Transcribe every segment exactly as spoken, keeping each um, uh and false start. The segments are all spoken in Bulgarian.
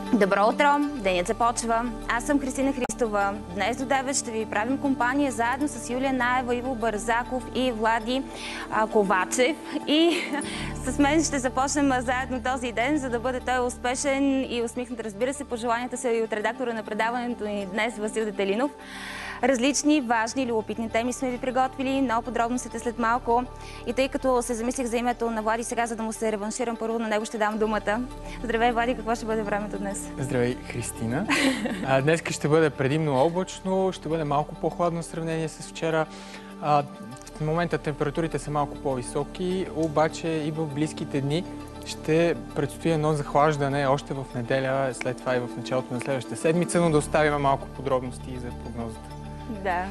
Добро утро! Денят започва. Аз съм Христина Христова. Днес до девет ще ви правим компания заедно с Юлия Наева, Иво Бързаков и Влади а, Ковачев. И с мен ще започнем заедно този ден, за да бъде той успешен и усмихнат. Разбира се, пожеланията са и от редактора на предаването ни днес, Васил Детелинов. Различни, важни, любопитни теми сме ви приготвили, но подробностите след малко. И тъй като се замислих за името на Влади сега, за да му се реванширам, първо на него ще дам думата. Здравей, Влади, какво ще бъде времето днес? Здравей, Христина. А, днес ще бъде предимно облачно, ще бъде малко по-хладно в сравнение с вчера. А, в момента температурите са малко по-високи, обаче и в близките дни ще предстои едно захлаждане още в неделя, след това и в началото на следващата седмица, но да оставим малко подробности за прогнозата. Да.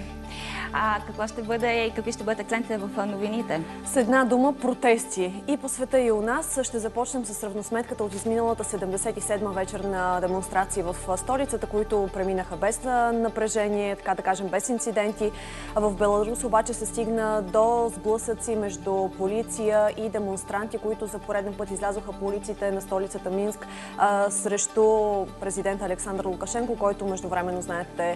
А какво ще бъде и какви ще бъдат акцентите в новините? С една дума – протести. И по света, и у нас. Ще започнем с равносметката от изминалата седемдесет и седма вечерна демонстрации в столицата, които преминаха без напрежение, така да кажем, без инциденти. В Беларус обаче се стигна до сблъсъци между полиция и демонстранти, които за пореден път излязоха по улиците на столицата Минск а, срещу президента Александър Лукашенко, който междувременно, знаете,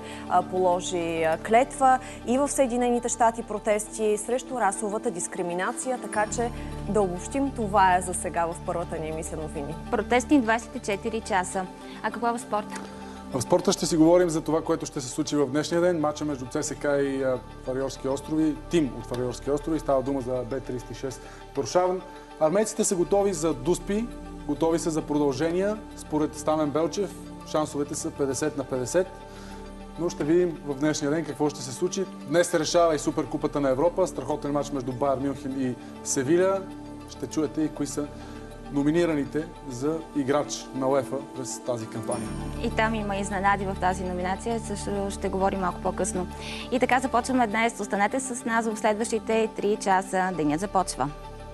положи клетва. И в Съединените щати протести срещу расовата дискриминация, така че да обобщим, това е за сега в първата ни емисия новини. Протестни двадесет и четири часа. А какво е в спорта? В спорта ще си говорим за това, което ще се случи в днешния ден. Матча между ЦСКА и Фарерски острови, тим от Фарерски острови. Става дума за Б тридесет и шест Торшавен. Армейците са готови за дуспи, готови са за продължения. Според Стамен Белчев шансовете са петдесет на петдесет. Но ще видим в днешния ден какво ще се случи. Днес се решава и Суперкупата на Европа. Страхотен матч между Байер Мюнхен и Севиля. Ще чуете и кои са номинираните за играч на УЕФА през тази кампания. И там има изненади в тази номинация, също ще говорим малко по-късно. И така започваме днес. Останете с нас в следващите три часа. Денят започва.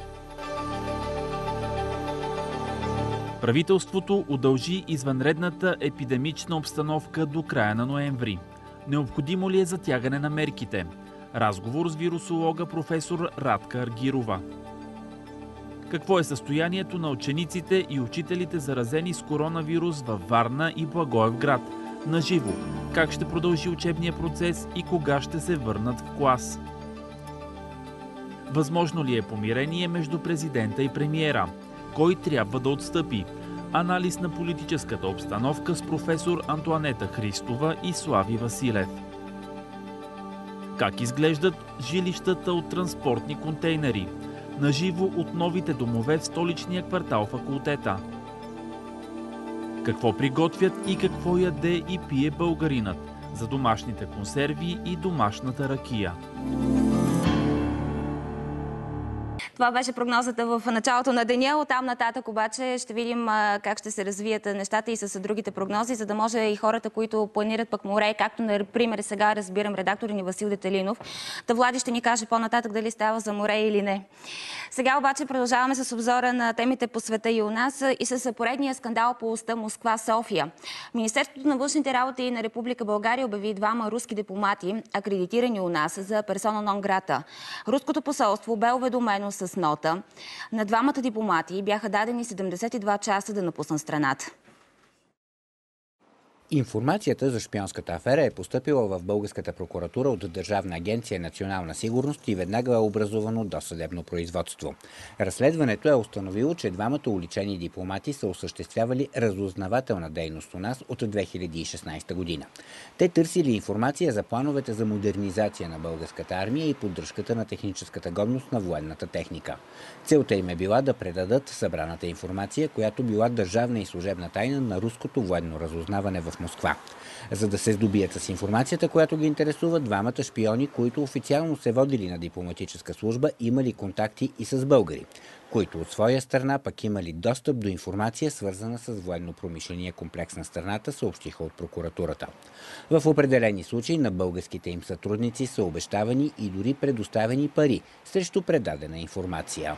Правителството удължи извънредната епидемична обстановка до края на ноември. Необходимо ли е затягане на мерките? Разговор с вирусолога професор Радка Аргирова. Какво е състоянието на учениците и учителите, заразени с коронавирус във Варна и Благоевград? Наживо. Как ще продължи учебния процес и кога ще се върнат в клас? Възможно ли е помирение между президента и премиера? Кой трябва да отстъпи? Анализ на политическата обстановка с професор Антоанета Христова и Слави Василев. Как изглеждат жилищата от транспортни контейнери? Наживо от новите домове в столичния квартал Факултета. Какво приготвят и какво яде и пие българинът? За домашните консерви и домашната ракия. Това беше прогнозата в началото на деня. Оттам нататък обаче ще видим как ще се развият нещата и с другите прогнози, за да може и хората, които планират пък море, както например сега разбирам редактор ни Васил Детелинов, да Влади ще ни каже по-нататък дали става за море или не. Сега обаче продължаваме с обзора на темите по света и у нас и с поредния скандал по оста Москва-София. Министерството на външните работи на Република България обяви двама руски дипломати, акредитирани у нас за персона нон грата. Руското посолство бе уведомено с нота. На двамата дипломати бяха дадени седемдесет и два часа да напуснат страната. Информацията за шпионската афера е постъпила в българската прокуратура от Държавна агенция национална сигурност и веднага е образувано досъдебно производство. Разследването е установило, че двамата уличени дипломати са осъществявали разузнавателна дейност у нас от две хиляди и шестнадесета година. Те търсили информация за плановете за модернизация на българската армия и поддръжката на техническата годност на военната техника. Целта им е била да предадат събраната информация, която била държавна и служебна тайна на руското военно разузнаване в Москва. За да се здобият с информацията, която ги интересува, двамата шпиони, които официално се водили на дипломатическа служба, имали контакти и с българи, които от своя страна пък имали достъп до информация, свързана с военно-промишления комплекс на страната, съобщиха от прокуратурата. В определени случаи на българските им сътрудници са обещавани и дори предоставени пари срещу предадена информация.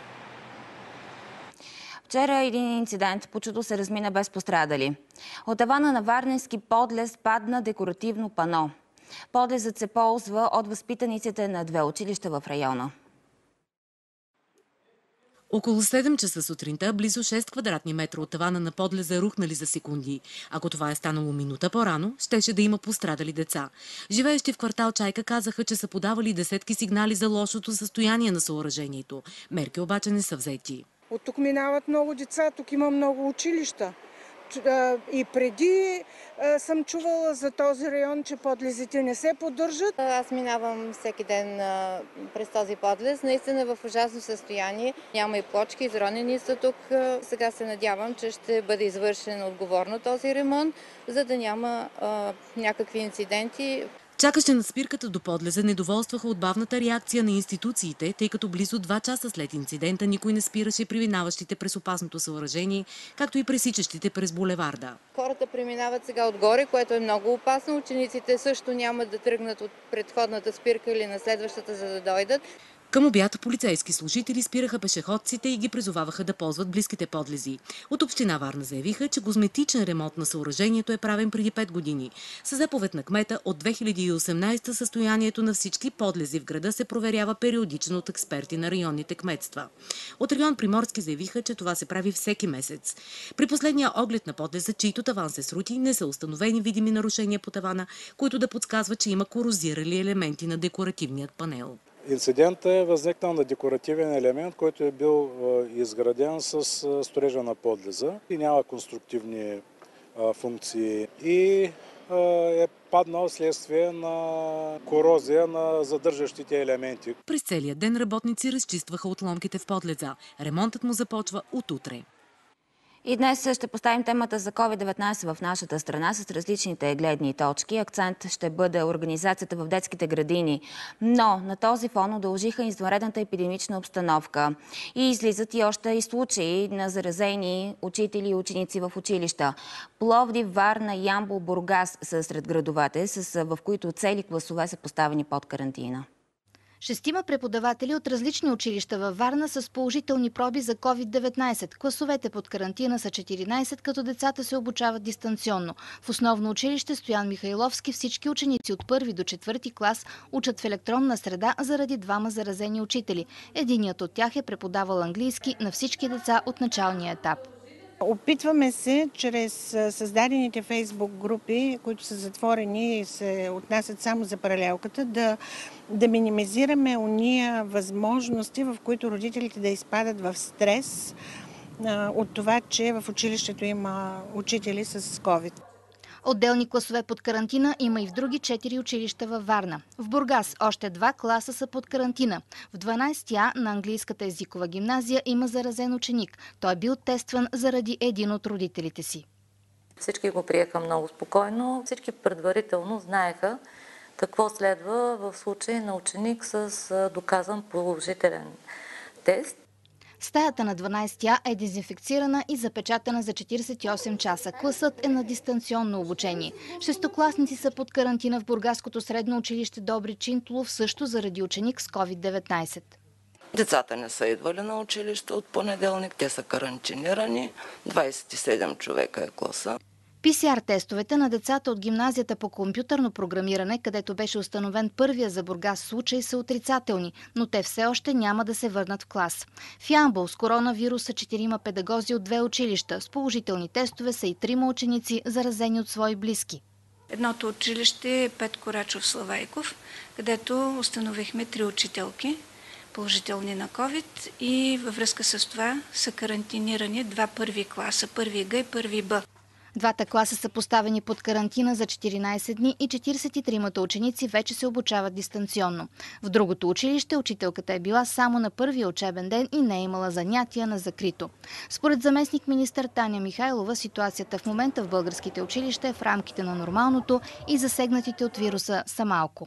Вчера един инцидент по чудо се размина без пострадали. От тавана на Варненски подлез падна декоративно пано. Подлезът се ползва от възпитаниците на две училища в района. Около седем часа сутринта, близо шест квадратни метра от тавана на подлеза рухнали за секунди. Ако това е станало минута по-рано, щеше да има пострадали деца. Живеещи в квартал Чайка казаха, че са подавали десетки сигнали за лошото състояние на съоръжението. Мерки обаче не са взети. От тук минават много деца, тук има много училища. И преди съм чувала за този район, че подлезите не се поддържат. Аз минавам всеки ден през този подлез. Наистина в ужасно състояние. Няма и плочки, изронени са тук. Сега се надявам, че ще бъде извършен отговорно този ремонт, за да няма а, някакви инциденти. Чакащи на спирката до подлеза недоволстваха от бавната реакция на институциите, тъй като близо два часа след инцидента никой не спираше преминаващите през опасното съоръжение, както и пресичащите през булеварда. Хората преминават сега отгоре, което е много опасно. Учениците също няма да тръгнат от предходната спирка или на следващата, за да дойдат. Към обяд полицейски служители спираха пешеходците и ги призоваваха да ползват близките подлези. От община Варна заявиха, че козметичен ремонт на съоръжението е правен преди пет години. Със заповед на кмета от две хиляди и осемнадесета състоянието на всички подлези в града се проверява периодично от експерти на районните кметства. От район Приморски заявиха, че това се прави всеки месец. При последния оглед на подлеза, чийто таван се срути, не са установени видими нарушения по тавана, които да подсказват, че има корозирали елементи на декоративният панел. Инцидентът е възникнал на декоративен елемент, който е бил изграден с строежа на подлеза и няма конструктивни функции и е паднал вследствие на корозия на задържащите елементи. През целия ден работници разчистваха отломките в подлеза. Ремонтът му започва от утре. И днес ще поставим темата за ковид деветнадесет в нашата страна с различните гледни точки. Акцент ще бъде организацията в детските градини. Но на този фон удължиха извънредната епидемична обстановка. И излизат и още и случаи на заразени учители и ученици в училища. Пловдив, Варна, Ямбол, Бургас са сред градовете, в които цели класове са поставени под карантина. Шестима преподаватели от различни училища във Варна с положителни проби за ковид деветнадесет. Класовете под карантина са четиринадесет, като децата се обучават дистанционно. В основно училище Стоян Михайловски всички ученици от първи до четвърти клас учат в електронна среда заради двама заразени учители. Единият от тях е преподавал английски на всички деца от началния етап. Опитваме се чрез създадените фейсбук групи, които са затворени и се отнасят само за паралелката, да, да минимизираме уния възможности, в които родителите да изпадат в стрес а, от това, че в училището има учители с ковид. Отделни класове под карантина има и в други четири училища във Варна. В Бургас още два класа са под карантина. В дванадесети А на английската езикова гимназия има заразен ученик. Той е бил тестван заради един от родителите си. Всички го приеха много спокойно. Всички предварително знаеха какво следва в случай на ученик с доказан положителен тест. Стаята на дванадесети А е дезинфекцирана и запечатана за четиридесет и осем часа. Класът е на дистанционно обучение. Шестокласници са под карантина в Бургаското средно училище Добри Чинтолов, също заради ученик с ковид деветнадесет. Децата не са идвали на училище от понеделник, те са карантинирани, двадесет и седем човека е класа. Пи Си Ар тестовете на децата от гимназията по компютърно програмиране, където беше установен първия за Бургас случай, са отрицателни, но те все още няма да се върнат в клас. В Ямбол с коронавирус са четирима педагози от две училища. С положителни тестове са и трима ученици, заразени от свои близки. Едното училище е Петко Рачов Славейков, където установихме три учителки положителни на ковид и във връзка с това са карантинирани два първи класа, първи Г и първи Б. Двата класа са поставени под карантина за четиринадесет дни и четиридесет и тримата ученици вече се обучават дистанционно. В другото училище учителката е била само на първия учебен ден и не е имала занятия на закрито. Според заместник министър Таня Михайлова, ситуацията в момента в българските училища е в рамките на нормалното и засегнатите от вируса са малко.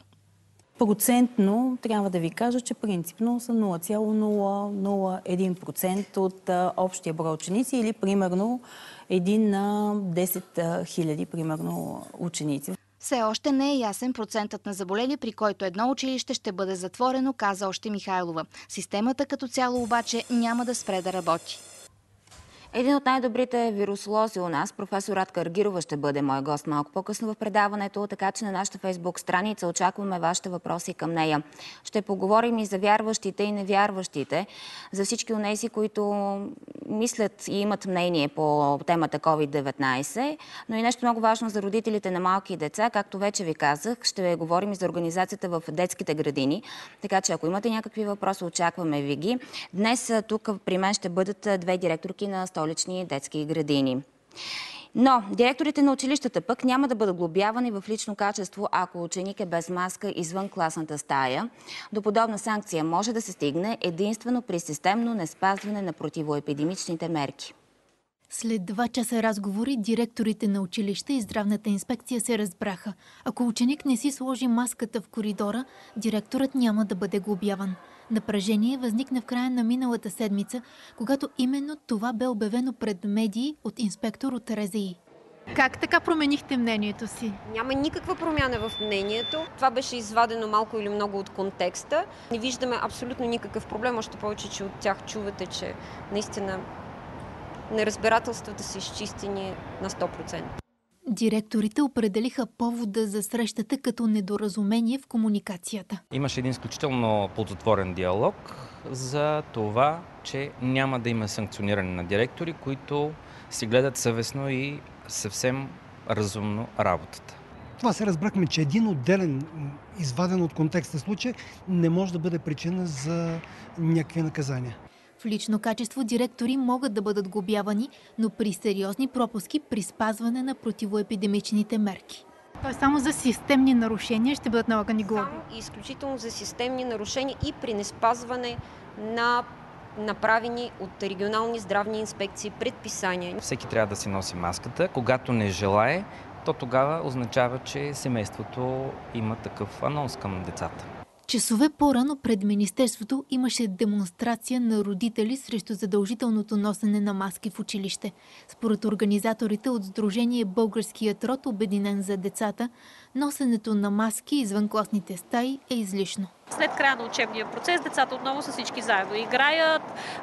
Процентно трябва да ви кажа, че принципно са нула цяло нула нула един процент от а, общия брой ученици или примерно един на десет хиляди примерно ученици. Все още не е ясен процентът на заболели, при който едно училище ще бъде затворено, каза още Михайлова. Системата като цяло обаче няма да спре да работи. Един от най-добрите вирусолози у нас, професор Радка Аргирова, ще бъде мой гост малко по-късно в предаването, така че на нашата фейсбук страница очакваме вашите въпроси към нея. Ще поговорим и за вярващите и невярващите, за всички онези, които мислят и имат мнение по темата ковид деветнайсет, но и нещо много важно за родителите на малки деца. Както вече ви казах, ще говорим и за организацията в детските градини, така че ако имате някакви въпроси, очакваме ви ги. Днес тук при мен ще бъдат две директорки на столични детски градини. Но директорите на училищата пък няма да бъдат глобявани в лично качество, ако ученик е без маска извън класната стая. До подобна санкция може да се стигне единствено при системно неспазване на противоепидемичните мерки. След два часа разговори, директорите на училища и здравната инспекция се разбраха. Ако ученик не си сложи маската в коридора, директорът няма да бъде глобяван. Напрежение възникна в края на миналата седмица, когато именно това бе обявено пред медии от инспектор от РЗИ. Как така променихте мнението си? Няма никаква промяна в мнението. Това беше извадено малко или много от контекста. Не виждаме абсолютно никакъв проблем, още повече, че от тях чувате, че наистина неразбирателствата са изчистени на сто процента. Директорите определиха повода за срещата като недоразумение в комуникацията. Имаше един изключително ползотворен диалог за това, че няма да има санкциониране на директори, които си гледат съвестно и съвсем разумно работата. Това се разбрахме, че един отделен, изваден от контекста случай, не може да бъде причина за някакви наказания. В лично качество директори могат да бъдат глобявани, но при сериозни пропуски при спазване на противоепидемичните мерки. Тоест само за системни нарушения ще бъдат налагани глоби? Само и изключително за системни нарушения и при неспазване на направени от регионални здравни инспекции предписания. Всеки трябва да си носи маската. Когато не желае, то тогава означава, че семейството има такъв анонс към децата. Часове по-рано пред Министерството имаше демонстрация на родители срещу задължителното носене на маски в училище. Според организаторите от Сдружение Българският род, обединен за децата, носенето на маски извън класните стаи е излишно. След края на учебния процес децата отново са всички заедно. Играят,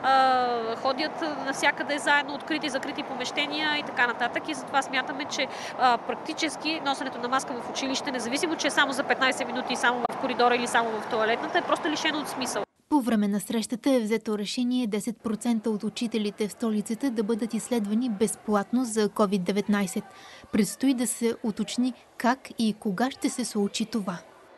а, ходят навсякъде заедно, открити и закрити помещения и така нататък. И затова смятаме, че а, практически носенето на маска в училище, независимо, че е само за петнайсет минути само в коридора или само в тоалетната, е просто лишено от смисъл. По време на срещата е взето решение десет процента от учителите в столицата да бъдат изследвани безплатно за ковид деветнайсет. Предстои да се уточни как и кога ще се случи това.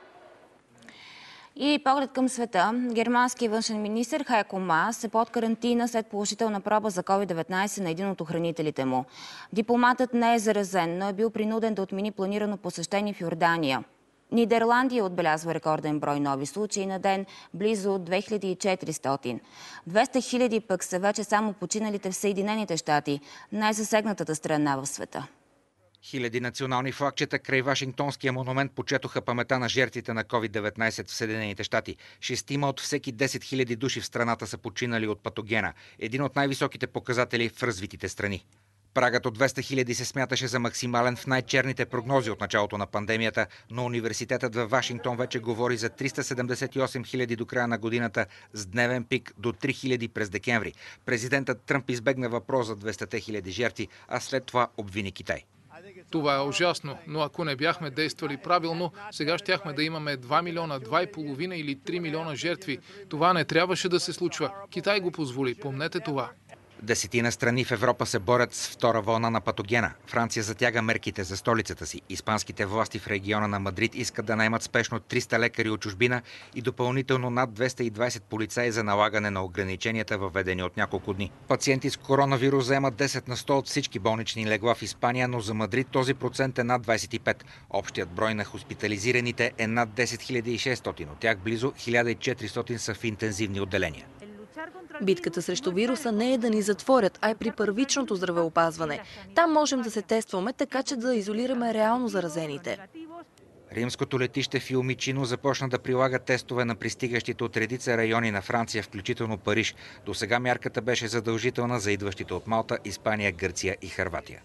И поглед към света. Германският външен министър Хайко Маас е под карантина след положителна проба за ковид деветнайсет на един от охранителите му. Дипломатът не е заразен, но е бил принуден да отмени планирано посещение в Йордания. Нидерландия отбелязва рекорден брой нови случаи на ден, близо две хиляди и четиристотин. двеста хиляди пък са вече само починалите в Съединените щати, най-засегнатата страна в света. Хиляди национални флагчета край Вашингтонския монумент почетоха памета на жертвите на ковид деветнайсет в Съединените щати. Шестима от всеки десет хиляди души в страната са починали от патогена. Един от най-високите показатели в развитите страни. Прагът от двеста хиляди се смяташе за максимален в най-черните прогнози от началото на пандемията, но университетът във Вашингтон вече говори за триста седемдесет и осем хиляди до края на годината с дневен пик до три хиляди през декември. Президентът Тръмп избегна въпрос за двеста хиляди жертви, а след това обвини Китай. Това е ужасно, но ако не бяхме действали правилно, сега щяхме да имаме два милиона, два и половина или три милиона жертви. Това не трябваше да се случва. Китай го позволи, помнете това. Десетина страни в Европа се борят с втора вълна на патогена. Франция затяга мерките за столицата си. Испанските власти в региона на Мадрид искат да наймат спешно триста лекари от чужбина и допълнително над двеста и двайсет полицаи за налагане на ограниченията, въведени от няколко дни. Пациенти с коронавирус заемат десет на сто от всички болнични легла в Испания, но за Мадрид този процент е над двайсет и пет. Общият брой на хоспитализираните е над десет хиляди и шестстотин. От тях близо хиляда и четиристотин са в интензивни отделения. Битката срещу вируса не е да ни затворят, а е при първичното здравеопазване. Там можем да се тестваме, така че да изолираме реално заразените. Римското летище Фиумичино започна да прилага тестове на пристигащите от редица райони на Франция, включително Париж. До сега мярката беше задължителна за идващите от Малта, Испания, Гърция и Хърватия.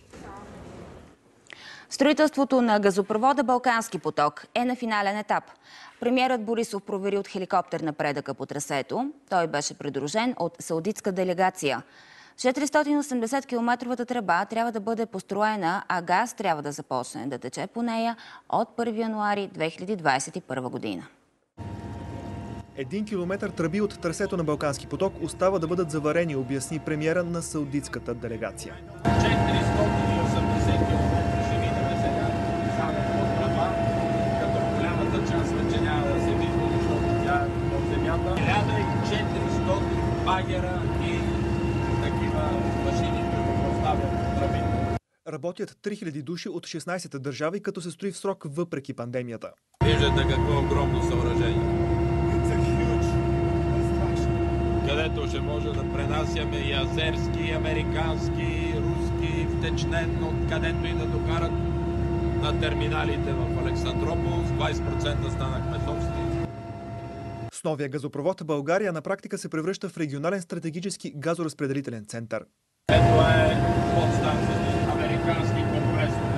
Строителството на газопровода Балкански поток е на финален етап. Премиерът Борисов провери от хеликоптер напредъка по трасето. Той беше придружен от саудитска делегация. четиристотин и осемдесет километровата тръба трябва да бъде построена, а газ трябва да започне да тече по нея от първи януари две хиляди двадесет и първа година. Един километър тръби от трасето на Балкански поток остава да бъдат заварени, обясни премиера на саудитската делегация. четиристотин и осемдесет километра ще видим сега само по тръба, като голямата част вече няма да се вижда, защото тя е под земята. хиляда и четиристотин багера и такива машини, които поставят тръби. Работят три хиляди души от шестнадесет държави, като се строи в срок въпреки пандемията. Виждате какво огромно съоръжение. Където ще може да пренасяме и азерски, и американски, и руски втечнен, откъдето и да докарат на терминалите в Александропол. С двадесет процента станахме собственици. С новия газопровод България на практика се превръща в регионален стратегически газоразпределителен център. Ето е подстанцията, американски компресор.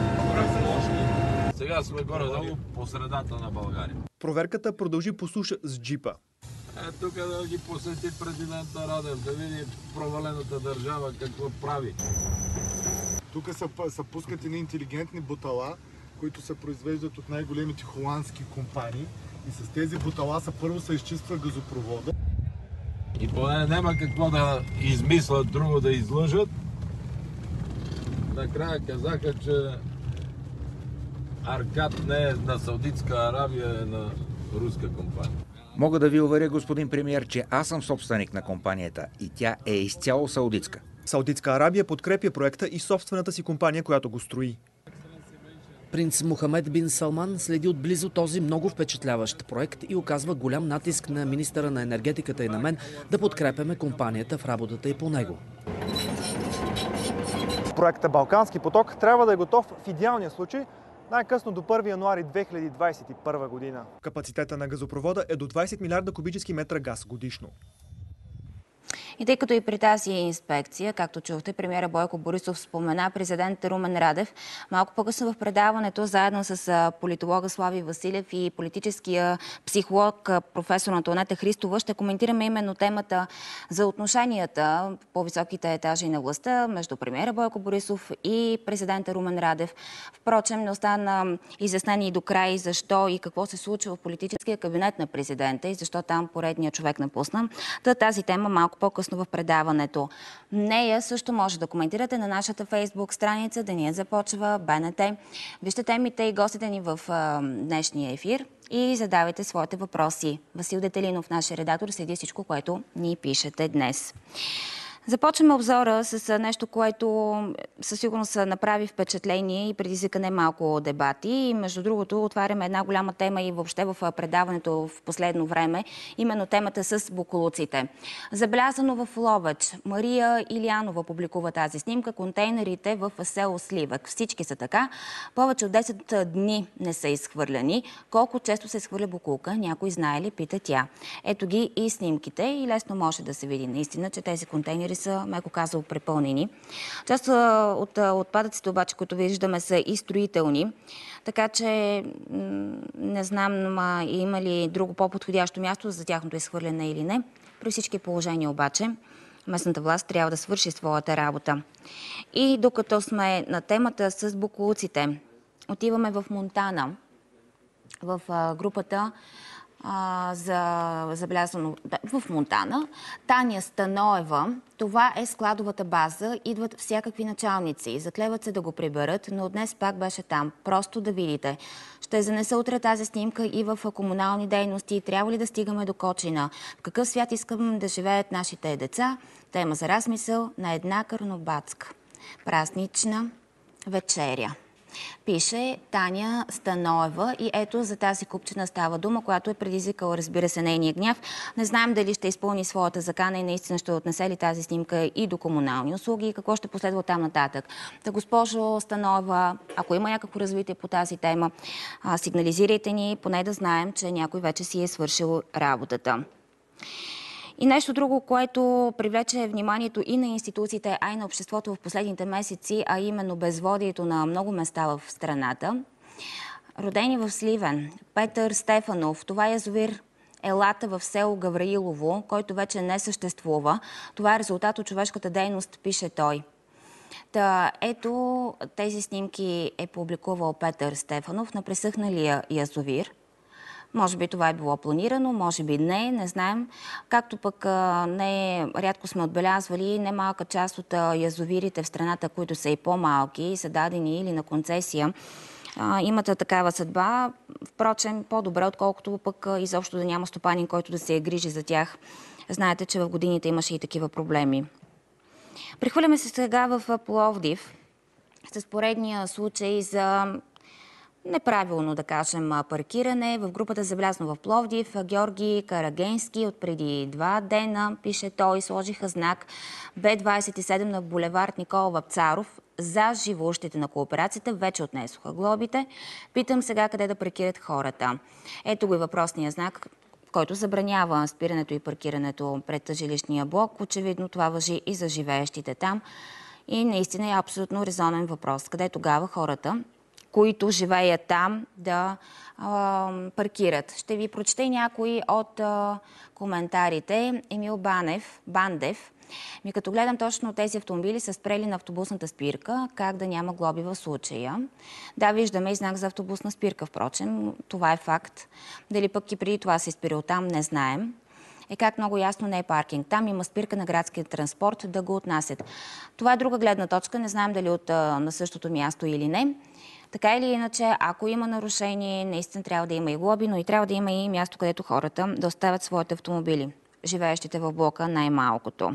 Сега сме горе-долу по средата на България. Проверката продължи по суша с джипа. Е, тук да ги посети президента Радев, да види провалената държава какво прави. Тук се, се пускат едни интелигентни бутала, които се произвеждат от най-големите холандски компании. И с тези бутала са първо се изчиства газопровода. И поне няма какво да измислят друго да излъжат. Накрая казаха, че Аркад не е на Саудитска Арабия, е на руска компания. Мога да ви уверя, господин премиер, че аз съм собственик на компанията и тя е изцяло саудитска. Саудитска Арабия подкрепя проекта и собствената си компания, която го строи. Принц Мохамед бин Салман следи отблизо този много впечатляващ проект и оказва голям натиск на министъра на енергетиката и на мен да подкрепяме компанията в работата и по него. Проектът Балкански поток трябва да е готов в идеалния случай най-късно до първи януари две хиляди двадесет и първа година. Капацитета на газопровода е до двадесет милиарда кубически метра газ годишно. И тъй като и при тази инспекция, както чухте, премиера Бойко Борисов спомена президент Румен Радев, малко по-късно в предаването, заедно с политолога Слави Василев и политическия психолог професор Антоанета Христова, ще коментираме именно темата за отношенията по високите етажи на властта между премиера Бойко Борисов и президента Румен Радев. Впрочем, не остана изяснени и до край защо и какво се случва в политическия кабинет на президента и защо там поредният човек напусна. Та тази тема малко по-късно в предаването. Нея също може да коментирате на нашата фейсбук страница. Денят започва БНТ. Вижте темите и гостите ни в а, днешния ефир и задавайте своите въпроси. Васил Детелинов, нашия редактор, следи всичко, което ни пишете днес. Започваме обзора с нещо, което със сигурност направи впечатление и предизвика немалко дебати. И между другото, отваряме една голяма тема и въобще в предаването в последно време, именно темата с боклуците. Забелязано в Ловеч. Мария Илиянова публикува тази снимка. Контейнерите в село Сливък. Всички са така. Повече от десет дни не са изхвърляни. Колко често се изхвърля боклука? Някой знае ли? Пита тя. Ето ги и снимките и лесно може да се види наистина, че тези контейнери са, меко казал, препълнени. Част от отпадъците обаче, които виждаме, са и строителни. Така че не знам ма, има ли друго по-подходящо място за тяхното изхвърляне или не. При всички положения обаче местната власт трябва да свърши своята работа. И докато сме на темата с боклуците, отиваме в Монтана, в групата за забелязано в Монтана. Таня Станоева. Това е складовата база. Идват всякакви началници. Заклеват се да го приберат, но днес пак беше там. Просто да видите. Ще занеса утре тази снимка и в комунални дейности. Трябва ли да стигаме до Кочина? В какъв свят искам да живеят нашите деца? Тема за размисъл на една карнобатска празнична вечеря. Пише Таня Станоева и ето за тази купчина става дума, която е предизвикала, разбира се, нейния гняв. Не знаем дали ще изпълни своята закана и наистина ще отнесе ли тази снимка и до комунални услуги и какво ще последва там нататък. Та, госпожо Станоева, ако има някакво развитие по тази тема, сигнализирайте ни, поне да знаем, че някой вече си е свършил работата. И нещо друго, което привлече вниманието и на институциите, а и на обществото в последните месеци, а именно безводието на много места в страната. Родени в Сливен, Петър Стефанов. Това язовир елата в село Гавраилово, който вече не съществува. Това е резултат от човешката дейност, пише той. Та, ето тези снимки е публикувал Петър Стефанов на пресъхналия язовир. Може би това е било планирано, може би не, не знаем. Както пък не рядко сме отбелязвали, немалка част от язовирите в страната, които са и по-малки и са дадени или на концесия, имат такава съдба. Впрочем, по-добре, отколкото пък изобщо да няма стопанин, който да се грижи за тях. Знаете, че в годините имаше и такива проблеми. Прехвърляме се сега в Пловдив с поредния случай за неправилно, да кажем, паркиране. В групата Забелязано в Пловдив Георги Карагенски от преди два дена, пише той, сложиха знак Б двадесет и седем на булевард Никола Вапцаров. За живущите на кооперацията вече отнесоха глобите. Питам сега къде да паркират хората. Ето го и въпросния знак, който забранява спирането и паркирането пред жилищния блок. Очевидно това важи и за живеещите там. И наистина е абсолютно резонен въпрос. Къде тогава хората, които живеят там, да а, паркират? Ще ви прочета и някои от а, коментарите. Емил Банев, Бандев. Ми като гледам точно тези автомобили са спрели на автобусната спирка, как да няма глоби в случая. Да, виждаме и знак за автобусна спирка, впрочем, това е факт. Дали пък и преди това се спирал там, не знаем. Е как много ясно не е паркинг. Там има спирка на градския транспорт да го отнасят. Това е друга гледна точка, не знаем дали от на същото място или не. Така или иначе, ако има нарушение, наистина трябва да има и глоби, но и трябва да има и място, където хората да оставят своите автомобили, живеещите в блока най-малкото.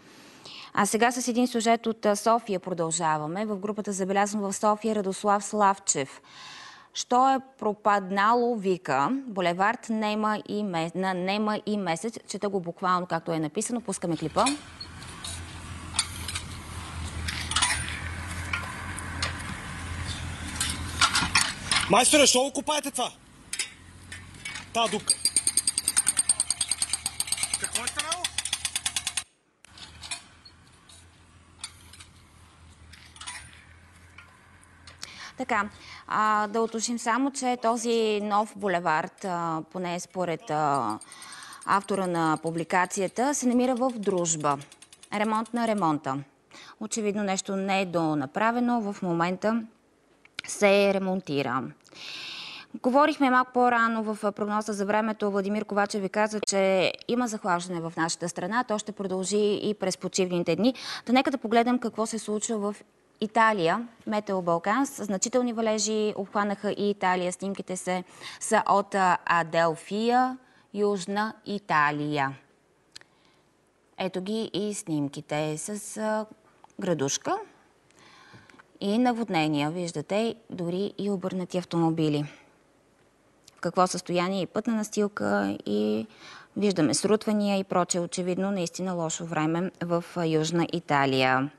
А сега с един сюжет от София продължаваме. В групата Забелязано в София Радослав Славчев. Що е пропаднало, вика, булевард Нема и, мес... на Нема и Месец. Чета го буквално, както е написано. Пускаме клипа. Майсторе, що го купаете това? Та дупка. Какво е станало? Така, а, да уточним само, че този нов булевард, а, поне според а, автора на публикацията, се намира в Дружба. Ремонт на ремонта. Очевидно нещо не е донаправено, в момента се ремонтира. Говорихме малко по-рано в прогноза за времето. Владимир Ковачев ви каза, че има захлаждане в нашата страна. То ще продължи и през почивните дни. Да нека да погледнем какво се случва в Италия. Метео Балканс. Значителни валежи обхванаха и Италия. Снимките се са от Аделфия, Южна Италия. Ето ги и снимките с градушка и наводнения. Виждате дори и обърнати автомобили. В какво състояние и пътна настилка, и виждаме срутвания и прочее. Очевидно, наистина лошо време в Южна Италия.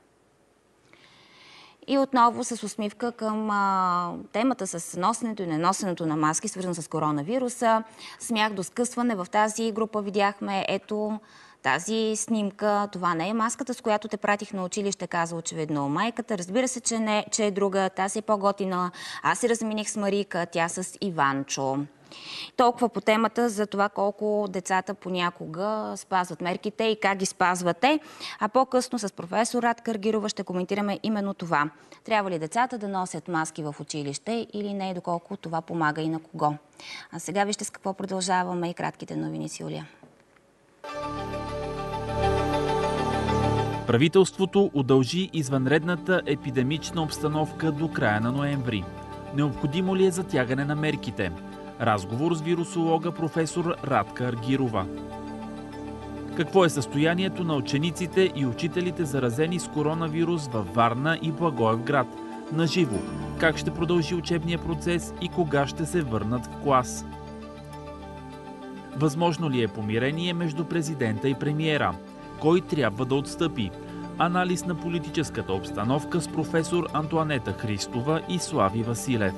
И отново с усмивка към а, темата с носенето и неносенето на маски, свързано с коронавируса. Смях до скъсване. В тази група видяхме ето тази снимка. Това не е маската, с която те пратих на училище, каза очевидно майката. Разбира се, че, не, че е друга. Тази е по-готина. Аз си размених с Марика, тя с Иванчо. Толкова по темата за това колко децата понякога спазват мерките и как ги спазвате. А по-късно с професор Радка Аргирова ще коментираме именно това. Трябва ли децата да носят маски в училище или не, доколко това помага и на кого? А сега вижте с какво продължаваме и кратките новини с Юлия. Правителството удължи извънредната епидемична обстановка до края на ноември. Необходимо ли е затягане на мерките? Разговор с вирусолога професор Радка Аргирова. Какво е състоянието на учениците и учителите заразени с коронавирус във Варна и Благоевград? Наживо. Как ще продължи учебния процес и кога ще се върнат в клас? Възможно ли е помирение между президента и премиера? Кой трябва да отстъпи? Анализ на политическата обстановка с професор Антоанета Христова и Слави Василев.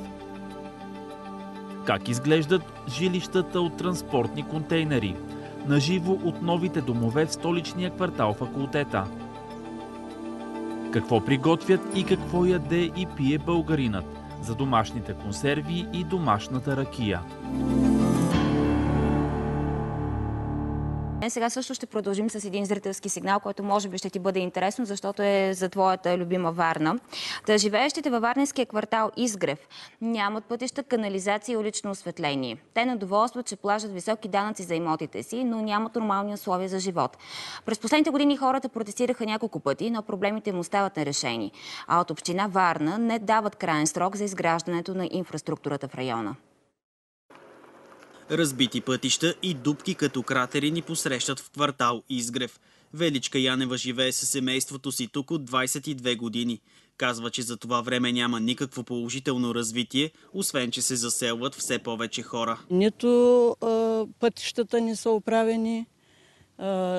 Как изглеждат жилищата от транспортни контейнери? Наживо от новите домове в столичния квартал Факултета. Какво приготвят и какво яде и пие българинът? За домашните консерви и домашната ракия. Сега също ще продължим с един зрителски сигнал, който може би ще ти бъде интересно, защото е за твоята любима Варна. Та живеещите във варненския квартал Изгрев нямат пътища, канализация и улично осветление. Те недоволстват, че плащат високи данъци за имотите си, но нямат нормални условия за живот. През последните години хората протестираха няколко пъти, но проблемите им остават нерешени. А от община Варна не дават краен срок за изграждането на инфраструктурата в района. Разбити пътища и дупки като кратери ни посрещат в квартал Изгрев. Величка Янева живее със семейството си тук от двадесет и две години. Казва, че за това време няма никакво положително развитие, освен че се заселват все повече хора. Нито а, пътищата не са оправени, а,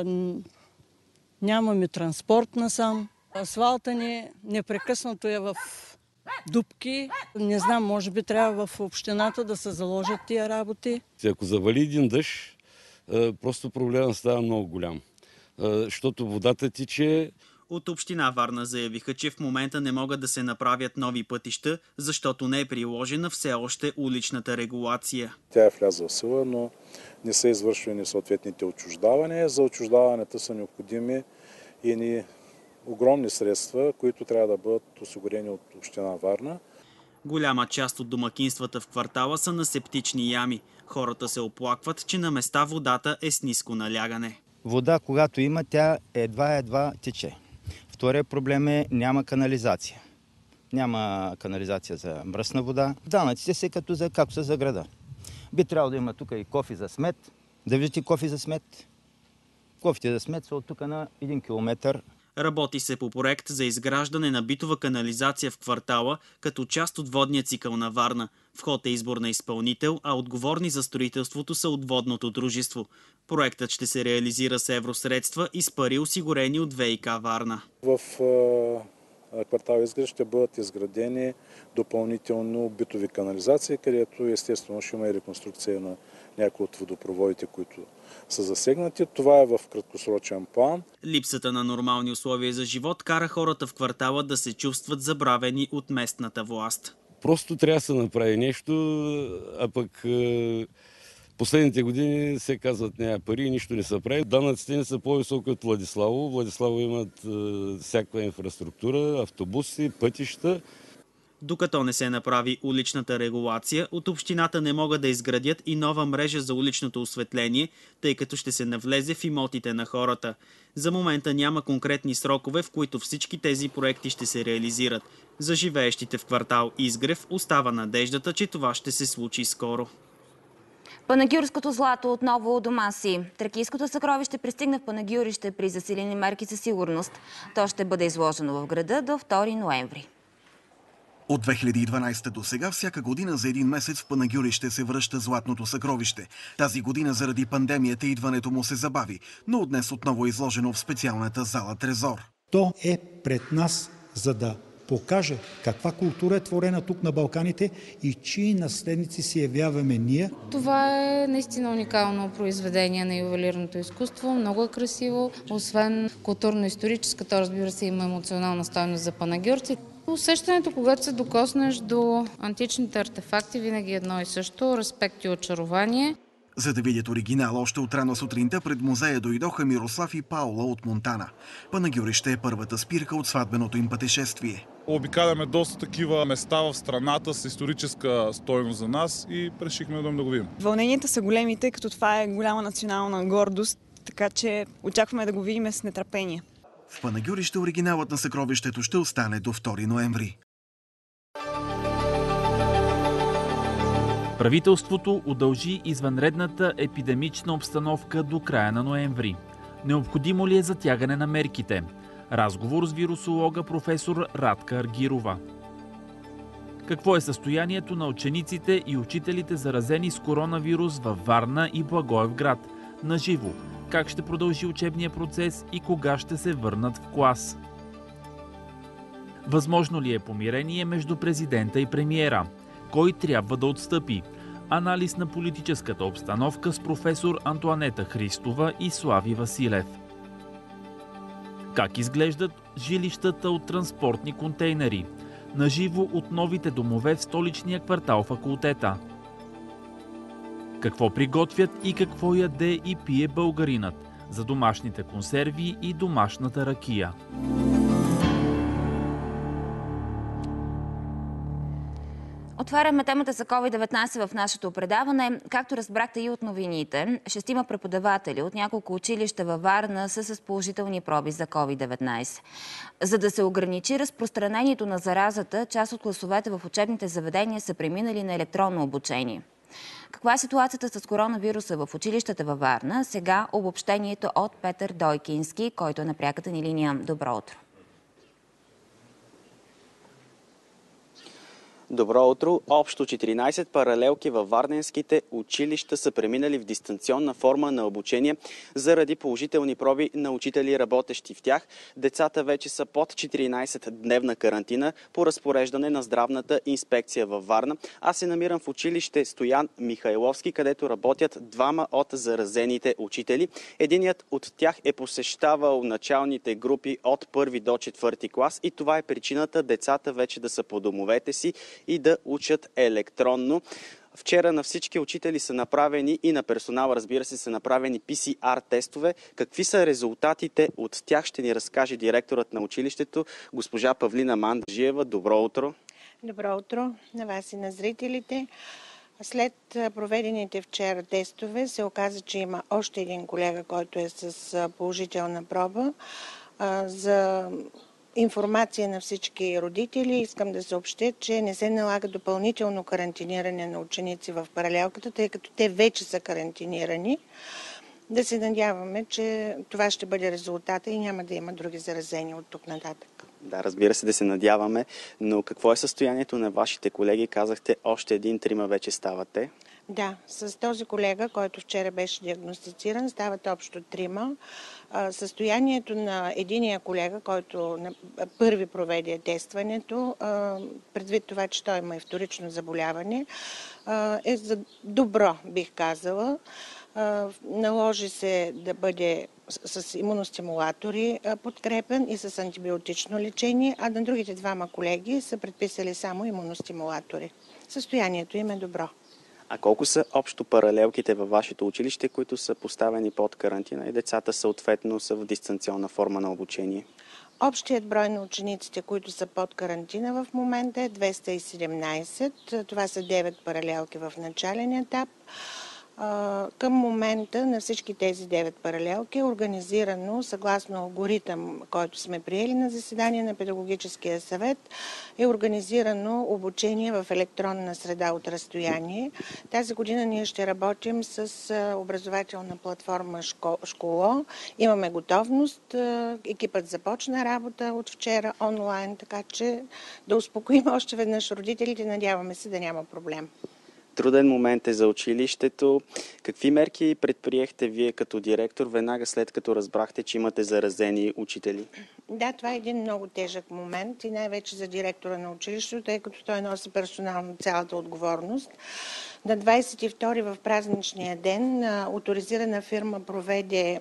нямаме транспорт насам. Асфалта ни непрекъснато е в дупки. Не знам, може би трябва в общината да се заложат тия работи. Ако завали един дъжд, просто проблемът става много голям, защото водата тиче. От община Варна заявиха, че в момента не могат да се направят нови пътища, защото не е приложена все още уличната регулация. Тя е влязла в сила, но не са извършвани съответните отчуждавания. За отчуждаването са необходими и ни огромни средства, които трябва да бъдат осигурени от община Варна. Голяма част от домакинствата в квартала са на септични ями. Хората се оплакват, че на места водата е с ниско налягане. Вода, когато има, тя едва-едва тече. Вторият проблем е няма канализация. Няма канализация за мръсна вода. Данъците са като за, както са за града. Би трябвало да има тук и кофи за смет. Да виждате кофи за смет. Кофите за смет са от тук на един километър. Работи се по проект за изграждане на битова канализация в квартала като част от водния цикъл на Варна. В ход е избор на изпълнител, а отговорни за строителството са от водното дружество. Проектът ще се реализира с евросредства и с пари осигурени от ВиК Варна. В квартал Изгрев ще бъдат изградени допълнително битови канализации, където естествено ще има и реконструкция на някои от водопроводите, които са засегнати. Това е в краткосрочен план. Липсата на нормални условия за живот кара хората в квартала да се чувстват забравени от местната власт. Просто трябва да се направи нещо, а пък последните години се казват няма пари и нищо не се прави. Данъците не са по-високи от Владиславо. Владиславо имат всякаква инфраструктура, автобуси, пътища. Докато не се направи уличната регулация, от общината не могат да изградят и нова мрежа за уличното осветление, тъй като ще се навлезе в имотите на хората. За момента няма конкретни срокове, в които всички тези проекти ще се реализират. За живеещите в квартал Изгрев остава надеждата, че това ще се случи скоро. Панагюрското злато отново у дома си. Тракийското съкровище пристигна в Панагюрище при засилени мерки за сигурност. То ще бъде изложено в града до втори ноември. От две хиляди и дванадесета до сега всяка година за един месец в Панагюрище се връща златното съкровище. Тази година заради пандемията идването му се забави, но днес отново е изложено в специалната зала Трезор. То е пред нас, за да покаже каква култура е творена тук на Балканите и чии наследници се явяваме ние. Това е наистина уникално произведение на ювелирното изкуство. Много е красиво. Освен културно-историческа, то разбира се има емоционална стойност за панагюрци. Усещането, когато се докоснеш до античните артефакти, винаги е едно и също – респект и очарование. За да видят оригинала, още от рано сутринта пред музея дойдоха Мирослав и Паула от Монтана. Панагюрище е първата спирка от сватбеното им пътешествие. Обикаляме доста такива места в страната с историческа стойност за нас и решихме да го видим. Вълненията са големи, тъй като това е голяма национална гордост, така че очакваме да го видим с нетърпение. В Панагюрище оригиналът на съкровището ще остане до втори ноември. Правителството удължи извънредната епидемична обстановка до края на ноември. Необходимо ли е затягане на мерките? Разговор с вирусолога професор Радка Аргирова. Какво е състоянието на учениците и учителите заразени с коронавирус във Варна и Благоевград? Наживо. Как ще продължи учебния процес и кога ще се върнат в клас? Възможно ли е помирение между президента и премиера? Кой трябва да отстъпи? Анализ на политическата обстановка с професор Антоанета Христова и Слави Василев. Как изглеждат жилищата от транспортни контейнери? Наживо от новите домове в столичния квартал Факултета. Какво приготвят и какво яде и пие българинът? за домашните консерви и домашната ракия. Отваряме темата за ковид деветнайсет в нашето предаване. Както разбрахте и от новините, шестима преподаватели от няколко училища във Варна са с положителни проби за ковид деветнайсет. За да се ограничи разпространението на заразата, част от класовете в учебните заведения са преминали на електронно обучение. Каква е ситуацията с коронавируса в училищата във Варна? Сега обобщението от Петър Дойкински, който е на пряката ни линия. Добро утро! Добро утро! Общо четиринайсет паралелки във варненските училища са преминали в дистанционна форма на обучение заради положителни проби на учители, работещи в тях. Децата вече са под четиринайсетдневна карантина по разпореждане на здравната инспекция във Варна. Аз се намирам в училище Стоян Михайловски, където работят двама от заразените учители. Единият от тях е посещавал началните групи от първи до четвърти клас и това е причината децата вече да са по домовете си и да учат електронно. Вчера на всички учители са направени и на персонала, разбира се, са направени пи си ар тестове. Какви са резултатите от тях, ще ни разкаже директорът на училището, госпожа Павлина Манджиева. Добро утро! Добро утро на вас и на зрителите. След проведените вчера тестове се оказа, че има още един колега, който е с положителна проба. За информация на всички родители искам да съобщя, че не се налага допълнително карантиниране на ученици в паралелката, тъй като те вече са карантинирани. Да се надяваме, че това ще бъде резултата и няма да има други заразени от тук нататък. Да, разбира се, да се надяваме, но какво е състоянието на вашите колеги? Казахте, още един-трима вече ставате. Да, с този колега, който вчера беше диагностициран, стават общо трима. Състоянието на единия колега, който първи проведе тестването, предвид това, че той има и вторично заболяване, е добро, бих казала. Наложи се да бъде с имуностимулатори подкрепен и с антибиотично лечение, а на другите двама колеги са предписали само имуностимулатори. Състоянието им е добро. А колко са общо паралелките във вашето училище, които са поставени под карантина и децата съответно са в дистанционна форма на обучение? Общият брой на учениците, които са под карантина в момента е двеста и седемнайсет. Това са девет паралелки в начален етап. Към момента на всички тези девет паралелки е организирано, съгласно алгоритъм, който сме приели на заседание на Педагогическия съвет, е организирано обучение в електронна среда от разстояние. Тази година ние ще работим с образователна платформа Школо. Имаме готовност. Екипът започна работа от вчера онлайн, така че да успокоим още веднъж родителите. Надяваме се да няма проблем. Труден момент е за училището. Какви мерки предприехте вие като директор веднага след като разбрахте, че имате заразени учители? Да, това е един много тежък момент и най-вече за директора на училището, тъй като той носи персонално цялата отговорност. На двайсет и втори в празничния ден оторизирана фирма проведе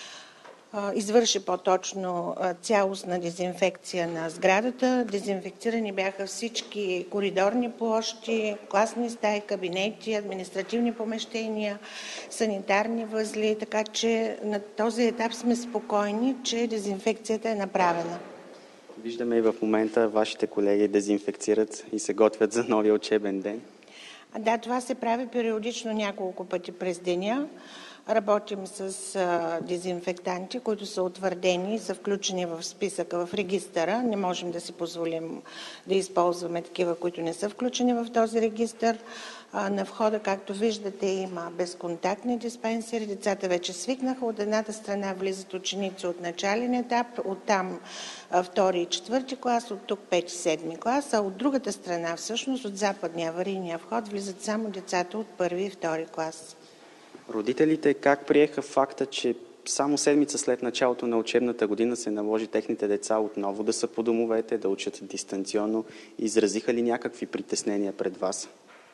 извърши по-точно цялостна дезинфекция на сградата. Дезинфекцирани бяха всички коридорни площи, класни стаи, кабинети, административни помещения, санитарни възли, така че на този етап сме спокойни, че дезинфекцията е направена. Виждаме и в момента вашите колеги дезинфекцират и се готвят за новия учебен ден. Да, това се прави периодично няколко пъти през деня. Работим с а, дезинфектанти, които са утвърдени и са включени в списъка, в регистъра. Не можем да си позволим да използваме такива, които не са включени в този регистър. А, на входа, както виждате, има безконтактни диспенсери. Децата вече свикнаха. От едната страна влизат ученици от начален етап, оттам а, втори и четвърти клас, от тук пети и седми клас, а от другата страна, всъщност от западния аварийния вход, влизат само децата от първи и втори клас. Родителите как приеха факта, че само седмица след началото на учебната година се наложи техните деца отново да са по домовете, да учат дистанционно? Изразиха ли някакви притеснения пред вас?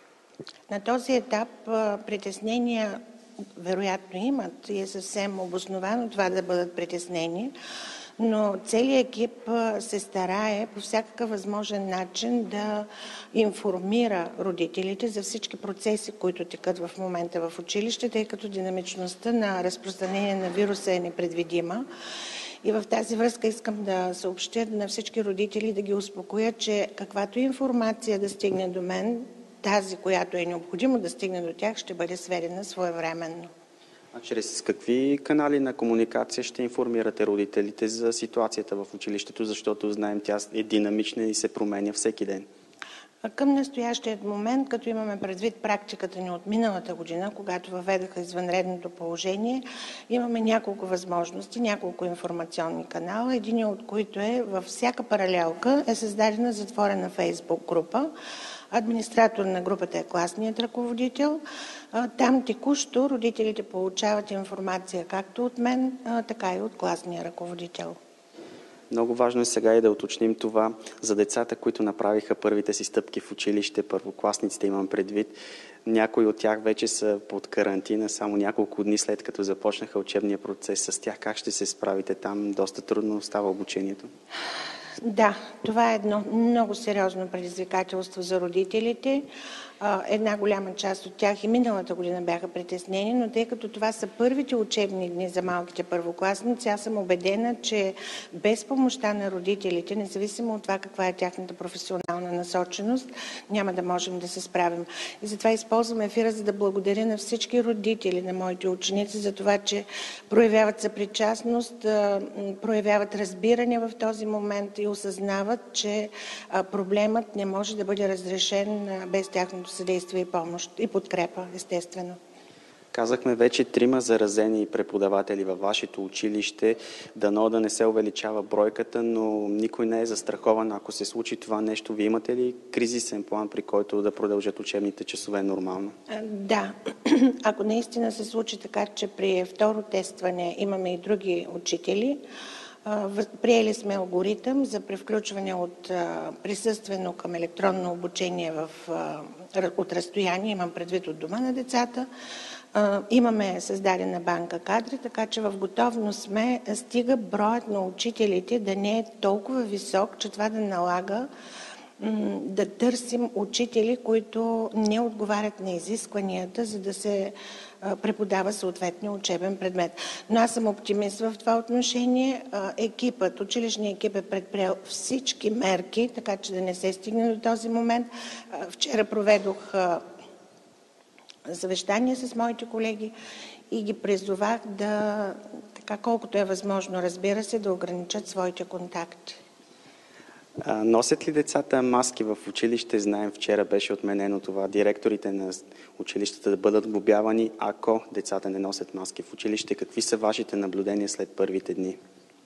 На този етап притеснения вероятно имат и е съвсем обосновано това да бъдат притеснени, но целият екип се старае по всякакъв възможен начин да информира родителите за всички процеси, които текат в момента в училище, тъй като динамичността на разпространение на вируса е непредвидима. И в тази връзка искам да съобщя на всички родители, да ги успокоя, че каквато информация да стигне до мен, тази, която е необходимо да стигне до тях, ще бъде сведена своевременно. А чрез какви канали на комуникация ще информирате родителите за ситуацията в училището, защото знаем, тя е динамична и се променя всеки ден? Към настоящият момент, като имаме предвид практиката ни от миналата година, когато въведаха извънредното положение, имаме няколко възможности, няколко информационни канала, един от които е във всяка паралелка е създадена затворена Фейсбук група. Администратор на групата е класният ръководител. Там текущо родителите получават информация както от мен, така и от класния ръководител. Много важно е сега и да уточним това за децата, които направиха първите си стъпки в училище, първокласниците имам предвид. Някои от тях вече са под карантина, само няколко дни след като започнаха учебния процес. С тях как ще се справите там? Доста трудно става обучението. Да, това е едно много сериозно предизвикателство за родителите. Една голяма част от тях и миналата година бяха притеснени, но тъй като това са първите учебни дни за малките първокласници, аз съм убедена, че без помощта на родителите, независимо от това каква е тяхната професионална насоченост, няма да можем да се справим. И затова използвам ефира, за да благодаря на всички родители на моите ученици за това, че проявяват съпричастност, проявяват разбиране в този момент и осъзнават, че проблемът не може да бъде разрешен без тяхното съдействие и помощ и подкрепа, естествено. Казахме вече трима заразени преподаватели във вашето училище. Дано да не се увеличава бройката, но никой не е застрахован. Ако се случи това нещо, вие имате ли кризисен план, при който да продължат учебните часове нормално? Да. Ако наистина се случи така, че при второ тестване имаме и други учители, приели сме алгоритъм за превключване от присъствено към електронно обучение в, от разстояние, имам предвид от дома на децата. Имаме създадена банка кадри, така че в готовност сме, стига броят на учителите да не е толкова висок, че това да налага да търсим учители, които не отговарят на изискванията, за да се преподава съответния учебен предмет. Но аз съм оптимист в това отношение. Екипът, училищният екип е предприел всички мерки, така че да не се стигне до този момент. Вчера проведох съвещание с моите колеги и ги призовах да, така колкото е възможно, разбира се, да ограничат своите контакти. Носят ли децата маски в училище? Знаем, вчера беше отменено това. Директорите на училищата да бъдат глобявани, ако децата не носят маски в училище. Какви са вашите наблюдения след първите дни?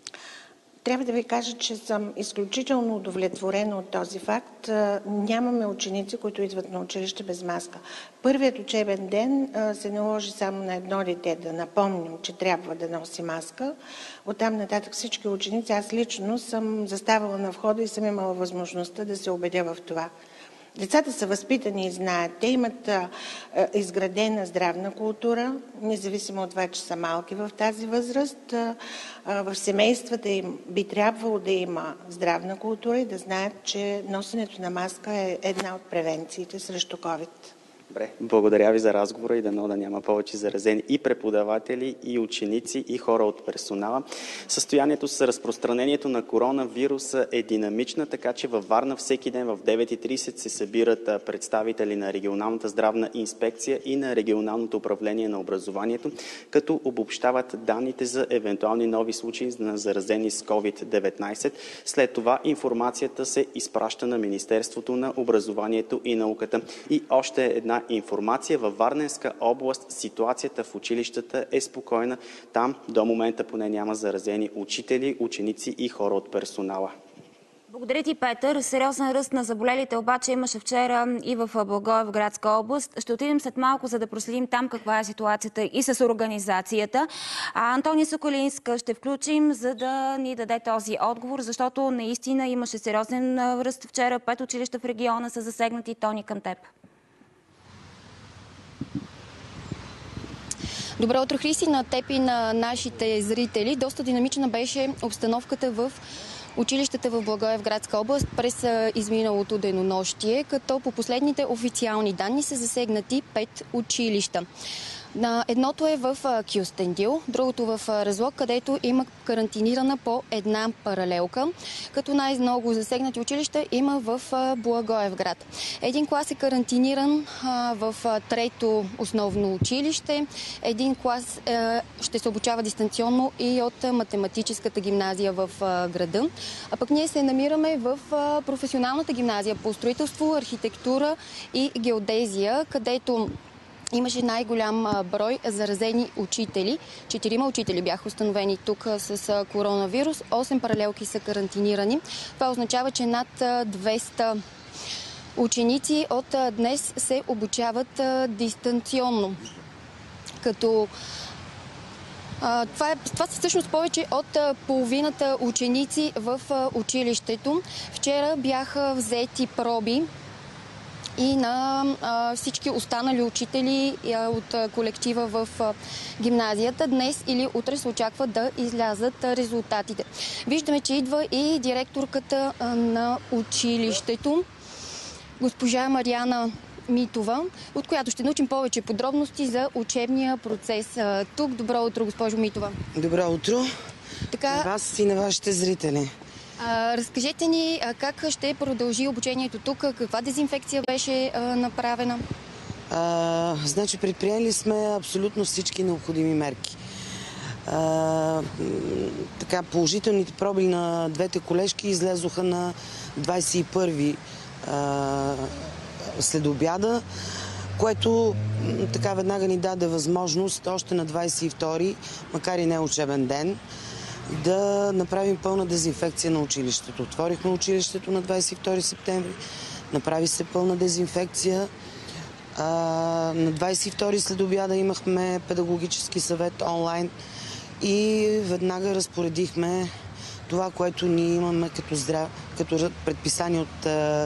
Трябва да ви кажа, че съм изключително удовлетворена от този факт. Нямаме ученици, които идват на училище без маска. Първият учебен ден се наложи само на едно дете да напомним, че трябва да носи маска. Оттам нататък всички ученици, аз лично съм заставала на входа и съм имала възможността да се убедя в това. Децата са възпитани и знаят. Те имат а, изградена здравна култура, независимо от това, че са малки в тази възраст. А, а, в семействата им би трябвало да има здравна култура и да знаят, че носенето на маска е една от превенциите срещу ковид. Добре, благодаря ви за разговора и дано да няма повече заразени и преподаватели, и ученици, и хора от персонала. Състоянието с разпространението на коронавируса е динамична, така че във Варна всеки ден в девет и тридесет се събират представители на регионалната здравна инспекция и на регионалното управление на образованието, като обобщават данните за евентуални нови случаи на заразени с ковид деветнайсет. След това информацията се изпраща на Министерството на образованието и науката. И още една информация. Във Варненска област ситуацията в училищата е спокойна. Там до момента поне няма заразени учители, ученици и хора от персонала. Благодаря ти, Петър. Сериозен ръст на заболелите обаче имаше вчера и в Благоевградска област. Ще отидем след малко, за да проследим там каква е ситуацията и с организацията. А Антония Соколинска ще включим, за да ни даде този отговор, защото наистина имаше сериозен ръст вчера. Пет училища в региона са засегнати. Тони, към теб. Добро утро, Христи, на теб и на нашите зрители. Доста динамична беше обстановката в училищата в Благоевградска област през изминалото денонощие, като по последните официални данни са засегнати пет училища. Едното е в Кюстендил, другото в Разлог, където има карантинирана по една паралелка, като най-много засегнати училища има в Благоевград. Един клас е карантиниран в трето основно училище, един клас ще се обучава дистанционно и от математическата гимназия в града. А пък ние се намираме в професионалната гимназия по строителство, архитектура и геодезия, където имаше най-голям брой заразени учители. Четирима учители бяха установени тук с коронавирус. осем паралелки са карантинирани. Това означава, че над двеста ученици от днес се обучават дистанционно. Като Това, е, това са всъщност повече от половината ученици в училището. Вчера бяха взети проби и на а, всички останали учители а, от колектива в а, гимназията. Днес или утре се очаква да излязат а, резултатите. Виждаме, че идва и директорката а, на училището, госпожа Мариана Митова, от която ще научим повече подробности за учебния процес. А, тук. Добро утро, госпожо Митова. Добро утро така... на вас и на вашите зрители. А, разкажете ни а, как ще продължи обучението тук, каква дезинфекция беше а, направена? А, значи предприели сме абсолютно всички необходими мерки. А, така, положителните проби на двете колежки излезоха на двадесет и първи а, след обяда, което така веднага ни даде възможност още на двадесет и втори, макар и не учебен ден, да направим пълна дезинфекция на училището. Отворихме училището на двадесет и втори септември, направи се пълна дезинфекция. А, на двадесет и втори след обяда имахме педагогически съвет онлайн и веднага разпоредихме това, което ние имаме като, здрав... като предписание от а,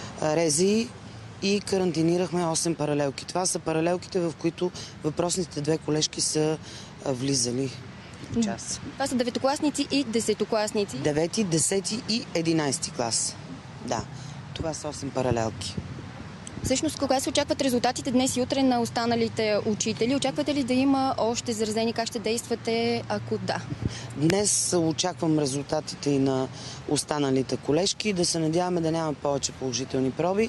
РЗИ и карантинирахме осем паралелки. Това са паралелките, в които въпросните две колежки са а, влизали. Час. Това са деветокласници и десетокласници. Девети, десети и единадесети клас. Да, това са осем паралелки. Всъщност, кога се очакват резултатите днес и утре на останалите учители? Очаквате ли да има още заразени? Как ще действате, ако да? Днес очаквам резултатите и на останалите колежки. Да се надяваме да няма повече положителни проби.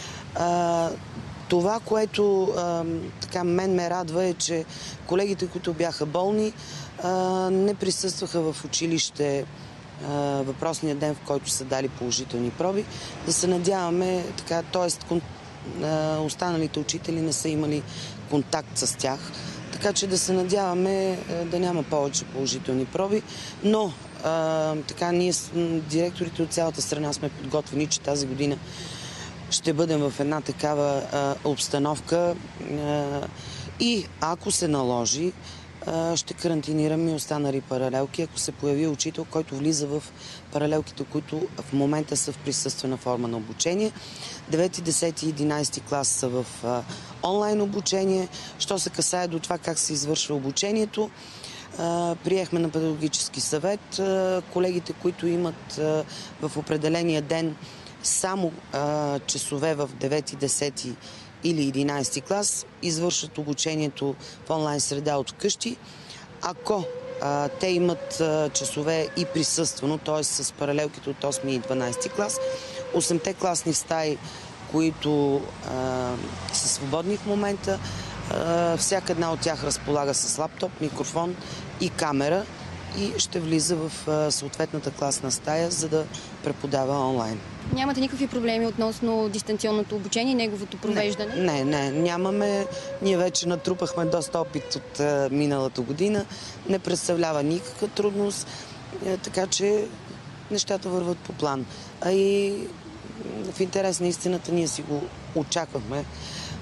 А, това, което а, така мен ме радва е, че колегите, които бяха болни, а, не присъстваха в училище а, въпросния ден, в който са дали положителни проби. Да се надяваме, така, т.е. останалите учители не са имали контакт с тях. Така че да се надяваме а, да няма повече положителни проби. Но а, така, ние, директорите от цялата страна, сме подготвени, че тази година ще бъдем в една такава а, обстановка а, и ако се наложи, а, ще карантинираме и останали паралелки, ако се появи учител, който влиза в паралелките, които в момента са в присъствена форма на обучение. девети, десети и единадесети клас са в а, онлайн обучение. Що се касае до това как се извършва обучението, а, приехме на педагогически съвет а, колегите, които имат а, в определения ден само а, часове в девети, десети или единадесети клас, извършват обучението в онлайн среда от вкъщи. Ако а, те имат а, часове и присъствено, т.е. с паралелките от осми и дванадесети клас, осемте класни стаи, които а, са свободни в момента, а, всяка една от тях разполага с лаптоп, микрофон и камера и ще влиза в а, съответната класна стая, за да преподава онлайн. Нямате никакви проблеми относно дистанционното обучение и неговото провеждане? Не, не, не, нямаме. Ние вече натрупахме доста опит от а, миналата година. Не представлява никаква трудност, а, така че нещата върват по план. А и в интерес на истината ние си го очаквахме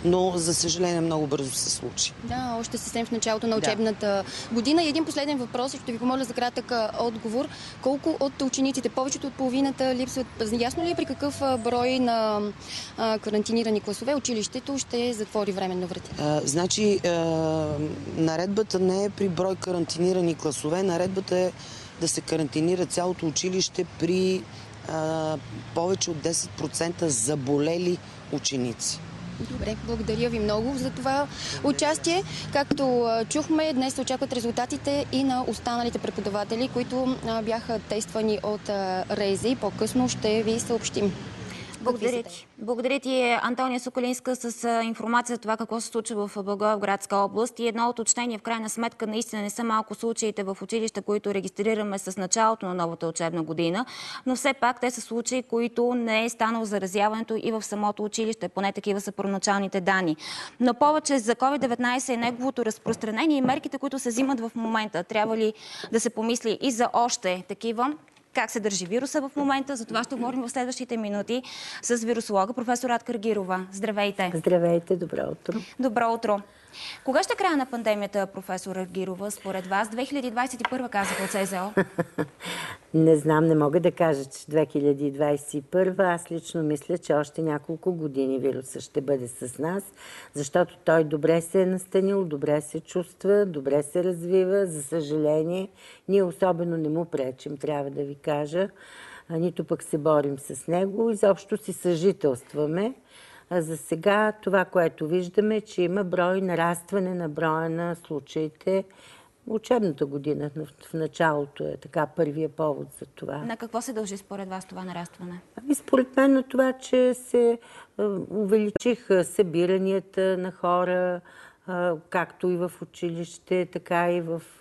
но за съжаление много бързо се случи. Да, още съвсем в началото на Да. учебната година. И един последен въпрос, ще ви помоля за кратък а, отговор. Колко от учениците, повечето от половината липсват? Ясно ли е при какъв а, брой на а, карантинирани класове училището ще затвори временно врати? А, значи, а, наредбата не е при брой карантинирани класове, наредбата е да се карантинира цялото училище при а, повече от десет процента заболели ученици. Добре, благодаря ви много за това участие. Както а, чухме, днес се очакват резултатите и на останалите преподаватели, които а, бяха тествани от а, РЗИ. По-късно ще ви съобщим. Благодаря ти. Благодаря ти, Антония Соколинска, с информация за това какво се случва в Благоевградска област. И едно уточнение, в крайна сметка, наистина не са малко случаите в училища, които регистрираме с началото на новата учебна година, но все пак те са случаи, които не е станало заразяването и в самото училище. Поне такива са първоначалните данни. Но повече за ковид деветнайсет и неговото разпространение и мерките, които се взимат в момента. Трябва ли да се помисли и за още такива? Как се държи вируса в момента? За това ще говорим в следващите минути с вирусолога професор Радка Аргирова. Здравейте! Здравейте, добро утро! Добро утро! Кога ще края на пандемията, професор Аргирова, според вас? две хиляди двадесет и първа казаха от СЗО. Не знам, не мога да кажа, че две хиляди двадесет и първа. Аз лично мисля, че още няколко години вируса ще бъде с нас, защото той добре се е настанил, добре се чувства, добре се развива. За съжаление, ние особено не му пречим, трябва да ви кажа. Нито пък се борим с него. Изобщо си съжителстваме. А за сега това, което виждаме, е, че има брой нарастване на броя на случаите. Учебната година в началото е така първия повод за това. На какво се дължи според вас това нарастване? Ами според мен на това, че се увеличиха събиранията на хора, както и в училище, така и в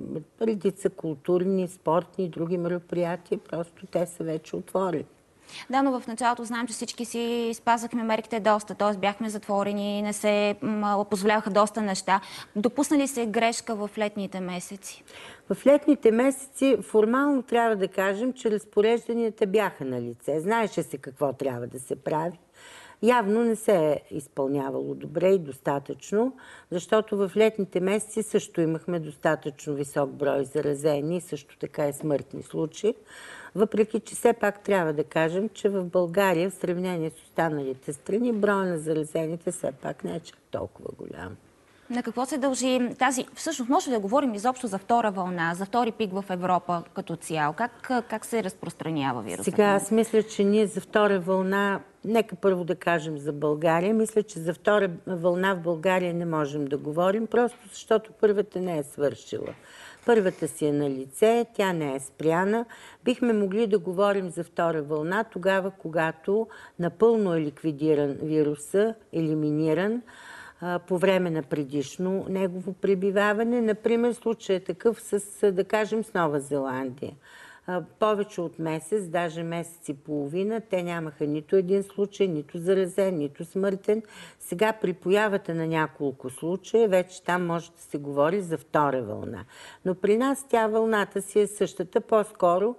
редица културни, спортни и други мероприятия. Просто те са вече отворени. Да, но в началото знаем, че всички си спазвахме мерките доста, т.е. бяхме затворени, не се позволяваха доста неща. Допуснали се грешка в летните месеци? В летните месеци формално трябва да кажем, че разпорежданията бяха на лице. Знаеше се какво трябва да се прави. Явно не се е изпълнявало добре и достатъчно, защото в летните месеци също имахме достатъчно висок брой заразени и също така и смъртни случаи. Въпреки че все пак трябва да кажем, че в България в сравнение с останалите страни броя на заразените все пак не е чак толкова голям. На какво се дължи тази... Всъщност може да говорим изобщо за втора вълна, за втори пик в Европа като цяло. Как, как се разпространява вируса? Сега аз мисля, че ние за втора вълна, нека първо да кажем за България, мисля, че за втора вълна в България не можем да говорим, просто защото първата не е свършила. Първата си е на лице, тя не е спряна. Бихме могли да говорим за втора вълна тогава, когато напълно е ликвидиран вируса, елиминиран, по време на предишно негово пребиваване. Например, случай е такъв с, да кажем, с Нова Зеландия. Повече от месец, даже месец и половина, те нямаха нито един случай, нито заразен, нито смъртен. Сега при появата на няколко случая, вече там може да се говори за втора вълна. Но при нас тя вълната си е същата. По-скоро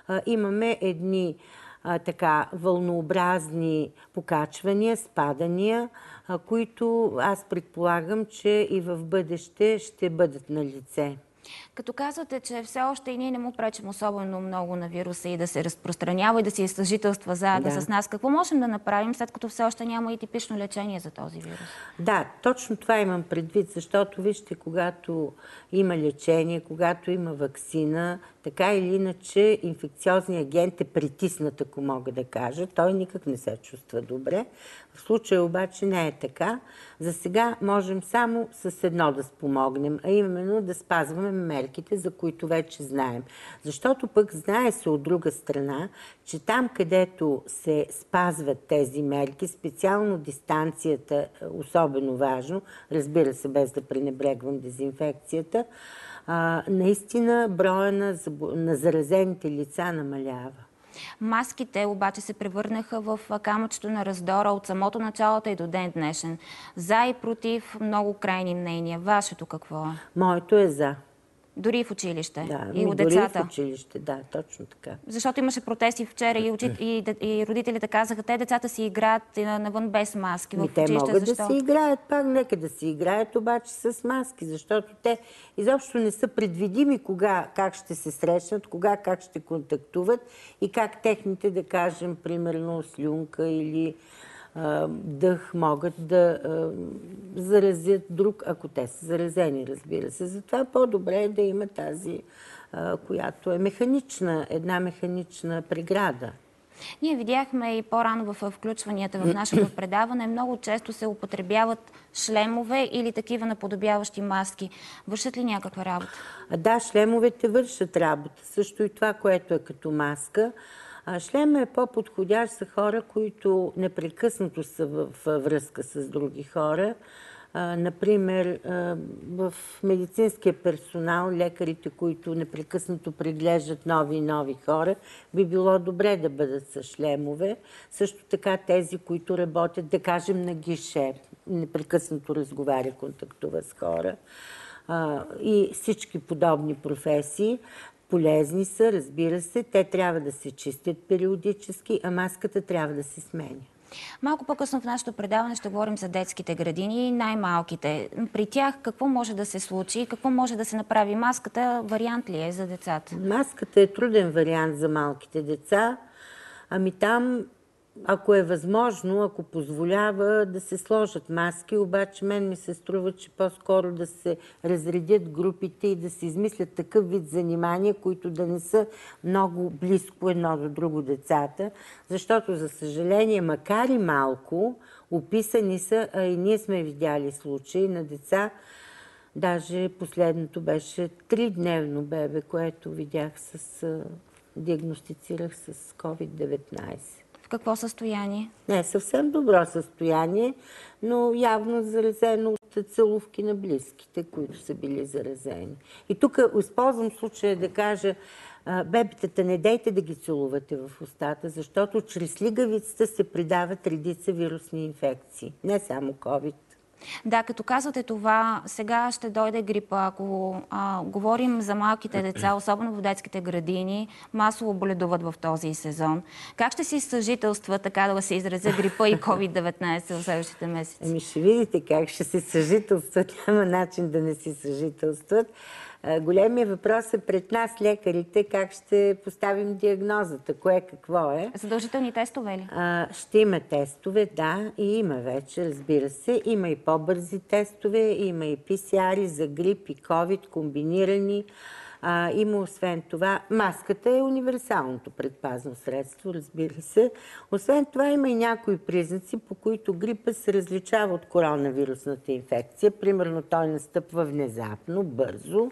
имаме едни а, така вълнообразни покачвания, спадания, а, които аз предполагам, че и в бъдеще ще бъдат на лице. Като казвате, че все още и ние не му пречим особено много на вируса и да се разпространява и да си съжителства заедно да. с нас, какво можем да направим, след като все още няма и типично лечение за този вирус? Да, точно това имам предвид, защото вижте, когато има лечение, когато има ваксина, така или иначе инфекциозният агент е притиснат, ако мога да кажа. Той никак не се чувства добре. В случая обаче не е така. За сега можем само с едно да спомогнем, а именно да спазваме мерките, за които вече знаем. Защото пък знае се от друга страна, че там, където се спазват тези мерки, специално дистанцията, особено важно, разбира се, без да пренебрегвам дезинфекцията, а, наистина броя на, на заразените лица намалява. Маските обаче се превърнаха в камъчето на раздора от самото началото и до ден днешен. За и против много крайни мнения. Вашето какво е? Моето е за. Дори в училище. Да, и ми от дори децата. в училище, да, точно така. Защото имаше протести вчера и, учи... и, и родителите казаха, те децата си играят навън без маски. Ми В те училище, могат защо? да си играят, пак нека да си играят, обаче с маски, защото те изобщо не са предвидими кога, как ще се срещнат, кога, как ще контактуват и как техните, да кажем, примерно слюнка или а, дъх могат да а, заразят друг, ако те са заразени, разбира се. Затова по-добре е да има тази, а, която е механична, една механична преграда. Ние видяхме и по-рано в включванията в нашето предаване, много често се употребяват шлемове или такива наподобяващи маски. Вършат ли някаква работа? А, да, шлемовете вършат работа. Също и това, което е като маска. А, шлем е по-подходящ за хора, които непрекъснато са в, в връзка с други хора. А, например, а, в медицинския персонал, лекарите, които непрекъснато преглеждат нови и нови хора, би било добре да бъдат с шлемове. Също така тези, които работят, да кажем, на гише, непрекъснато разговаря, контактува с хора. А, и всички подобни професии полезни са, разбира се. Те трябва да се чистят периодически, а маската трябва да се сменя. Малко по-късно в нашето предаване ще говорим за детските градини и най-малките. При тях какво може да се случи? Какво може да се направи? Маската вариант ли е за децата? Маската е труден вариант за малките деца. Ами там, ако е възможно, ако позволява да се сложат маски, обаче мен ми се струва, че по-скоро да се разредят групите и да се измислят такъв вид занимания, които да не са много близко едно до друго децата, защото, за съжаление, макар и малко, описани са, а и ние сме видяли случаи на деца, даже последното беше тридневно бебе, което видях с... диагностицирах с ковид деветнайсет. В какво състояние? Не, съвсем добро състояние, но явно заразено от целувки на близките, които са били заразени. И тук използвам случая да кажа, бебетата, не дейте да ги целувате в устата, защото чрез лигавицата се придават редица вирусни инфекции, не само ковид. Да, като казвате това, сега ще дойде грипа. Ако а, говорим за малките деца, особено в детските градини, масово боледуват в този сезон. Как ще си съжителства, така да се изразя, грипа и ковид деветнайсет в следващите месеци? Ами ще видите как ще си съжителстват. Няма начин да не си съжителстват. Големият въпрос е пред нас, лекарите, как ще поставим диагнозата, кое какво е. Задължителни тестове ли? А, ще има тестове, да, и има вече, разбира се. Има и по-бързи тестове, има и пи си ар-и за грип и ковид, комбинирани. А, има освен това, маската е универсалното предпазно средство, разбира се. Освен това има и някои признаци, по които грипа се различава от коронавирусната инфекция. Примерно той настъпва внезапно, бързо.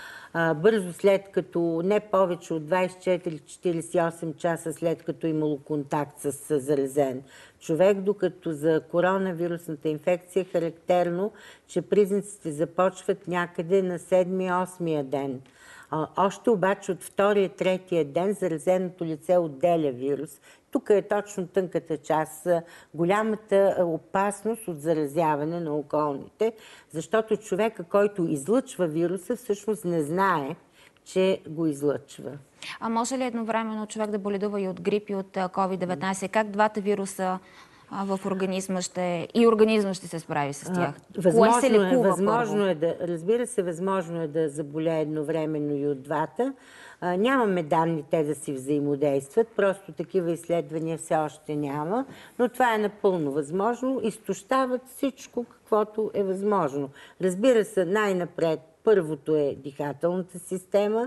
А, бързо след като, не повече от двайсет и четири до четирийсет и осем часа след като имало контакт с заразен човек, докато за коронавирусната инфекция е характерно, че признаците започват някъде на седми-осмия ден. А, още обаче от втория, третия ден заразеното лице отделя вирус. Тук е точно тънката част, голямата опасност от заразяване на околните, защото човека, който излъчва вируса, всъщност не знае, че го излъчва. А може ли едновременно човек да боледува и от грип и от ковид деветнайсет? Как двата вируса в организма ще... и организма ще се справи с тях? Възможно Кое се лекува е, възможно първо? е да, разбира се, възможно е да заболее едновременно и от двата. А, нямаме данни те да си взаимодействат, просто такива изследвания все още няма, но това е напълно възможно. Изтощават всичко, каквото е възможно. Разбира се, най-напред първото е дихателната система,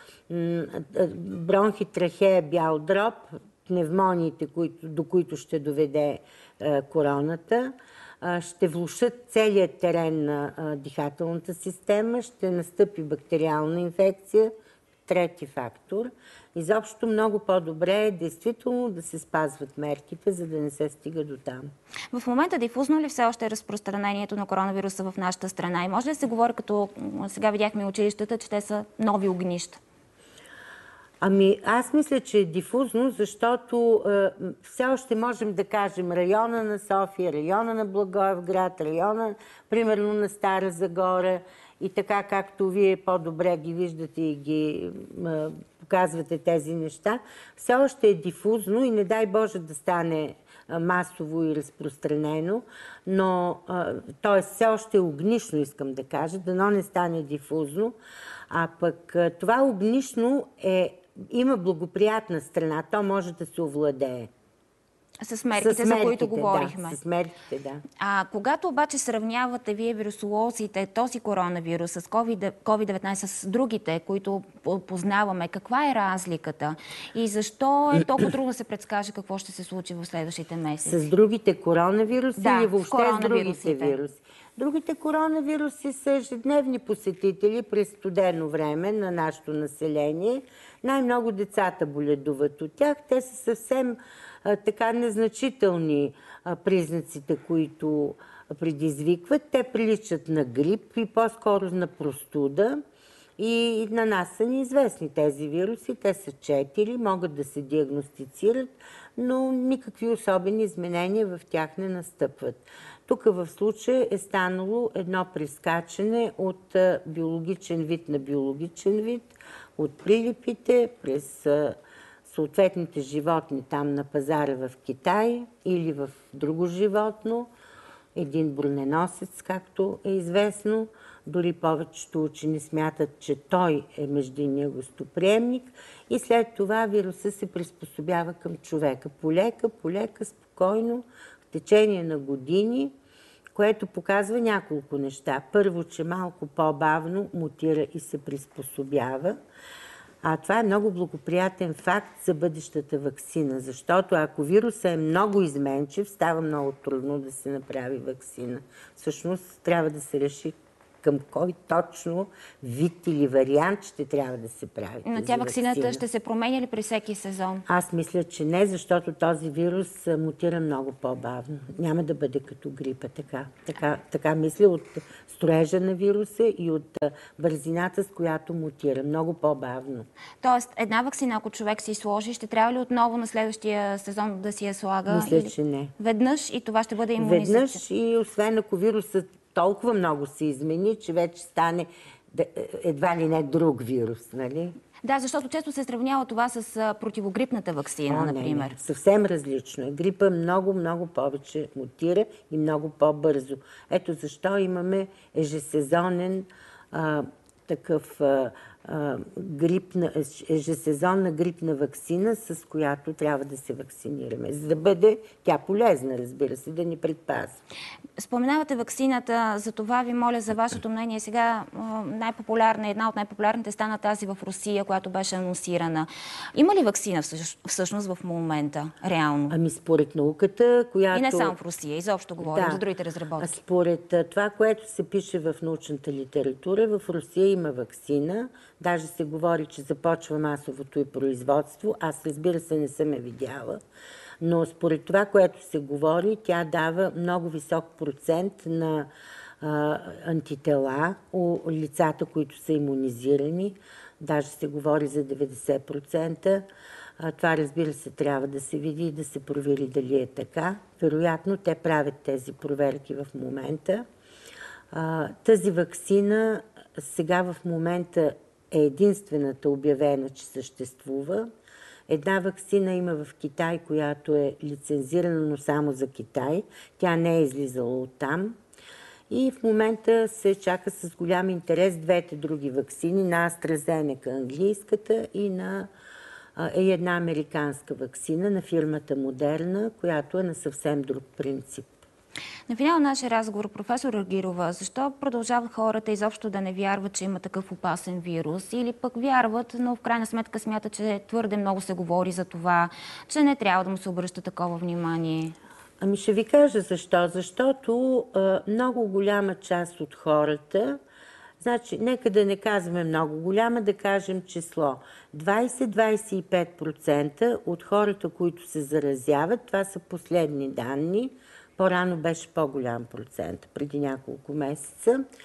бронхи, трахея, бял дроб, пневмониите, които, до които ще доведе е, короната, е, ще влушат целият терен на е, дихателната система, ще настъпи бактериална инфекция, трети фактор. Изобщо много по-добре е действително да се спазват мерките, за да не се стига до там. В момента дифузно ли все още е разпространението на коронавируса в нашата страна? И може ли да се говори, като сега видяхме училищата, че те са нови огнища? Ами, аз мисля, че е дифузно, защото е, все още можем да кажем района на София, района на Благоевград, района, примерно, на Стара Загора и така, както вие по-добре ги виждате и ги е, показвате тези неща, все още е дифузно и не дай Боже да стане масово и разпространено, но т.е. все още е огнишно, искам да кажа, дано не стане дифузно, а пък това огнишно е, има благоприятна страна, то може да се овладее. С мерките, с мерките, за които говорихме. Да, с мерките, да. А когато обаче сравнявате вие вирусолозите този коронавирус с ковид деветнайсет с другите, които познаваме, каква е разликата? И защо е толкова трудно да се предскаже какво ще се случи в следващите месеци? С другите коронавируси да, или въобще с, с другите вируси? Другите коронавируси са ежедневни посетители през студено време на нашето население. Най-много децата боледуват от тях. Те са съвсем а, така незначителни а, признаците, които предизвикват. Те приличат на грип и по-скоро на простуда. И на нас са неизвестни тези вируси. Те са четири, могат да се диагностицират, но никакви особени изменения в тях не настъпват. Тук в случая е станало едно прескачане от биологичен вид на биологичен вид, от прилипите през съответните животни там на пазара в Китай или в друго животно, един броненосец, както е известно. Дори повечето учени смятат, че той е междинния гостоприемник и след това вируса се приспособява към човека. Полека, полека, спокойно, в течение на години, което показва няколко неща. Първо, че малко по-бавно мутира и се приспособява. А това е много благоприятен факт за бъдещата ваксина, защото ако вирусът е много изменчив, става много трудно да се направи ваксина. Всъщност трябва да се реши към кой точно вид или вариант ще трябва да се прави. Но тя ваксината ваксина. ще се променя ли при всеки сезон? Аз мисля, че не, защото този вирус мутира много по-бавно. Няма да бъде като грипа. Така, така, така мисля от строежа на вируса и от бързината, с която мутира. Много по-бавно. Тоест, една ваксина, ако човек си сложи, ще трябва ли отново на следващия сезон да си я слага? Мисля, или... че не. Веднъж и това ще бъде имунизация? Веднъж и освен ако вирусът толкова много се измени, че вече стане едва ли не друг вирус, нали? Да, защото често се сравнява това с противогрипната ваксина, О, например. Не, не. Съвсем различно е. Грипа много, много повече мутира и много по-бързо. Ето защо имаме ежесезонен а, такъв а, а, грипна, ежесезонна грипна ваксина, с която трябва да се вакцинираме. За да бъде тя полезна, разбира се, да ни предпазва. Споменавате ваксината, за това ви моля за вашето мнение. Сега най-популярна, една от най-популярните стана тази в Русия, която беше анонсирана. Има ли ваксина всъщност в момента, реално? Ами според науката, която... И не само в Русия, изобщо говорим да. за другите разработки. А според това, което се пише в научната литература, в Русия има ваксина. Даже се говори, че започва масовото и производство. Аз, разбира се, не съм я видяла. Но според това, което се говори, тя дава много висок процент на а, антитела у лицата, които са имунизирани. Даже се говори за деветдесет процента. А, това, разбира се, трябва да се види и да се провери дали е така. Вероятно, те правят тези проверки в момента. А, тази ваксина сега в момента е единствената обявена, че съществува. Една ваксина има в Китай, която е лицензирана, но само за Китай. Тя не е излизала оттам. И в момента се чака с голям интерес двете други ваксини, на AstraZeneca, английската, и на е една американска ваксина на фирмата Модерна, която е на съвсем друг принцип. На финал на нашия разговор, професор Аргирова, защо продължават хората изобщо да не вярват, че има такъв опасен вирус? Или пък вярват, но в крайна сметка смятат, че твърде много се говори за това, че не трябва да му се обръща такова внимание? Ами ще ви кажа защо. Защото а, много голяма част от хората, значи, нека да не казваме много голяма, да кажем число. двайсет до двайсет и пет процента от хората, които се заразяват, това са последни данни, по-рано беше по-голям процент, преди няколко месеца,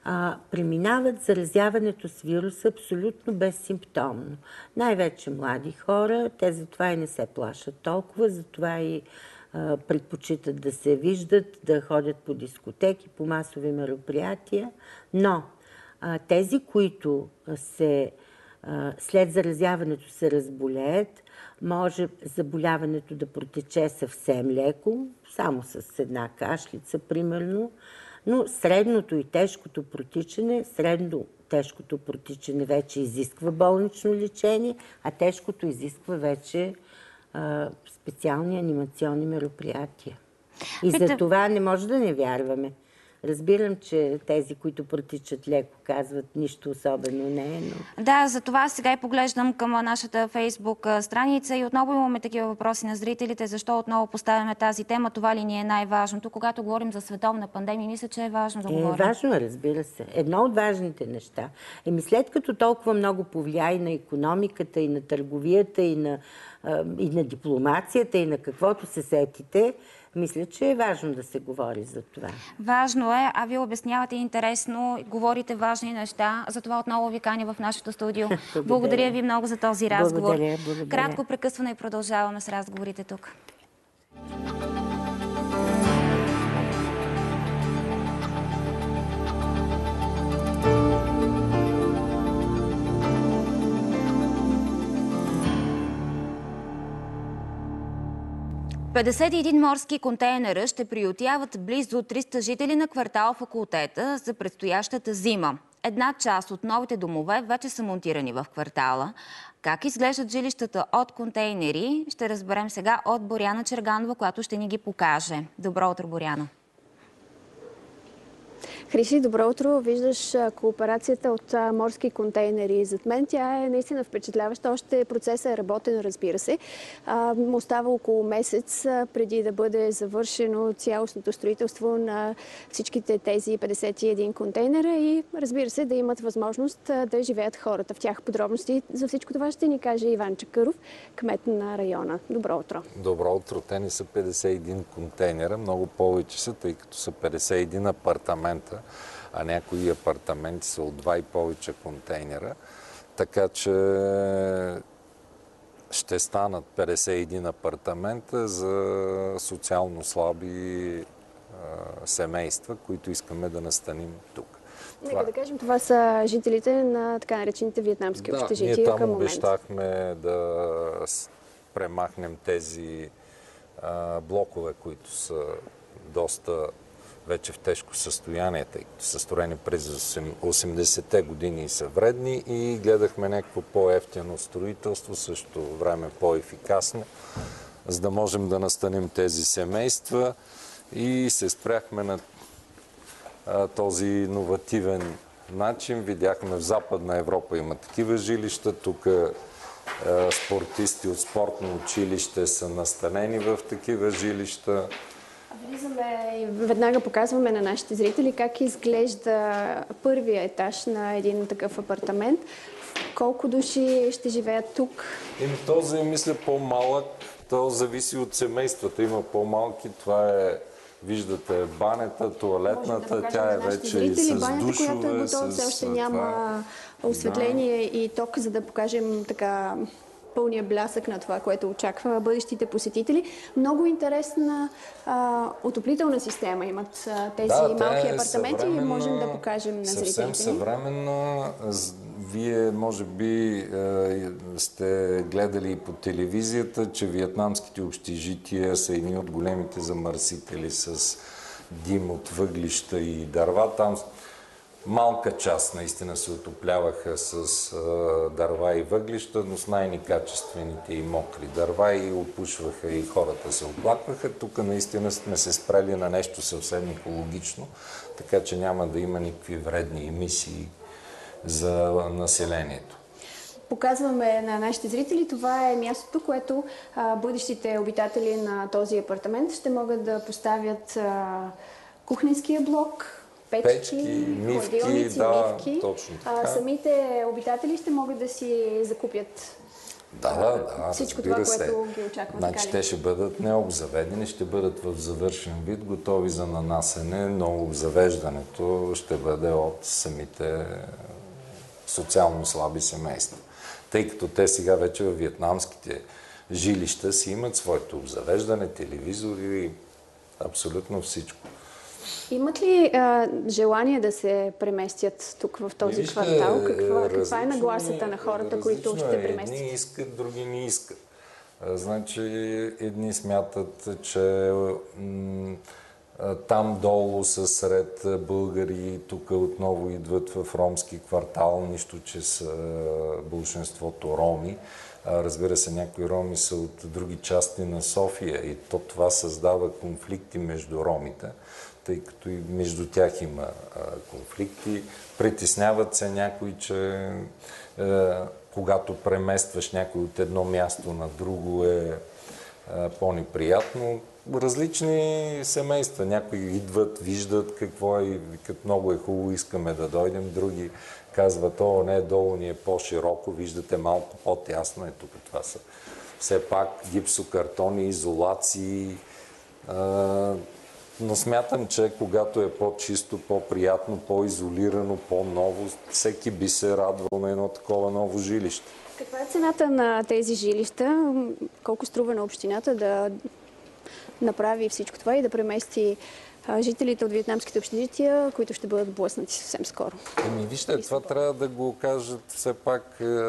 а, преминават заразяването с вируса абсолютно безсимптомно. Най-вече млади хора, те затова и не се плашат толкова, затова и а, предпочитат да се виждат, да ходят по дискотеки, по масови мероприятия, но а, тези, които се а, след заразяването се разболеят, може заболяването да протече съвсем леко, само с една кашлица, примерно, но средното и тежкото протичане, средно тежкото протичане вече изисква болнично лечение, а тежкото изисква вече а, специални анимационни мероприятия. И Питам... за това не може да не вярваме. Разбирам, че тези, които протичат леко, казват нищо особено не е, но... Да, за това сега и поглеждам към нашата Фейсбук страница и отново имаме такива въпроси на зрителите. Защо отново поставяме тази тема? Това ли ни е най-важното? Когато говорим за световна пандемия, мисля, че е важно да е, говорим. Важно е, разбира се. Едно от важните неща. Еми след като толкова много повлия и на икономиката, и на търговията, и на, и на дипломацията, и на каквото се сетите, мисля, че е важно да се говори за това. Важно е, а вие обяснявате интересно, говорите важни неща, затова отново ви каня в нашето студио. Благодаря. Благодаря ви много за този разговор. Благодаря, благодаря. Кратко прекъсване и продължаваме с разговорите тук. петдесет и един морски контейнера ще приютяват близо триста жители на квартал Факултета за предстоящата зима. Една част от новите домове вече са монтирани в квартала. Как изглеждат жилищата от контейнери, ще разберем сега от Боряна Черганова, която ще ни ги покаже. Добро утро, Боряна! Хриси, добро утро. Виждаш кооперацията от морски контейнери зад мен. Тя е наистина впечатляваща. Още процесът е работен, разбира се. Остава около месец преди да бъде завършено цялостното строителство на всичките тези петдесет и един контейнера и, разбира се, да имат възможност да живеят хората в тях. Подробности за всичко това ще ни каже Иван Чакъров, кмет на района. Добро утро. Добро утро. Те не са петдесет и един контейнера, много повече са, тъй като са петдесет и един апартамента, а някои апартаменти са от два и повече контейнера. Така че ще станат петдесет и един апартамента за социално слаби а, семейства, които искаме да настаним тук. Нека това... да кажем, това са жителите на така наречените виетнамски да, общежития към момента. Ние там обещахме да премахнем тези а, блокове, които са доста вече в тежко състояние, тъй като са строени през осемдесетте години и са вредни и гледахме някакво по-евтино строителство, също време по-ефикасно, за да можем да настаним тези семейства и се спряхме на а, този иновативен начин. Видяхме в Западна Европа има такива жилища, тук а, спортисти от спортно училище са настанени в такива жилища. Влизаме и веднага показваме на нашите зрители как изглежда първия етаж на един такъв апартамент. Колко души ще живеят тук? Еми, този, мисля, по-малък. То зависи от семействата. Има по-малки. Това е, виждате, банята, туалетната. Да тя е вече и с банята, душове. Която е готова, все още няма осветление да. И ток, за да покажем така пълния блясък на това, което очаква бъдещите посетители. Много интересна а, отоплителна система имат а, тези да, малки апартаменти и можем да покажем на зрителите. Съвсем съвременна. Вие, може би, сте гледали и по телевизията, че виетнамските общежития са едни от големите замърсители с дим от въглища и дърва. Там малка част наистина се отопляваха с а, дърва и въглища, но с най-некачествените и мокри дърва и опушваха и хората се оплакваха. Тук наистина сме се спрели на нещо съвсем екологично, така че няма да има никакви вредни емисии за населението. Показваме на нашите зрители, това е мястото, което а, бъдещите обитатели на този апартамент ще могат да поставят а, кухненския блок, печки, печки мивки, хладилници, да, мивки. Точно така. А, самите обитатели ще могат да си закупят Да, да, да. Всичко това, се. което ги очаква. Значи те ще бъдат необзаведени, ще бъдат в завършен вид, готови за нанасене, но обзавеждането ще бъде от самите социално слаби семейства. Тъй като те сега вече във виетнамските жилища си имат своето обзавеждане, телевизори, абсолютно всичко. Имат ли а, желание да се преместят тук в този Вижте, квартал? Каква, каква е различно нагласата на хората, които ще е. преместят? Едни искат, други не искат. А, значи, едни смятат, че м- там долу са сред българи, тук отново идват в ромски квартал, нищо, че са большинството роми. Разбира се, някои роми са от други части на София и то това създава конфликти между ромите, тъй като и между тях има а, конфликти. Притесняват се някои, че е, когато преместваш някой от едно място на друго е, е по-неприятно. Различни семейства. Някои идват, виждат какво е и викат много е хубаво, искаме да дойдем. Други казват, о, не, долу ни е по-широко, виждате малко по-тясно. Е, тук това са все пак гипсокартони, изолации. А, но смятам, че когато е по-чисто, по-приятно, по-изолирано, по-ново, всеки би се радвал на едно такова ново жилище. Каква е цената на тези жилища? Колко струва на общината да направи всичко това и да премести а, жителите от виетнамските общежития, които ще бъдат блъснати съвсем скоро? Еми, вижте, това трябва да го кажат все пак е,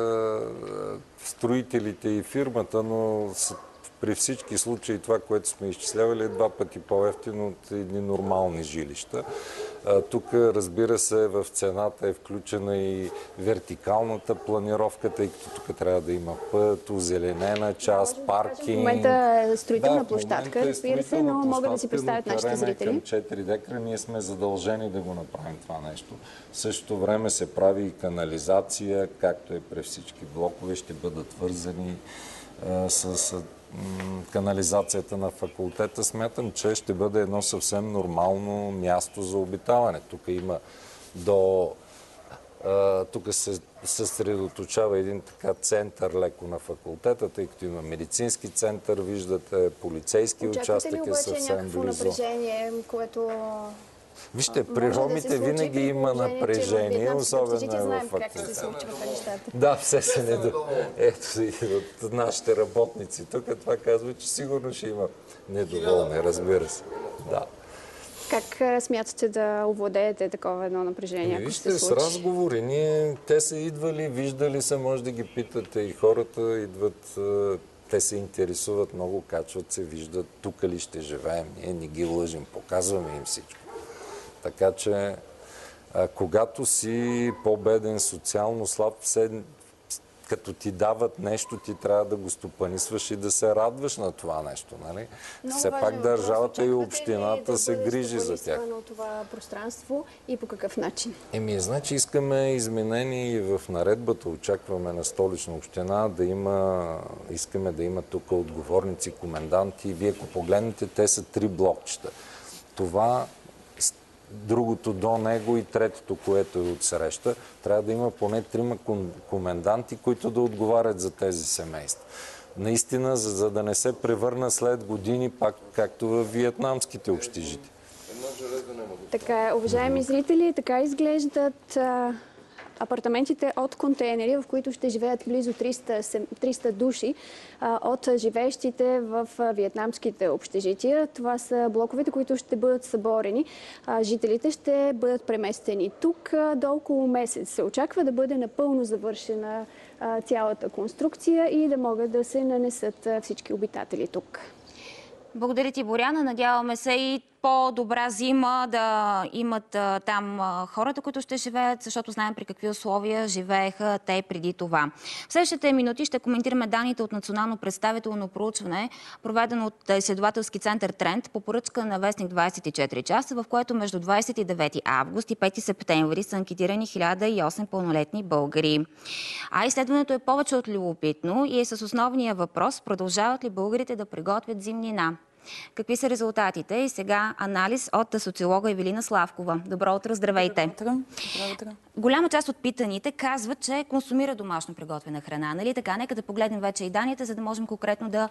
строителите и фирмата, но с, при всички случаи това, което сме изчислявали, е два пъти по-евтино от едни нормални жилища. А, тук, разбира се, в цената е включена и вертикалната планировка, тъй като тук трябва да има път, озеленена част, паркинг. В момента е строителна да, площадка, разбира се, но могат да си представят нашите зрители. Към четири декара ние сме задължени да го направим това нещо. В същото време се прави и канализация, както е при всички блокове, ще бъдат вързани а, с канализацията на факултета. Смятам, че ще бъде едно съвсем нормално място за обитаване. Тук има до... А, тук се съсредоточава един така център леко на факултета, тъй като има медицински център, виждате, полицейски участък е съвсем близо. Напрежение, което... Вижте, при ромите да винаги има напрежение, особено в факултета. Да, все се не до... Ето и от нашите работници тук това казва, че сигурно ще има недоволни, разбира се. Да. Как смятате да овладеете такова едно напрежение, ако ще се случи? С разговори. Ние, те са идвали, виждали са, може да ги питате и хората идват, те се интересуват много, качват се, виждат тук ли ще живеем. Ние не ги лъжим, показваме им всичко. Така че, а, когато си по-беден, социално слаб, все, като ти дават нещо, ти трябва да го стопанисваш и да се радваш на това нещо. Нали? Все пак държавата и общината да се грижи за тях. На това пространство и по какъв начин? Еми, значи искаме изменения и в наредбата. Очакваме на Столична община да има, искаме да има тук отговорници, коменданти. Вие, ако погледнете, те са три блокчета. Това другото до него и третото, което е отсреща, трябва да има поне трима коменданти, които да отговарят за тези семейства. Наистина, за, за да не се превърна след години пак, както в виетнамските общежития. Така, уважаеми зрители, така изглеждат а, апартаментите от контейнери, в които ще живеят близо триста, триста души а, от живеещите в а, виетнамските общежития. Това са блоковете, които ще бъдат съборени. А, жителите ще бъдат преместени тук а, до около месец. Се очаква да бъде напълно завършена а, цялата конструкция и да могат да се нанесат а, всички обитатели тук. Благодаря ти, Боряна. Надяваме се и по-добра зима да имат а, там а, хората, които ще живеят, защото знаем при какви условия живееха те преди това. В следващите минути ще коментираме данните от национално представително проучване, проведено от изследователски център Тренд по поръчка на Вестник двадесет и четири часа, в което между двадесет и девети август и пети септември са анкетирани хиляда и осем пълнолетни българи. А изследването е повече от любопитно и е с основния въпрос: продължават ли българите да приготвят зимнина? Какви са резултатите? И сега анализ от социолога Евелина Славкова. Добро утро, здравейте! Добро утро. Добро утро. Голяма част от питаните казват, че консумира домашно приготвена храна. Нали така? Нека да погледнем вече и данните, за да можем конкретно да,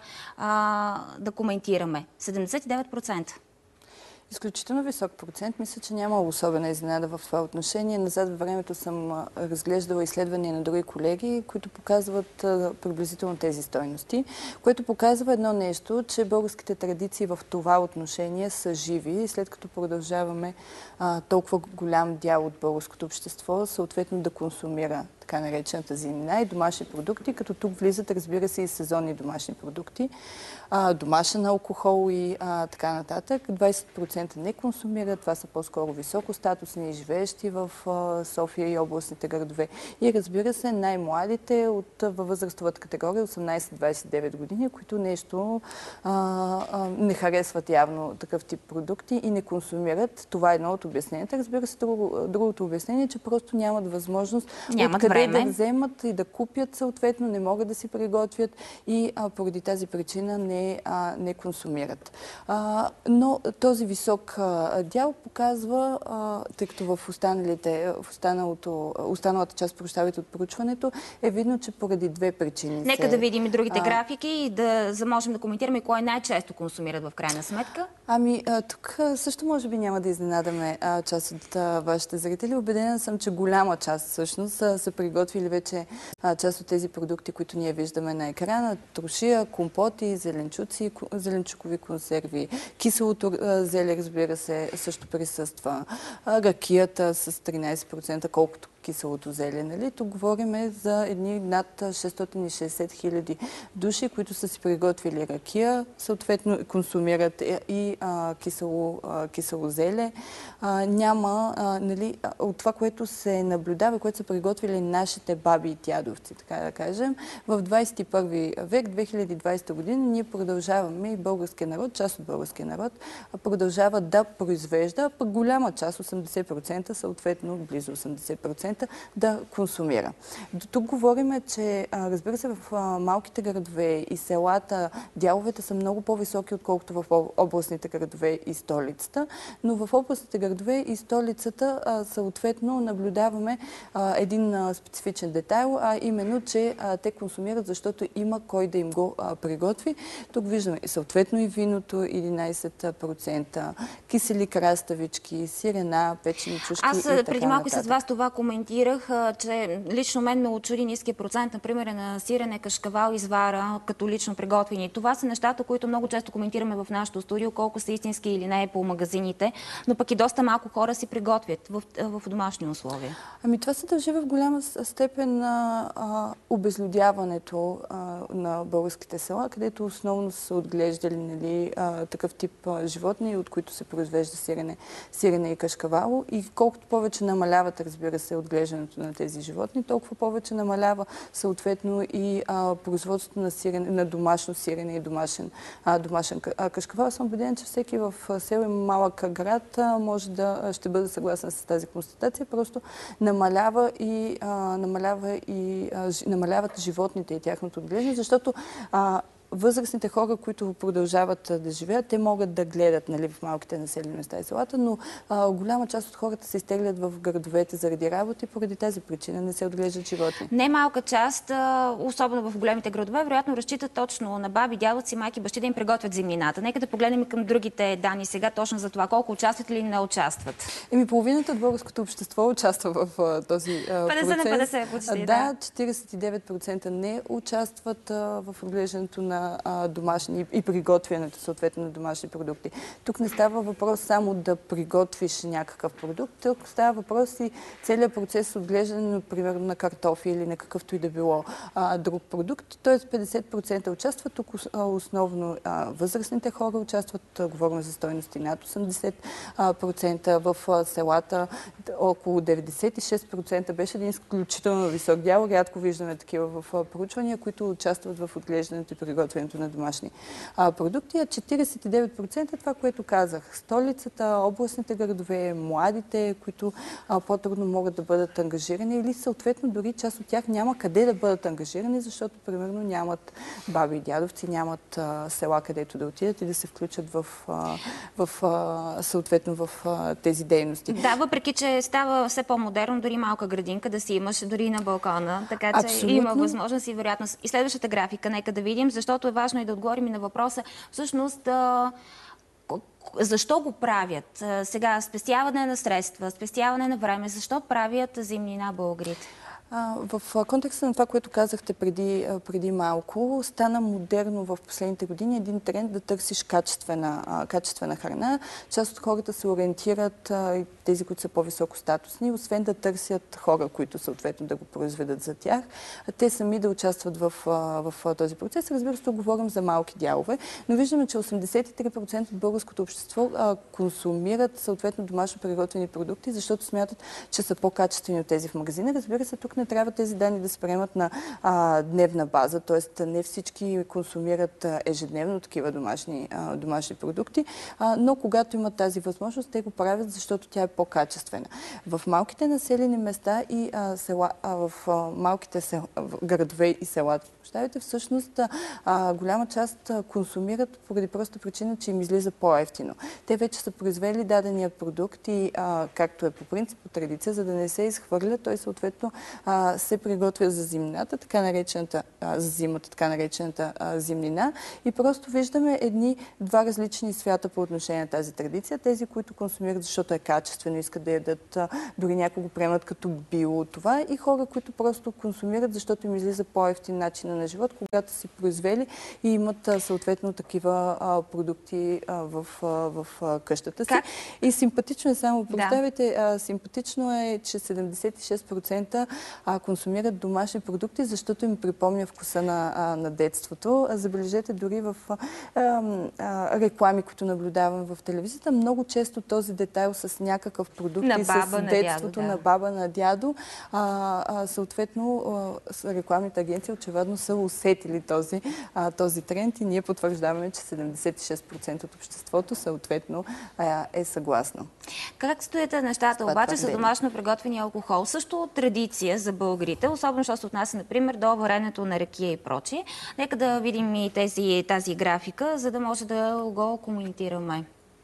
а, да коментираме. седемдесет и девет процента. Изключително висок процент. Мисля, че няма особена изненада в това отношение. Назад във времето съм разглеждала изследвания на други колеги, които показват приблизително тези стойности, което показва едно нещо, че българските традиции в това отношение са живи и след като продължаваме а, толкова голям дял от българското общество, съответно да консумира така наречената зимнина и домашни продукти, като тук влизат, разбира се, и сезонни домашни продукти, а, домашен алкохол и а, така нататък. двайсет процента не консумират, това са по-скоро високостатусни, живеещи в а, София и областните градове. И разбира се, най-младите от във възрастовата категория осемнайсет до двайсет и девет години, които нещо а, а, не харесват явно такъв тип продукти и не консумират. Това е едно от обясненията. Разбира се, друго, другото обяснение е, че просто нямат възможност откъде да вземат и да купят, съответно не могат да си приготвят и а, поради тази причина не, а, не консумират. А, но този висок а, дял показва, а, тъй като в, останалите, в останалото, останалата част, прощавайте, от проучването, е видно, че поради две причини. Нека се, да видим и другите а, графики и да, за можем да коментираме кой най-често консумират в крайна сметка. Ами, а, тук също може би няма да изненадаме а, част от а, вашите зрители. Убедена съм, че голяма част всъщност са, са приготвили вече а, част от тези продукти, които ние виждаме на екрана. Трошия, компоти, зеленчуци, зеленчукови консерви, киселото а, зеле, разбира се, също присъства. А, ракията с тринайсет процента, колкото киселото зеле. Нали? Тук говорим за едни над шестстотин и шейсет хиляди души, които са си приготвили ракия, съответно консумират и а, кисело, а, кисело зеле. А, няма, а, нали, от това, което се наблюдава, което са приготвили нашите баби и дядовци, така да кажем, в двайсет и първи век, две хиляди и двайсета година, ние продължаваме и българския народ, част от българския народ, продължава да произвежда, пък голяма част, осемдесет процента, съответно близо осемдесет процента, да консумира. До тук говорим, че разбира се, в малките градове и селата дяловете са много по-високи, отколкото в областните градове и столицата, но в областните градове и столицата съответно наблюдаваме един специфичен детайл, а именно, че те консумират, защото има кой да им го приготви. Тук виждаме съответно и виното единайсет процента, кисели краставички, сирена, печени чушки Аз и така преди малко нататък. с вас това коментирах, че лично мен ме очуди ниския процент, например, на сирене, кашкавал, извара, като лично приготвени. Това са нещата, които много често коментираме в нашото студио, колко са истински или не по магазините, но пък и доста малко хора си приготвят в, в домашни условия. Ами това се дължи в голяма степен на а, обезлюдяването а, на българските села, където основно са отглеждали, нали, а, такъв тип а, животни, от които се произвежда сирене, сирене и кашкавало. И колкото повече намаляват, разбира се, отглеждането на тези животни, толкова повече намалява съответно и а, производството на, сирене, на домашно сирене и домашен, а, домашен кашкавал. Съм убеден, че всеки в село и малък град а, може да ще бъде съгласен с тази констатация. Просто намалява и, а, намалява и а, ж, намаляват животните и тяхното отглеждане, защото а, възрастните хора, които продължават да живеят, те могат да гледат, нали, в малките населени места и селата, но а, голяма част от хората се изтеглят в градовете заради работа и поради тази причина не се отглеждат животни. Не малка част, особено в големите градове, вероятно разчитат точно на баби, дядовци, майки, бащи да им приготвят зимнината. Нека да погледнем към другите данни сега точно за това. Колко участват или не участват? Еми, половината от българското общество участва в а, този а, процес. петдесет на петдесет почти, да. четирийсет и девет процента не участват а, в отглеждането на а, домашни и приготвянето, съответно, на домашни продукти. Тук не става въпрос само да приготвиш някакъв продукт, тук става въпрос и целият процес отглеждане, например, на картофи или на какъвто и да било а, друг продукт. Тоест петдесет процента участват, тук основно а, възрастните хора участват, говорим за стойности над осемдесет процента, в а, селата около деветдесет и шест процента, беше един изключително висок дял. Рядко виждаме такива в а, проучвания, които участват в отглеждането и приготвянето приготвянето на домашни а, продукти, а четиридесет и девет процента това, което казах. Столицата, областните градове, младите, които а, по-трудно могат да бъдат ангажирани или съответно дори част от тях няма къде да бъдат ангажирани, защото примерно нямат баби и дядовци, нямат а, села където да отидат и да се включат в, а, в а, съответно в а, тези дейности. Да, въпреки че става все по-модерно, дори малка градинка да си имаш, дори на балкона, така че Абсолютно. Има възможност и вероятност. И следващата графика, нека да видим, защото е важно и да отговорим и на въпроса. Всъщност, а, защо го правят? Сега, спестяване на средства, спестяване на време, защо правят зимнина българите? В контекста на това, което казахте преди, преди малко, стана модерно в последните години един тренд да търсиш качествена, качествена храна. Част от хората се ориентират, тези, които са по-високо статусни, освен да търсят хора, които съответно да го произведат за тях, те сами да участват в, в този процес. Разбира се, говорим за малки дялове, но виждаме, че осемдесет и три процента от българското общество консумират съответно домашно приготвени продукти, защото смятат, че са по-качествени от тези в магазина. Разбира се, тук не трябва тези данни да се приемат на а, дневна база, т.е. не всички консумират а, ежедневно такива домашни, а, домашни продукти, а, но когато имат тази възможност, те го правят, защото тя е по-качествена. В малките населени места и а, села, а, в а, малките сел, в градове и селата, представите, всъщност а, голяма част а, консумират поради проста причина, че им излиза по-евтино. Те вече са произвели дадения продукт и а, както е по принцип, по традиция, за да не се изхвърля, той съответно а, се приготвя за зимната, така наречената, а, за зимата, така наречената а, зимнина. И просто виждаме едни два различни свята по отношение на тази традиция. Тези, които консумират, защото е качествено, искат да ядат, а, дори някои го приемат като био това, и хора, които просто консумират, защото им излиза по-евтин начин на живот, когато си произвели и имат а, съответно такива а, продукти а, в, а, в а, къщата си. Как? И симпатично е само, представете, да. Симпатично е, че седемдесет и шест процента а, консумират домашни продукти, защото им припомня вкуса на, а, на детството. А, забележете, дори в а, а, реклами, които наблюдавам в телевизията, много често този детайл с някакъв продукт на и баба, с на детството дядо, да. на баба, на дядо. А, а, съответно, а, рекламните агенции очевидно са усетили този, а, този тренд и ние потвърждаваме, че седемдесет и шест процента от обществото съответно а, е съгласно. Как стоят нещата това обаче твърдение. с домашно приготвения алкохол? Също традиция за българите, особено що се отнася, например, до варенето на ракия и прочие. Нека да видим и тези, тази графика, за да може да го коментираме.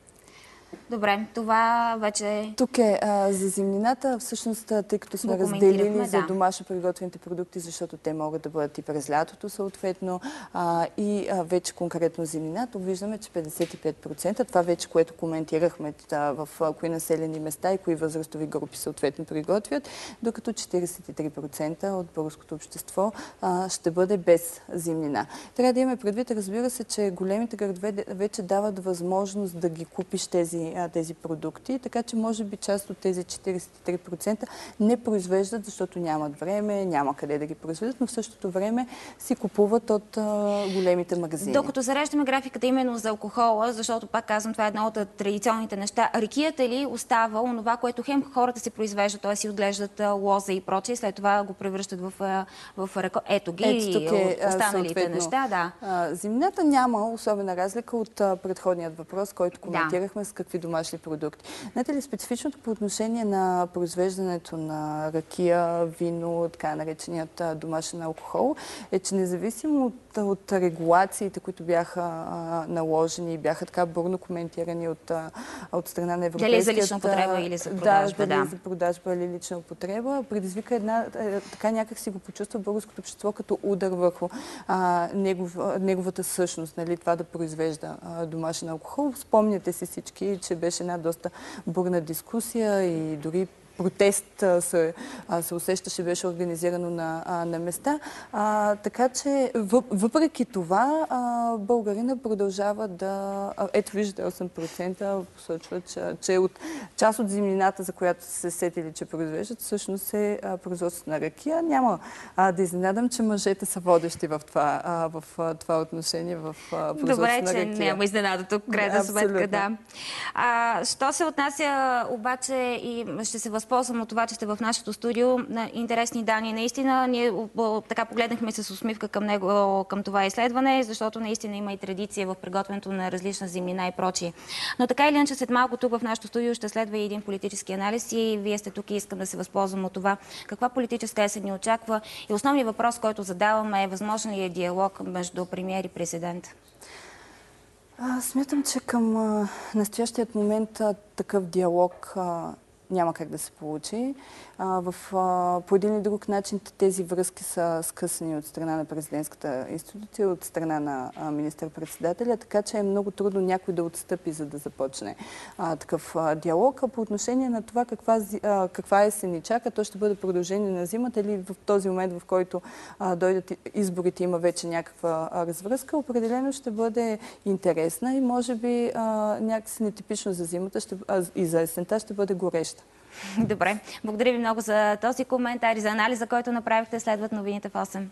Добре, това вече... Тук е а, за зимнината, всъщност, тъй като сме разделили за да. домашно приготвените продукти, защото те могат да бъдат и през лятото съответно, а, и а, вече конкретно зимнината, виждаме, че петдесет и пет процента, това вече, което коментирахме да, в а, кои населени места и кои възрастови групи съответно приготвят, докато четиридесет и три процента от българското общество а, ще бъде без зимнина. Трябва да имаме предвид, разбира се, че големите градове вече дават възможност да ги купиш тези тези продукти, така че може би част от тези четиридесет и три процента не произвеждат, защото нямат време, няма къде да ги произведат, но в същото време си купуват от а, големите магазини. Докато зареждаме графиката именно за алкохола, защото пак казвам, това е едно от традиционните неща, ракията ли остава онова, което хем хората си произвеждат, т.е. си отглеждат лоза и прочее, след това го превръщат в, в ръко. Ето ги Ето, тук е, останалите неща. Да. А, зимната няма особена разлика от а, предходният въпрос, който коментирахме, да. С какви домашни продукти. Знаете ли, специфичното по отношение на произвеждането на ракия, вино, така нареченият домашен алкохол, е, че независимо от, от регулациите, които бяха а, наложени и бяха така бурно коментирани от, а, от страна на Европейския... Дали за лична употреба или за продажба, да. да. за продажба или лична употреба, предизвика една, така някак си го почувства българското общество като удар върху а, негов, неговата същност, нали, това да произвежда а, домашен алкохол. Спомняте си всички, че беше една доста бурна дискусия и дори протест се, се усещаше, беше организирано на, на места. А, така че, въпреки това, а, българина продължава да... Ето виждате, осем процента посочва, че, че от част от зимнината, за която се сетили, че произвеждат, всъщност е производство на ракия. Няма а, да изненадам, че мъжете са водещи в това, а, в, в това отношение, в производство на ракия. Добре, че няма изненада тук, крайна сметка, да. А, що се отнася обаче и ще се възможно възползвам от това, че сте в нашото студио. Интересни данни. Наистина, ние така погледнахме с усмивка към него, към това изследване, защото наистина има и традиция в приготвянето на различна зимнина и прочие. Но така или иначе, след малко тук в нашото студио ще следва и един политически анализ и вие сте тук и искам да се възползвам от това. Каква политическа есен ни очаква? И основният въпрос, който задаваме е: възможен ли е диалог между премиер и президент? А, смятам, че към а, настоящият момент а, такъв диалог а, няма как да се получи. А, в, а, по един или друг начин тези връзки са скъсани от страна на президентската институция, от страна на а, министър-председателя, така че е много трудно някой да отстъпи, за да започне а, такъв а, диалог. А по отношение на това каква, а, каква есен ни чака, то ще бъде продължение на зимата или в този момент, в който а, дойдат изборите, има вече някаква а, развръзка, определено ще бъде интересна и може би а, някакси нетипично за зимата ще, а, и за есента ще бъде гореща. Добре. Благодаря ви много за този коментар и за анализа, който направихте. Следват новините в осем.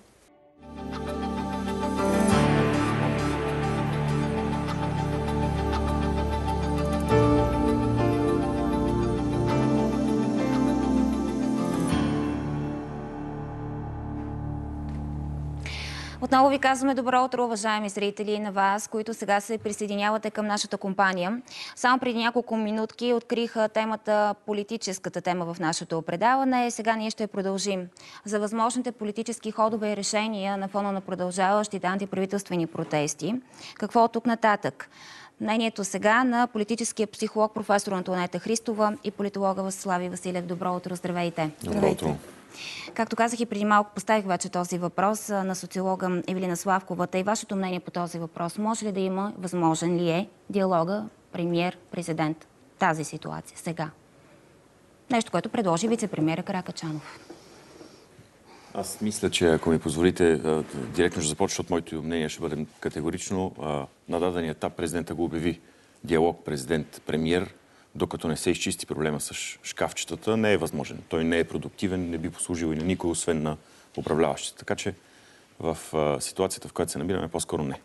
Отново ви казваме добро утро, уважаеми зрители, на вас, които сега се присъединявате към нашата компания. Само преди няколко минутки откриха темата, политическата тема в нашето предаване. Сега ние ще продължим. За възможните политически ходове и решения на фона на продължаващите антиправителствени протести. Какво от тук нататък? Мнението сега на политическия психолог професор Антоанета Христова и политолога Слави Василев. Добро утро, здравейте! Добро утро! Както казах и преди малко, поставих вече този въпрос на социолога Евелина Славковата и вашето мнение по този въпрос. Може ли да има, възможен ли е диалога премиер-президент в тази ситуация сега? Нещо, което предложи вице-премиера Каракачанов. Аз мисля, че ако ми позволите, директно ще започна от моето мнение, ще бъдем категорично. На дадения етап президента го обяви диалог президент-премиер, докато не се изчисти проблема с шкафчетата, не е възможен. Той не е продуктивен, не би послужил и на никой, освен на управляващите. Така че в ситуацията, в която се набираме, по-скоро не.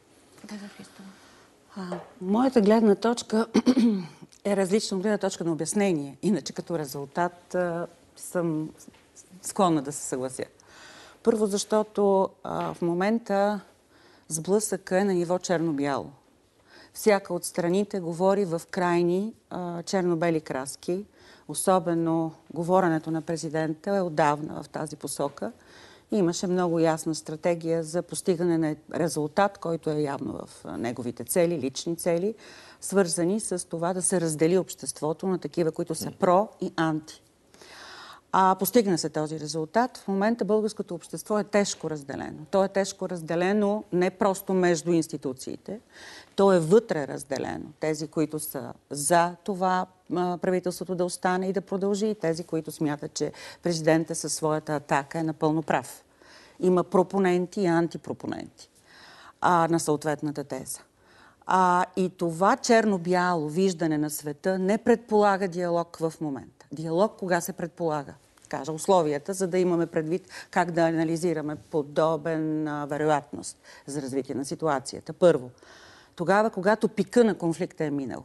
А, моята гледна точка е различна от гледна точка на обяснение. Иначе като резултат а, съм склонна да се съглася. Първо, защото а, в момента сблъсъка е на ниво черно-бяло. Всяка от страните говори в крайни а, черно-бели краски. Особено говоренето на президента е отдавна в тази посока. И имаше много ясна стратегия за постигане на резултат, който е явно в неговите цели, лични цели, свързани с това да се раздели обществото на такива, които са про и анти. А постигна се този резултат. В момента българското общество е тежко разделено. То е тежко разделено не просто между институциите, то е вътре разделено. Тези, които са за това правителството да остане и да продължи, и тези, които смятат, че президентът със своята атака е напълно прав. Има пропоненти и антипропоненти а, на съответната теза. А, и това черно-бяло виждане на света не предполага диалог в момента. Диалог кога се предполага? Кажа условията, за да имаме предвид как да анализираме подобен а, вероятност за развитие на ситуацията. Първо, тогава, когато пика на конфликта е минал.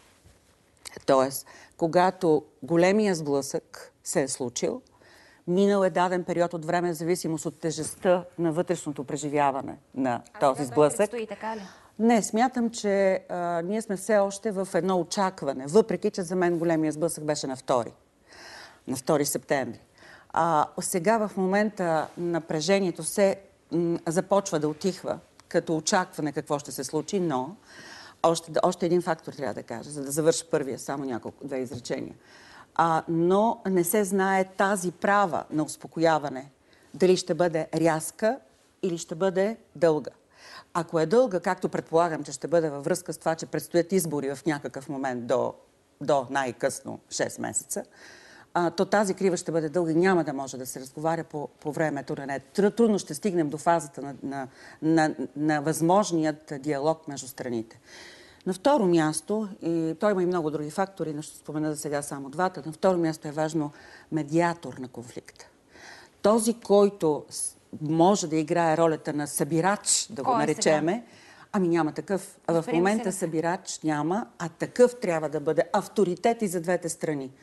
Тоест, когато големия сблъсък се е случил, минал е даден период от време, в зависимост от тежестта на вътрешното преживяване на а този сблъсък. Предстои, така ли? Не, смятам, че а, ние сме все още в едно очакване, въпреки че за мен големия сблъсък беше на втори. На втори септември. А, сега в момента напрежението се м, започва да утихва, като очакване какво ще се случи, но още, още един фактор трябва да кажа, за да завърша първия, само няколко, две изречения. А, но не се знае тази права на успокояване, дали ще бъде рязка или ще бъде дълга. Ако е дълга, както предполагам, че ще бъде във връзка с това, че предстоят избори в някакъв момент до, до най-късно шест месеца, а, то тази крива ще бъде дълга и няма да може да се разговаря по, по времето на не. Трудно ще стигнем до фазата на, на, на, на възможният диалог между страните. На второ място, и той има и много други фактори, но ще спомена за сега само двата, на второ място е важно медиатор на конфликта. Този, който може да играе ролята на събирач, да го Кой е наречеме, сега? ами няма такъв. В момента събирач няма, а такъв трябва да бъде авторитет и за двете страни.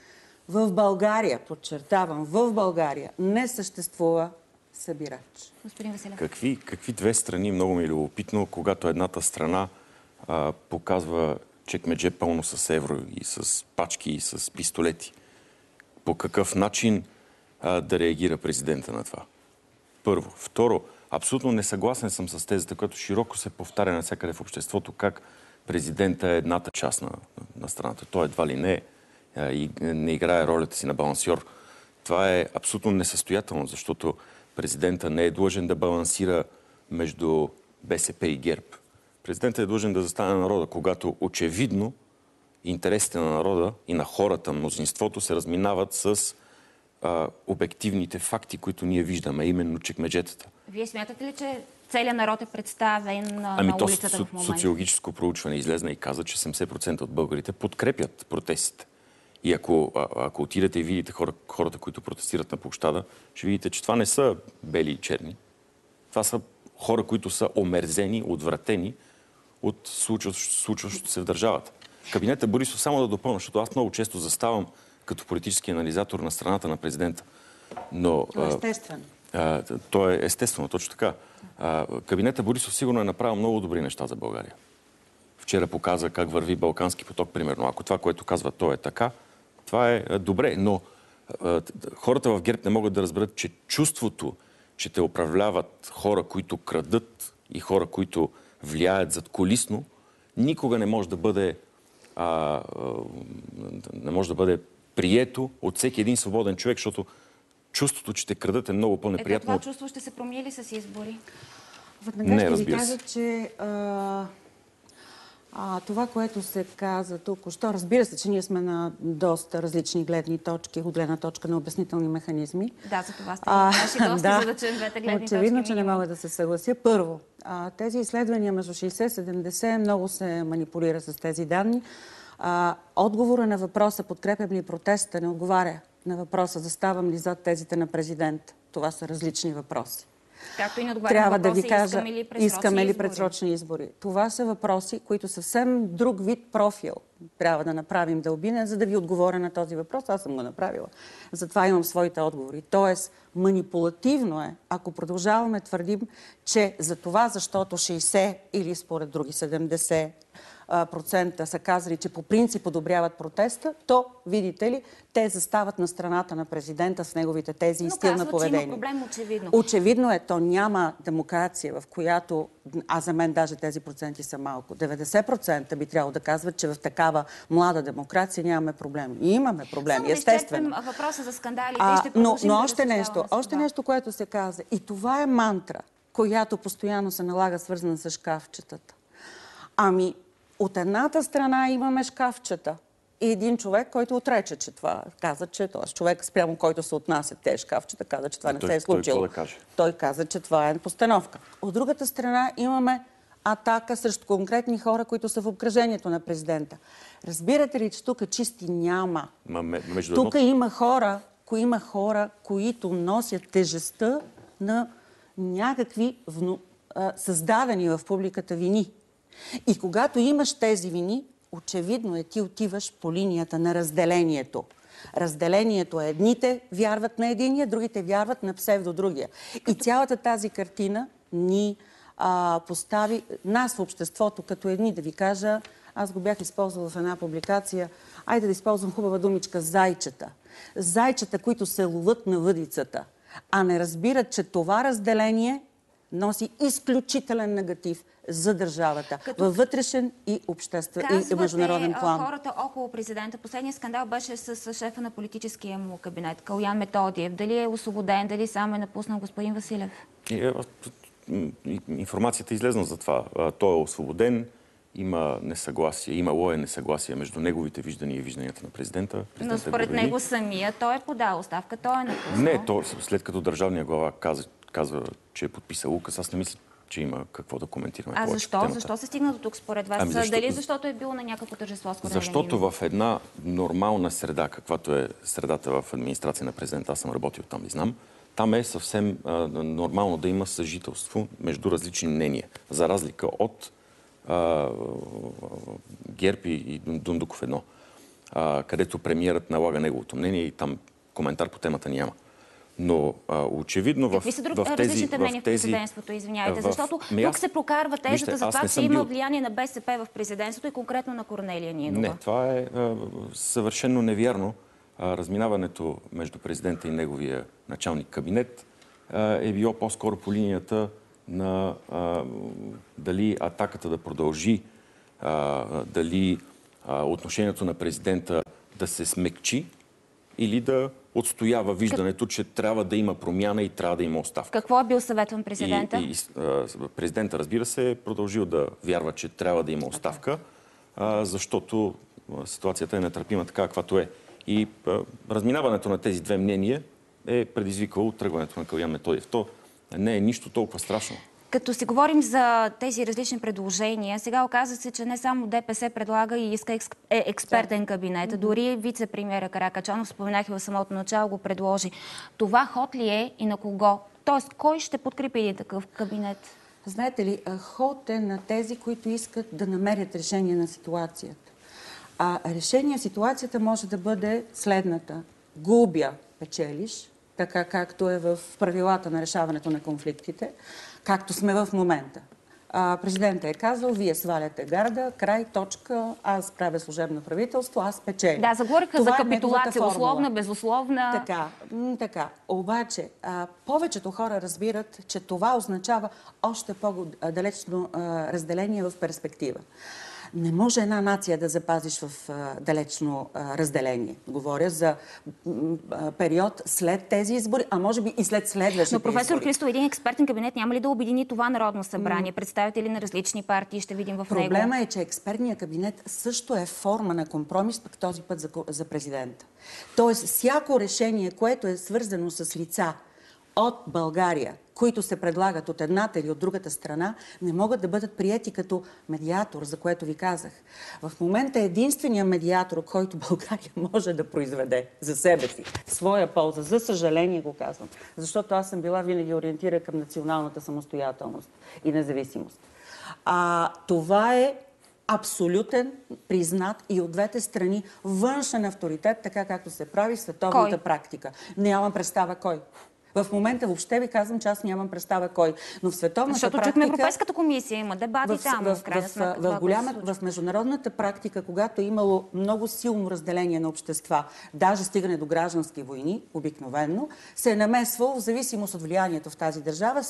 В България, подчертавам, в България не съществува събирач. Господин Василев. Какви, какви две страни, много ми е любопитно, когато едната страна а, показва чекмедже пълно с евро и с пачки и с пистолети. По какъв начин а, да реагира президента на това? Първо. Второ, абсолютно несъгласен съм с тезата, която широко се повтаря навсякъде в обществото, как президента е едната част на, на страната. Той едва ли не а, и не играе ролята си на балансьор. Това е абсолютно несъстоятелно, защото президента не е длъжен да балансира между БСП и ГЕРБ. Президентът е длъжен да застане на народа, когато очевидно интересите на народа и на хората, мнозинството се разминават с а, обективните факти, които ние виждаме, именно чекмеджетата. Вие смятате ли, че целият народ е представен на, Ами на то улицата со, в момента? социологическо проучване излезна и каза, че седемдесет процента от българите подкрепят протестите. И ако, а, ако отидете и видите хора, хората, които протестират на площада, ще видите, че това не са бели и черни. Това са хора, които са омерзени, отвратени от случващото, случващото се в държавата. Кабинета Борисов, само да допълня, защото аз много често заставам като политически анализатор на страната на президента. Но, То е естествено. А, то е естествено, точно така. А, кабинета Борисов сигурно е направил много добри неща за България. Вчера показа как върви Балкански поток, примерно. Ако това, което казва той е така, това е добре, но а, хората в ГЕРБ не могат да разберат, че чувството, че те управляват хора, които крадат и хора, които влияят задкулисно, никога не може да бъде а, а, не може да бъде прието от всеки един свободен човек, защото чувството, че те крадат е много по-неприятно. Ето това чувство ще се промени ли с избори? Веднага ще ви кажа, че а, а, това, което се каза току-що, разбира се, че ние сме на доста различни гледни точки, от гледна точка на обяснителни механизми. Да, за това сте наши гости, да, за да чуем двете гледни точки. Очевидно, че не мога да се съглася. Първо, а, тези изследвания между шейсет и седемдесет много се манипулира с тези данни. А, отговора на въпроса подкрепям ли протеста не отговаря на въпроса заставам ли зад тезите на президента. Това са различни въпроси. Както и не отговаря Трябва на да въпроса, ви кажа, искаме ли предсрочни искаме ли избори? предсрочни избори. Това са въпроси, които съвсем друг вид профил трябва да направим дълбина, за да ви отговоря на този въпрос. Аз съм го направила. Затова имам своите отговори. Тоест, манипулативно е, ако продължаваме твърдим, че за това, защото шейсет или според други седемдесет процента са казали, че по принцип одобряват протеста, то, видите ли, те застават на страната на президента с неговите тези и стил на поведение. Но казват, че има проблем, очевидно. Очевидно е, то няма демокрация, в която, а за мен даже тези проценти са малко, деветдесет процента би трябвало да казват, че в такава млада демокрация нямаме проблеми. И имаме проблеми, естествено. Само да изчерпим въпроса за скандалите А, и ще но, продължим но да още нещо, разсъждаваме още нещо, което се каза. И това е мантра, която постоянно се налага, свързана с шкафчетата. Ами, от едната страна имаме шкафчета и един човек, който отрече, че това каза, че т.е. човек, спрямо който се отнасят тези шкафчета, каза, че това а не той, се е случило. Той, да каже? Той каза, че това е постановка. От другата страна имаме атака срещу конкретни хора, които са в обкръжението на президента. Разбирате ли, че тук чисти няма? Ма, между Тук едно... има хора, кои има хора, които носят тежестта на някакви вну... създадени в публиката вини. И когато имаш тези вини, очевидно е, ти отиваш по линията на разделението. Разделението е едните вярват на единия, другите вярват на псевдо-другия. И цялата тази картина ни а, постави нас в обществото като едни, да ви кажа, аз го бях използвала в една публикация, айде да използвам хубава думичка, зайчета. Зайчета, които се ловят на въдицата, а не разбират, че това разделение носи изключителен негатив за държавата Като... във вътрешен и обществен и международен план. Хората около президента. Последният скандал беше с шефа на политическия му кабинет, Калоян Методиев. Дали е освободен, дали само е напуснал господин Василев? Информацията е излезна за това. Той е освободен, има несъгласие, имало е несъгласие между неговите виждания и вижданията на президента. Но според него самия той е подал оставка, той е напуснал. Не, то, след като държавния глава каза, казва, че е подписал указ, аз не мисля, че има какво да коментираме. А защо? Защо се стигна до тук според вас? Ами защо... Дали защото е било на някакво тържество? Защото в една нормална среда, каквато е средата в администрация на президента, аз съм работил там и знам, там е съвсем а, нормално да има съжителство между различни мнения, за разлика от а, ГЕРБ и Дундуков едно. а, където премиерът налага неговото мнение и там коментар по темата няма. Но а, очевидно в, Какви са друг, в тези... различните мнения в, в тези, президентството, извинявайте? в... Защото Ми, тук се прокарва тезата вижте, за това, че бил... има влияние на БСП в президентството и конкретно на Корнелия Нинова. Не, това е а, съвършено невярно. А, разминаването между президента и неговия началник кабинет а, е било по-скоро по линията на а, дали атаката да продължи, а, дали а, отношението на президента да се смекчи или да отстоява виждането, че трябва да има промяна и трябва да има оставка. Какво е бил съветван президента? И, и а, президента, разбира се, е продължил да вярва, че трябва да има оставка, а, защото ситуацията е нетърпима така, каквато е. И а, разминаването на тези две мнения е предизвикало тръгването на Калоян Методиев. То не е нищо толкова страшно. Като си говорим за тези различни предложения, сега оказва се, че не само ДПС предлага и иска експ... е, експертен кабинет. Mm-hmm. Дори вице-премиера Каракачанов, споменах и в самото начало, го предложи. Това ход ли е и на кого? Тоест, кой ще подкрепи един такъв кабинет? Знаете ли, ход е на тези, които искат да намерят решение на ситуацията. А решение в ситуацията може да бъде следната. Губя, печелиш, така както е в правилата на решаването на конфликтите, както сме в момента. А, президентът е казал, вие сваляте гарда, край, точка, аз правя служебно правителство, аз печеля. Да, заговориха Това за е капитулация, условна, безусловна. Така, така. Обаче, а, повечето хора разбират, че това означава още по-далечно разделение в перспектива. Не може една нация да запазиш в а, далечно а, разделение. Говоря за а, период след тези избори, а може би и след следващите Но, професор избори. Христо, един експертен кабинет няма ли да обедини това Народно събрание? Mm. Представители на различни партии ще видим в Проблема него. Проблема е, че експертният кабинет също е форма на компромис, пък този път за, за президента. Тоест, всяко решение, което е свързано с лица от България, които се предлагат от едната или от другата страна, не могат да бъдат приети като медиатор, за което ви казах. В момента единственият медиатор, който България може да произведе за себе си, своя полза, за съжаление го казвам, защото аз съм била винаги ориентира към националната самостоятелност и независимост. А, това е абсолютен, признат и от двете страни външен авторитет, така както се прави в световната Кой? практика. Нямам представа кой. В момента въобще ви казвам, че аз нямам представа кой. Но в световната Защото практика... чухме Европейската комисия, има дебати в, там. в, В, крайна в, сметка, в, в, голяма, в международната практика, когато е имало много силно разделение на общества, даже стигане до граждански войни, обикновенно, се е намесвал в зависимост от влиянието в тази държава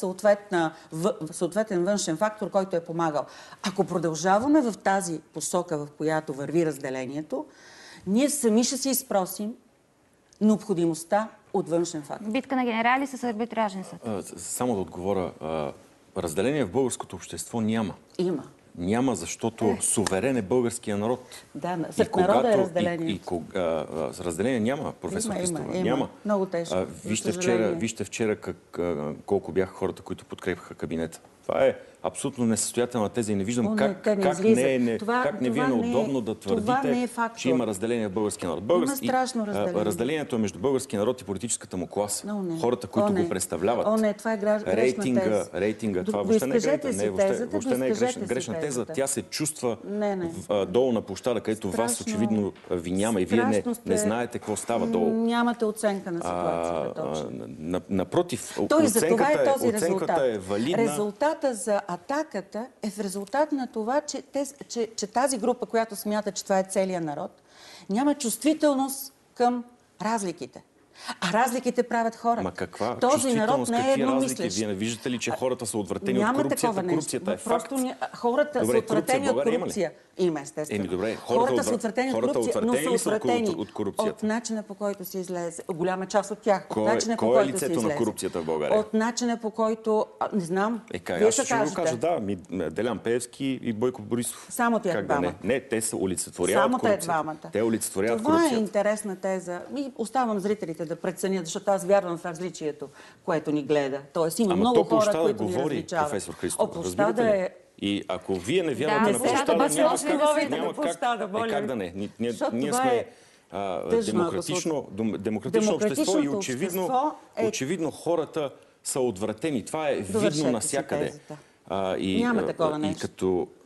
в, съответен външен фактор, който е помагал. Ако продължаваме в тази посока, в която върви разделението, ние сами ще си изпросим необходимостта от външен фактор. Битка на генерали с арбитражен съд. Само да отговоря. Разделение в българското общество няма. Има. Няма, защото е. суверен е българския народ. Да, сред народа е разделение. И, и, и, а, разделение няма, професор Христова. Няма. Много тежко. А, вижте, вчера, вижте вчера как, а, колко бяха хората, които подкрепяха кабинета. Това е абсолютно несъстоятелна теза и не виждам О, как, не, как не, не, това, как не ви е неудобно да твърдите, е че има разделение в българския народ. Български, има страшно разделение. Разделението е между българския народ и политическата му класа. О, хората, които О, го представляват. О, не, това е грешна рейтинга, теза. рейтинга, това въобще не е грешна, не, въобще, въобще не е грешна, грешна теза. Тя се чувства не, не. В, долу на площада, където страшно, вас очевидно ви няма и вие не, не знаете какво става долу. Нямате оценка на ситуацията. А, напротив, Той, оценката, е, този оценката е валидна. Резултата за атаката е в резултат на това, че, те, че, че тази група, която смята, че това е целият народ, няма чувствителност към разликите. А разликите правят хората. Ма каква Този народ не е едномислещ. Вие не виждате ли, че хората са отвратени от корупцията? Корупцията е факт. Ня... Хората добре, са отвратени от корупция. Има, естествено. Еми, добре, хората, хората са отвратени от корупция, но са отвратени от, от корупцията. От начина, по който се излезе. Голяма част от тях. Кой, от начина, кой по който е лицето се на корупцията в България? От начина, по който... А, не знам. Е, как, Вие аз ще ще кажете. го кажа, да. Ми, Делян Пеевски и Бойко Борисов. Само тях как двамата. Да не? не, те са олицетворяват Само корупцията. те двамата. Те олицетворяват Това корупцията. е интересна теза. И оставам зрителите да преценят, защото аз вярвам в различието, което ни гледа. Тоест има Ама много то хора, които говори, ни различават. професор Христов. О, площада е... И ако вие не вярвате да, на площада, да, няма как, да, няма как, е, как да не. Ние, ние, ние сме е а, тъжно, демократично, демократично общество и очевидно, е... очевидно хората са отвратени. Това е видно навсякъде. А, и, Няма такова нещо. И като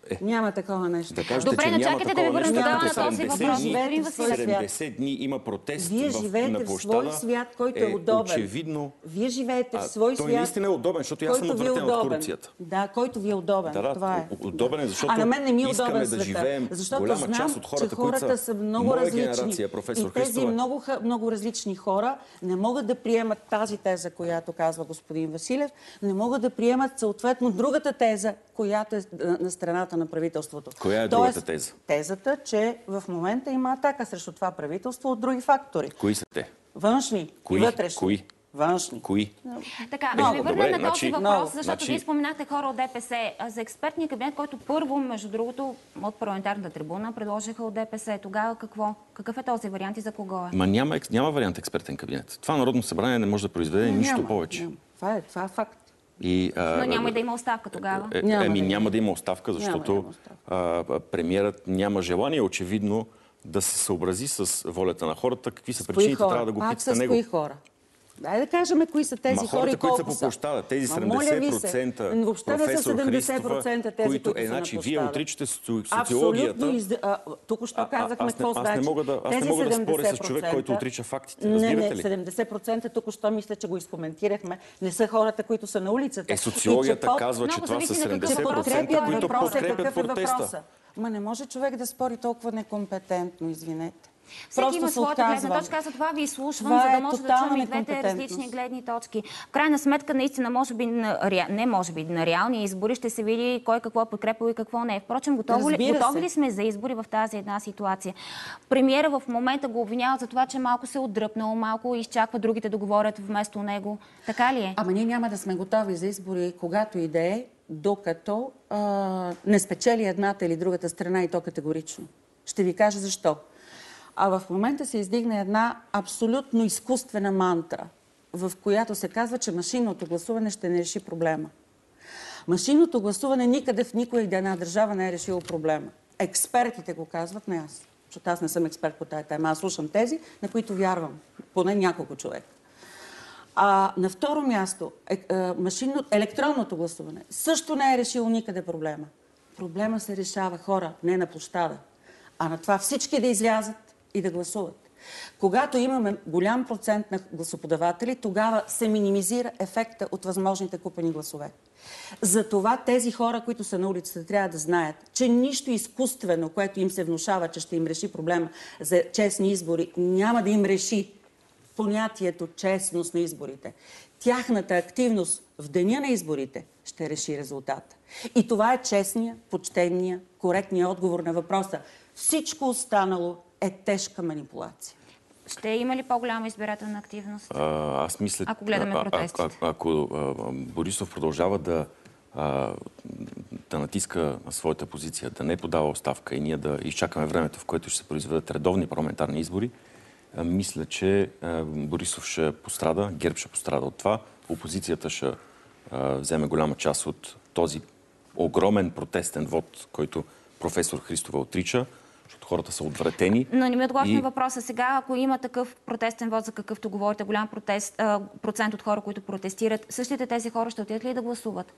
Няма такова нещо. Да кажете, Добре, че но няма чакайте да ви такова върнем нещо, тогава като на този седемдесет въпрос. дни- Господин Василев. седемдесет дни има протест Вие в, живеете на в площада. свой свят, който е удобен. Очевидно. Вие живеете в А, свой той свят. наистина е удобен, защото аз съм който ви е отвратен от удобен. корупцията. Да, който ви е удобен. Да, да, Това е. удобен е, защото А на мен не ми е искаме удобен да света. живеем Защото голяма знам, част от хората, че хората които са много моя различни. генерация, професор И тези Христова. много, ха- много различни хора не могат да приемат тази теза, която казва господин Василев, не могат да приемат съответно другата теза, която е на на страната на правителството. Коя е Тоест, другата теза? Тезата, че в момента има атака срещу това правителство от други фактори. Кои са те? Външни Кои? и вътрешни. Кои? Външни. Кои? Така, Много. да ви върнем Добре, на този значи- въпрос, много. защото Значи- вие споменахте хора от ДПС. А за експертния кабинет, който първо, между другото, от парламентарната трибуна предложиха от ДПС. Тогава какво? Какъв е този вариант и за кого е? Ма няма, екс- няма вариант експертен кабинет. Това Народно събрание не може да произведе Не, нищо няма, повече. няма. Това е, това е факт. И, а, Но няма и да има оставка тогава. Е, Няма еми, да има. няма да има оставка, Няма защото да има оставка. а, премиерът няма желание, очевидно, да се съобрази с волята на хората. Какви са Кои причините, хора? трябва да го Пак питате с него. кои хора? Дай да кажем кои са тези Ма хора хората, и които са колко по площада, тези Ма, моля ви се, седемдесет процента, въобще не са професор седемдесет процента Христова, тези, които е, са на значи, вие площада. отричате соци- социологията. Абсолютно. Из... А, тук що А- а- казахме аз не- какво аз не значи. мога да- аз не Тези мога да споря с човек, седемдесет който процента отрича фактите. Не, Разбирате не, ли? седемдесет процента тук що мисля, че го изкоментирахме. Не са хората, които са на улицата. Е, социологията И че под- казва, че Много това са зависи на какъв седемдесет въпрос процента, е които въпросът. подкрепят Какъв е протеста. въпросът? Ма не може човек да спори толкова некомпетентно, извинете. Всеки Просто има се своята гледна отказвам. точка. Аз за това ви изслушвам, Това за да е може да тотална чуем и двете некомпетентност. различни гледни точки. В крайна сметка, наистина, може би, на, ре- не може би, на реални избори ще се види кой какво е подкрепил и какво не е. Впрочем, готови ли, Разбира готови се. ли сме за избори в тази една ситуация? Премиера в момента го обвинява за това, че малко се е отдръпнал, малко изчаква другите да говорят вместо него. Така ли е? Ама ние няма да сме готови за избори, когато и да е, докато а, не спечели едната или другата страна, и то категорично. Ще ви кажа защо. А в момента се издигна една абсолютно изкуствена мантра, в която се казва, че машинното гласуване ще не реши проблема. Машинното гласуване никъде в никоя една държава не е решило проблема. Експертите го казват, не аз. Защото аз не съм експерт по тая тема. Аз слушам тези, на които вярвам. Поне няколко човека. А на второ място, е, е, машинно, електронното гласуване също не е решило никъде проблема. Проблема се решава, хора, не на площада, а на това всички да излязат и да гласуват. Когато имаме голям процент на гласоподаватели, тогава се минимизира ефекта от възможните купени гласове. Затова тези хора, които са на улицата, трябва да знаят, че нищо изкуствено, което им се внушава, че ще им реши проблема за честни избори, няма да им реши понятието честност на изборите. Тяхната активност в деня на изборите ще реши резултата. И това е честния, почтения, коректния отговор на въпроса. Всичко останало е тежка манипулация. Ще има ли по-голяма избирателна активност? А, аз мисля, Ако гледаме а- а- протестите. а- а- ако а, Борисов продължава да, а, да натиска своята позиция, да не подава оставка и ние да изчакаме времето, в което ще се произведат редовни парламентарни избори, а, мисля, че а, Борисов ще пострада, ГЕРБ ще пострада от това, опозицията ще а, вземе голяма част от този огромен протестен вод, който професор Христова отрича, защото хората са отвратени. Но не ми отговорих И- на въпроса сега. Ако има такъв протестен вод, за какъвто говорите, голям протест, а, процент от хора, които протестират, същите тези хора ще отидат ли да гласуват?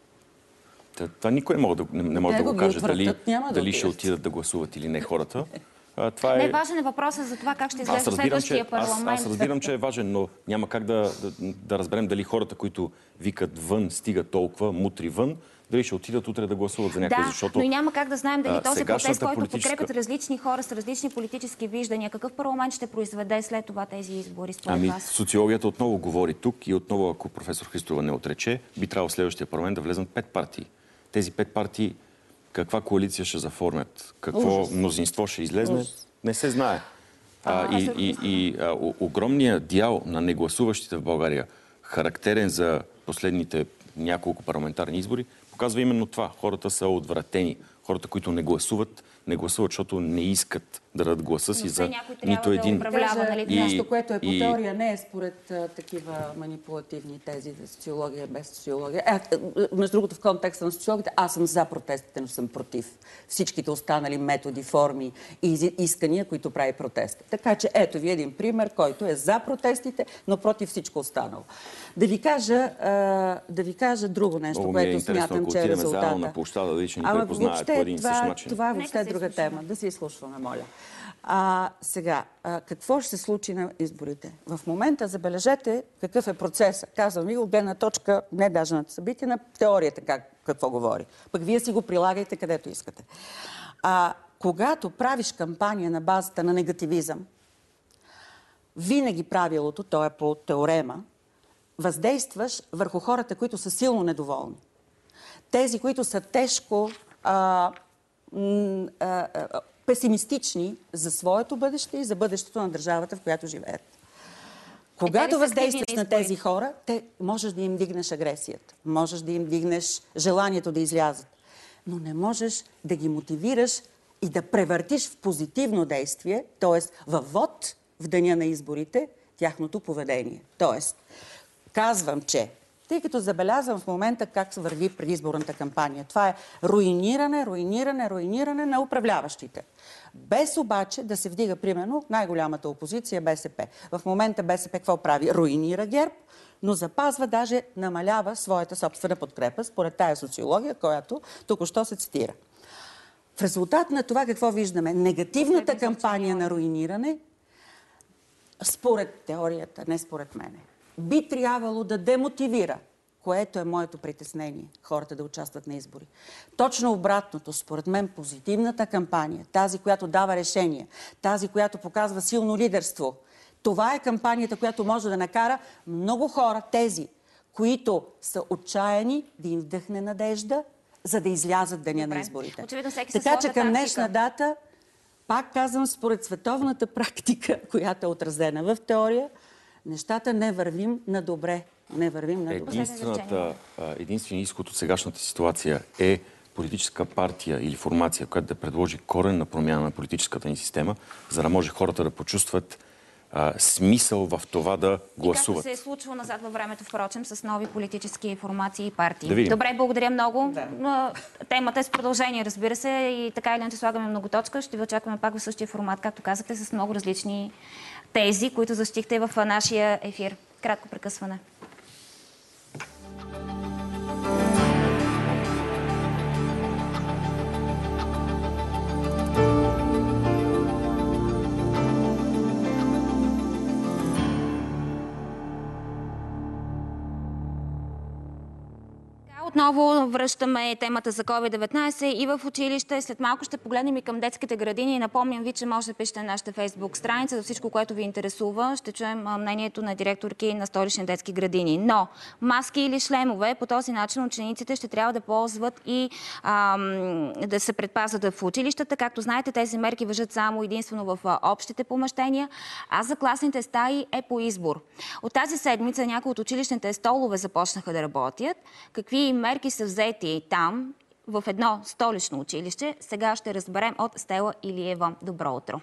Та- Това никой не може да, не, не може да Него го ги каже дали, отвратят, няма да дали ще отидат. отидат да гласуват или не хората. А, това Не е... е важен е въпросът за това как ще Аз изглежда разбирам, че, следващия аз, парламент. аз разбирам, че е важен, но няма как да, да, да разберем дали хората, които викат вън, стигат толкова, мутри вън, дали ще отидат утре да гласуват за някой, Да, защото... но и няма как да знаем дали а, този сегашната протест, който политическа- подкрепят различни хора с различни политически виждания, какъв парламент ще произведе след това тези избори, според Ами, вас? социологията отново говори тук и отново, ако професор Христова не отрече, би трябвало в следващия парламент да влезнат пет партии. Тези пет партии каква коалиция ще заформят, какво Ужас. мнозинство ще излезне, Ужас. не се знае. А, и и, и а, о- огромният дял на негласуващите в България, характерен за последните няколко парламентарни избори, показва именно това. Хората са отвратени. Хората, които не гласуват, не гласуват, защото не искат да дадат гласа си Но за някой нито да един. управлява, нали? И, нещо, което е по и... теория, не е според а, такива манипулативни тези за социология, без социология. Е, е, между другото, в контекста на социологията, аз съм за протестите, но съм против всичките останали методи, форми и искания, които прави протеста. Така че ето ви един пример, който е за протестите, но против всичко останало. Да ви кажа, а, да ви кажа друго нещо, Много което е смятам, че е резултата. заедно на площада, да че никой познае по един и същ начин. Това е въобще друга тема. Да се изслушваме, моля. А, сега, а, какво ще се случи на изборите? В момента забележете какъв е процесът. Казвам ви от гледна точка, не даже на събитие, на теорията как, какво говори. Пък вие си го прилагайте където искате. А, когато правиш кампания на базата на негативизъм, винаги правилото, то е по теорема, въздействаш върху хората, които са силно недоволни. Тези, които са тежко а, м, а, а, песимистични за своето бъдеще и за бъдещето на държавата, в която живеят. Когато въздействаш на тези хора, те можеш да им дигнеш агресията, можеш да им дигнеш желанието да излязат, но не можеш да ги мотивираш и да превъртиш в позитивно действие, т.е. във вод в деня на изборите, тяхното поведение. Тоест, казвам, че тъй като забелязвам в момента как се върви предизборната кампания. Това е руиниране, руиниране, руиниране на управляващите. Без обаче да се вдига, примерно, най-голямата опозиция БСП. В момента БСП какво прави? Руинира ГЕРБ, но запазва, даже намалява своята собствена подкрепа, според тая социология, която току-що се цитира. В резултат на това какво виждаме? Негативната кампания на руиниране, според теорията, не според мене, би трябвало да демотивира, което е моето притеснение, хората да участват на избори. Точно обратното, според мен, позитивната кампания, тази, която дава решения, тази, която показва силно лидерство, това е кампанията, която може да накара много хора, тези, които са отчаяни, да им вдъхне надежда, за да излязат деня на изборите. Очевидно, всеки така че към днешна дата, пак казвам, според световната практика, която е отразена в теория, нещата не вървим на добре. Не вървим на добре. Единствената, единственият изход от сегашната ситуация е политическа партия или формация, която да предложи коренна промяна на политическата ни система, за да може хората да почувстват а, смисъл в това да гласуват. И както се е случвало назад във времето, впрочем, с нови политически формации и партии. Да Добре, благодаря много. Да. Темата е с продължение, разбира се, и така или иначе слагаме много точка. Ще ви очакваме пак в същия формат, както казахте, с много различни тези, които защитихте в нашия ефир. Кратко прекъсване. Отново връщаме темата за ковид деветнайсет и в училище. След малко ще погледнем и към детските градини. Напомням ви, че може да пишете на нашата фейсбук страница за всичко, което ви интересува. Ще чуем мнението на директорки на столични детски градини. Но маски или шлемове, по този начин учениците ще трябва да ползват и ам, да се предпазват в училищата. Както знаете, тези мерки важат само единствено в общите помещения, а за класните стаи е по избор. От тази седмица някои от училищните столове започнаха да работят. Какви мерки са взети там, в едно столично училище, сега ще разберем от Стела Илиева. Добро утро!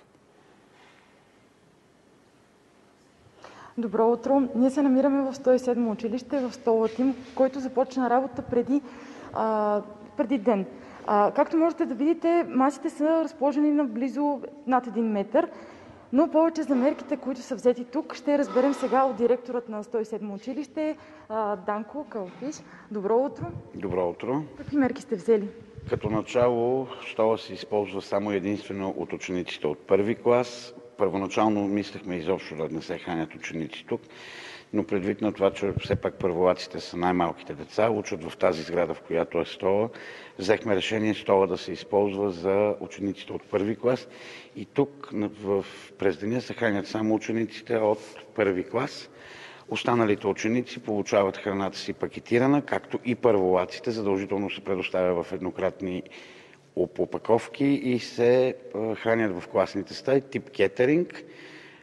Добро утро! Ние се намираме в сто и седмо училище, в стола Тим, който започна работа преди, а, преди ден. А, както можете да видите, масите са разположени на близо над един метър. Но повече за мерките, които са взети тук, ще разберем сега от директорът на сто и седмо училище, Данко Калфиш. Добро утро! Добро утро! Какви мерки сте взели? Като начало, стола се използва само единствено от учениците от първи клас. Първоначално мислехме изобщо да не се хранят ученици тук, но предвид на това, че все пак първолаците са най-малките деца, учат в тази сграда, в която е стола, взехме решение стола да се използва за учениците от първи клас и тук в, през деня се хранят само учениците от първи клас. Останалите ученици получават храната си пакетирана, както и първолаците задължително се предоставя в еднократни опаковки и се хранят в класните стаи, тип кетеринг.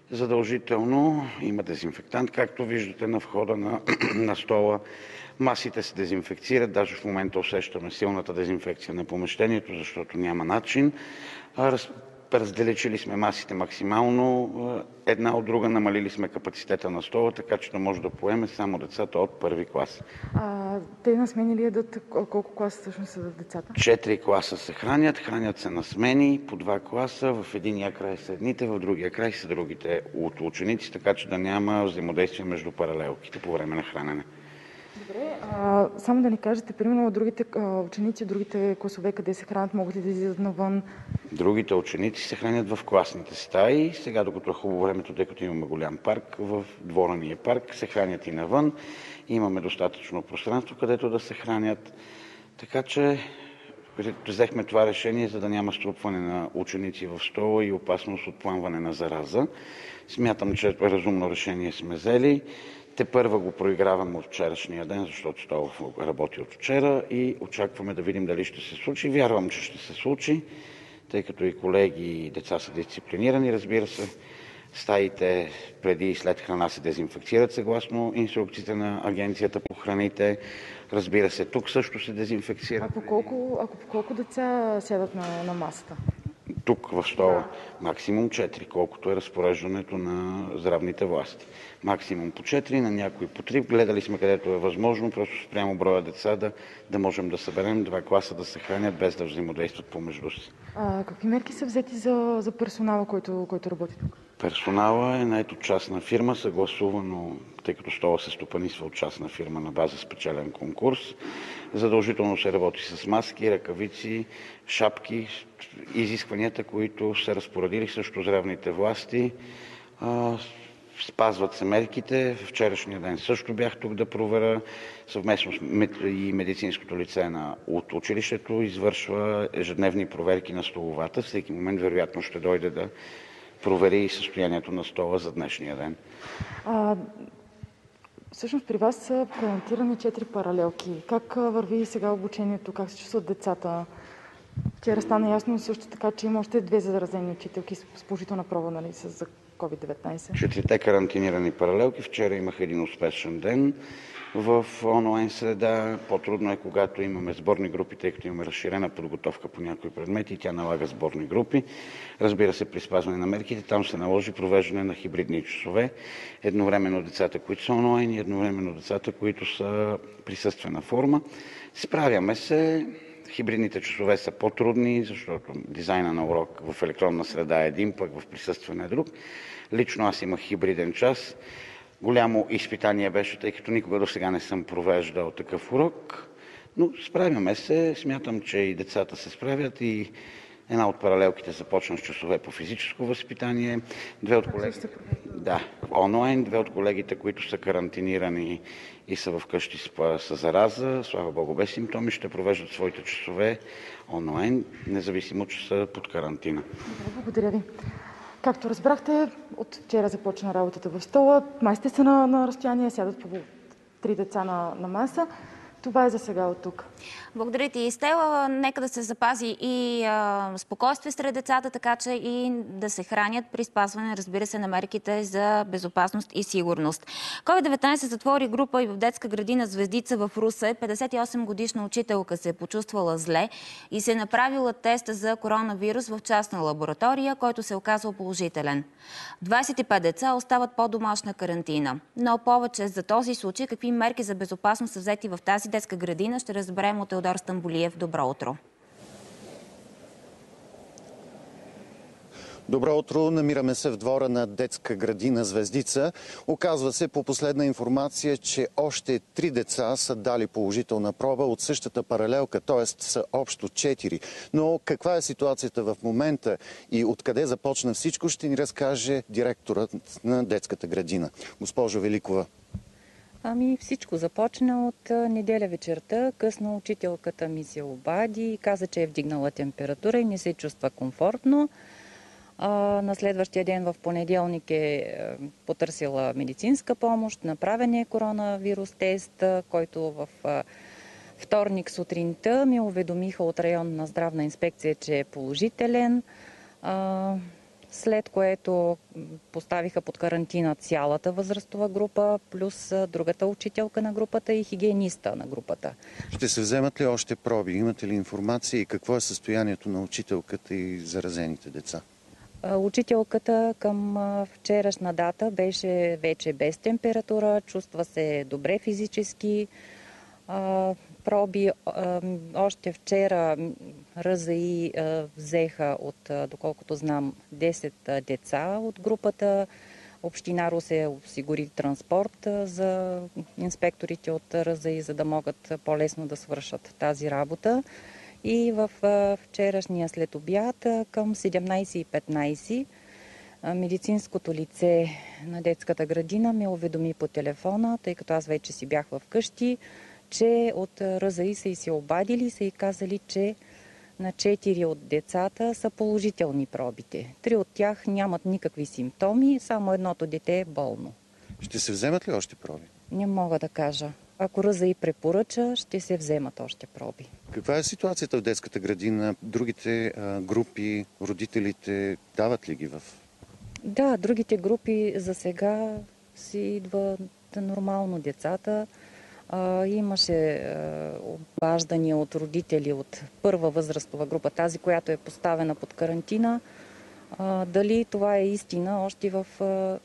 Задължително има дезинфектант, както виждате на входа на, на стола. Масите се дезинфекцират, даже в момента усещаме силната дезинфекция на помещението, защото няма начин. Раз, разделичили сме масите максимално една от друга, намалили сме капацитета на стола, така че да може да поеме само децата от първи клас. А, те на смени ли ядат? Колко класа всъщност са децата? Четири класа се хранят, хранят се на смени, по два класа, в единия край са едните, в другия край са другите от ученици, така че да няма взаимодействие между паралелките по време на хранене. Добре, а, само да ни кажете, примерно другите а, ученици, другите класове, къде се хранят, могат ли да излизат навън? Другите ученици се хранят в класните стаи. Сега, докато е хубаво времето, тъй като имаме голям парк, в дворния парк се хранят и навън. Имаме достатъчно пространство, където да се хранят. Така че взехме това решение, за да няма струпване на ученици в стола и опасност от пламване на зараза. Смятам, че разумно решение сме взели. Те първа го проиграваме от вчерашния ден, защото стола работи от вчера и очакваме да видим дали ще се случи. Вярвам, че ще се случи, тъй като и колеги и деца са дисциплинирани, разбира се. Стаите преди и след храна се дезинфекцират съгласно инструкциите на Агенцията по храните. Разбира се, тук също се дезинфекцира. А по колко, ако по колко деца сядат на, на масата? Тук в стола максимум четири, колкото е разпореждането на здравните власти. Максимум по четири, на някои по три. Гледали сме където е възможно, просто спрямо броя деца да, да можем да съберем два класа да се хранят без да взаимодействат помежду си. А, какви мерки са взети за, за персонала, който, който работи тук? Персонала е нает от частна фирма, съгласувано, тъй като стола се стопанисва от частна фирма на база спечелен конкурс. Задължително се работи с маски, ръкавици, шапки, изискванията, които са разпоредили също здравните власти. Спазват се мерките. Вчерашния ден също бях тук да проверя. Съвместно с и медицинското лице на, от училището извършва ежедневни проверки на столовата. Всеки момент вероятно ще дойде да провери състоянието на стола за днешния ден. А, всъщност при вас са карантирани четири паралелки. Как върви сега обучението? Как се чувстват децата? Вчера стана ясно също така, че има още две заразени учителки с положителна проба, нали, за ковид деветнайсет. Четирите карантинирани паралелки. Вчера имах един успешен ден в онлайн среда. По-трудно е, когато имаме сборни групи, тъй като имаме разширена подготовка по някои предмети и тя налага сборни групи. Разбира се, при спазване на мерките, там се наложи провеждане на хибридни часове. Едновременно децата, които са онлайн и едновременно децата, които са присъствена форма. Справяме се. Хибридните часове са по-трудни, защото дизайна на урок в електронна среда е един, пък в присъстване е друг. Лично аз имах хибриден час. Голямо изпитание беше, тъй като никога до сега не съм провеждал такъв урок. Но справяме се. Смятам, че и децата се справят и една от паралелките започна с часове по физическо възпитание. Две от колегите, да, онлайн. Две от колегите, които са карантинирани и са вкъщи с зараза, слава Богу, без симптоми, ще провеждат своите часове онлайн, независимо, че са под карантина. Добре, благодаря ви. Както разбрахте, от вчера започна работата в стола. Майсите са на, на разстояние, сядат по три деца на, на маса. Това е за сега от тук. Благодаря ти, Стела. Нека да се запази и а, спокойствие сред децата, така че и да се хранят при спазване, разбира се, на мерките за безопасност и сигурност. ковид деветнайсет затвори група и в детска градина Звездица в Русе. петдесет и осем годишна учителка се е почувствала зле и се е направила тест за коронавирус в частна лаборатория, който се е оказал положителен. двайсет и пет деца остават по домашна карантина. Но повече за този случай, какви мерки за безопасност са взети в тази детска градина, ще разберем от Теодор Стамболиев. Добро утро! Добро утро! Намираме се в двора на детска градина Звездица. Оказва се по последна информация, че още три деца са дали положителна проба от същата паралелка, т.е. са общо четири. Но каква е ситуацията в момента и откъде започна всичко, ще ни разкаже директорът на детската градина. Госпожо Великова. Ами всичко започна от неделя вечерта. Късно учителката ми се обади и каза, че е вдигнала температура и не се чувства комфортно. А, на следващия ден в понеделник е потърсила медицинска помощ, направен е коронавирус тест, който в а, вторник сутринта ми уведомиха от районна здравна инспекция, че е положителен. А, след което поставиха под карантина цялата възрастова група, плюс другата учителка на групата и хигиениста на групата. Ще се вземат ли още проби? Имате ли информация и какво е състоянието на учителката и заразените деца? Учителката към вчерашна дата беше вече без температура, чувства се добре физически. Проби още вчера РЗИ взеха от, доколкото знам, десет деца от групата. Община Русе осигури транспорт за инспекторите от РЗИ, за да могат по-лесно да свършат тази работа. И в вчерашния следобяд към седемнайсет и петнайсет медицинското лице на детската градина ме уведоми по телефона, тъй като аз вече си бях в къщи, че от РЗИ са и се обадили и са и казали, че на четири от децата са положителни пробите. Три от тях нямат никакви симптоми, само едното дете е болно. Ще се вземат ли още проби? Не мога да кажа. Ако РЗИ препоръча, ще се вземат още проби. Каква е ситуацията в детската градина? Другите а, групи, родителите, дават ли ги в? Да, другите групи за сега си идват нормално децата. А, имаше а, обаждания от родители от първа възрастова група, тази, която е поставена под карантина. А, дали това е истина още в а,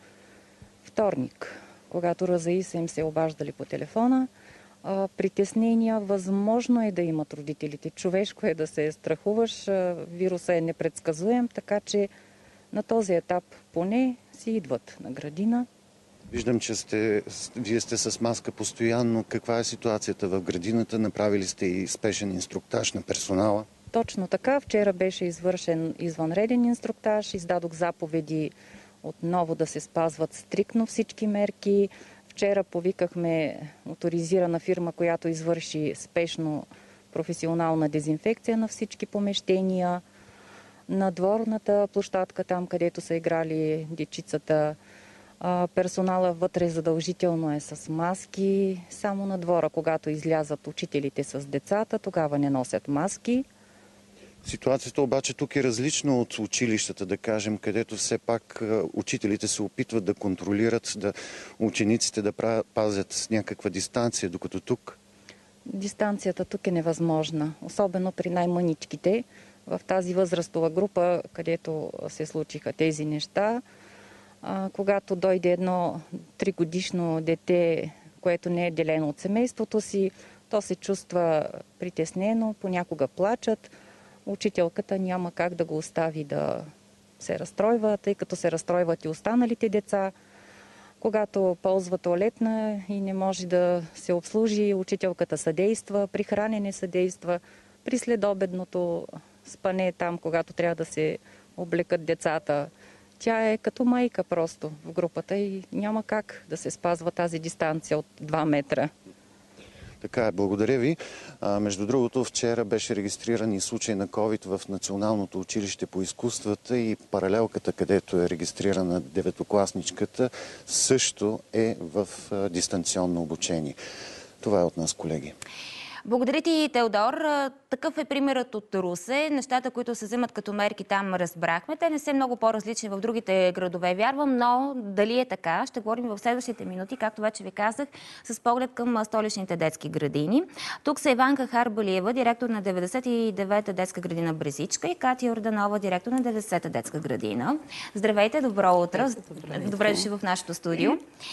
вторник, когато РЗИ са им се обаждали по телефона. А, притеснения възможно е да имат родителите. Човешко е да се страхуваш, а, вируса е непредсказуем, така че на този етап поне си идват на градина. Виждам, че сте, вие сте с маска постоянно. Каква е ситуацията в градината? Направили сте и спешен инструктаж на персонала? Точно така. Вчера беше извършен извънреден инструктаж. Издадох заповеди отново да се спазват стриктно всички мерки. Вчера повикахме оторизирана фирма, която извърши спешно професионална дезинфекция на всички помещения. На дворната площадка, там където са играли дечицата, персонала вътре задължително е с маски. Само на двора, когато излязат учителите с децата, тогава не носят маски. Ситуацията обаче тук е различна от училищата, да кажем, където все пак учителите се опитват да контролират, да учениците да пазят някаква дистанция, докато тук. Дистанцията тук е невъзможна, особено при най-мъничките. В тази възрастова група, където се случиха тези неща, а, когато дойде едно тригодишно дете, което не е делено от семейството си, то се чувства притеснено, понякога плачат. Учителката няма как да го остави да се разстройва, тъй като се разстройват и останалите деца. Когато ползва тоалетна и не може да се обслужи, учителката съдейства, при хранене съдейства, при следобедното спане там, когато трябва да се облекат децата. Тя е като майка просто в групата и няма как да се спазва тази дистанция от два метра. Така е, благодаря ви. А, между другото, вчера беше регистриран и случай на ковид в Националното училище по изкуствата и паралелката, където е регистрирана деветокласничката, също е в а, дистанционно обучение. Това е от нас, колеги. Благодаря ти, Теодор. Такъв е примерът от Русе. Нещата, които се вземат като мерки там, разбрахме. Те не са много по-различни в другите градове, вярвам, но дали е така, ще говорим в следващите минути, както вече ви казах, с поглед към столичните детски градини. Тук са Иванка Харбалиева, директор на деветдесет и девета детска градина Брезичка, и Катя Йорданова, директор на деветдесета детска градина. Здравейте, добро утро. Добре дошли в нашото студио.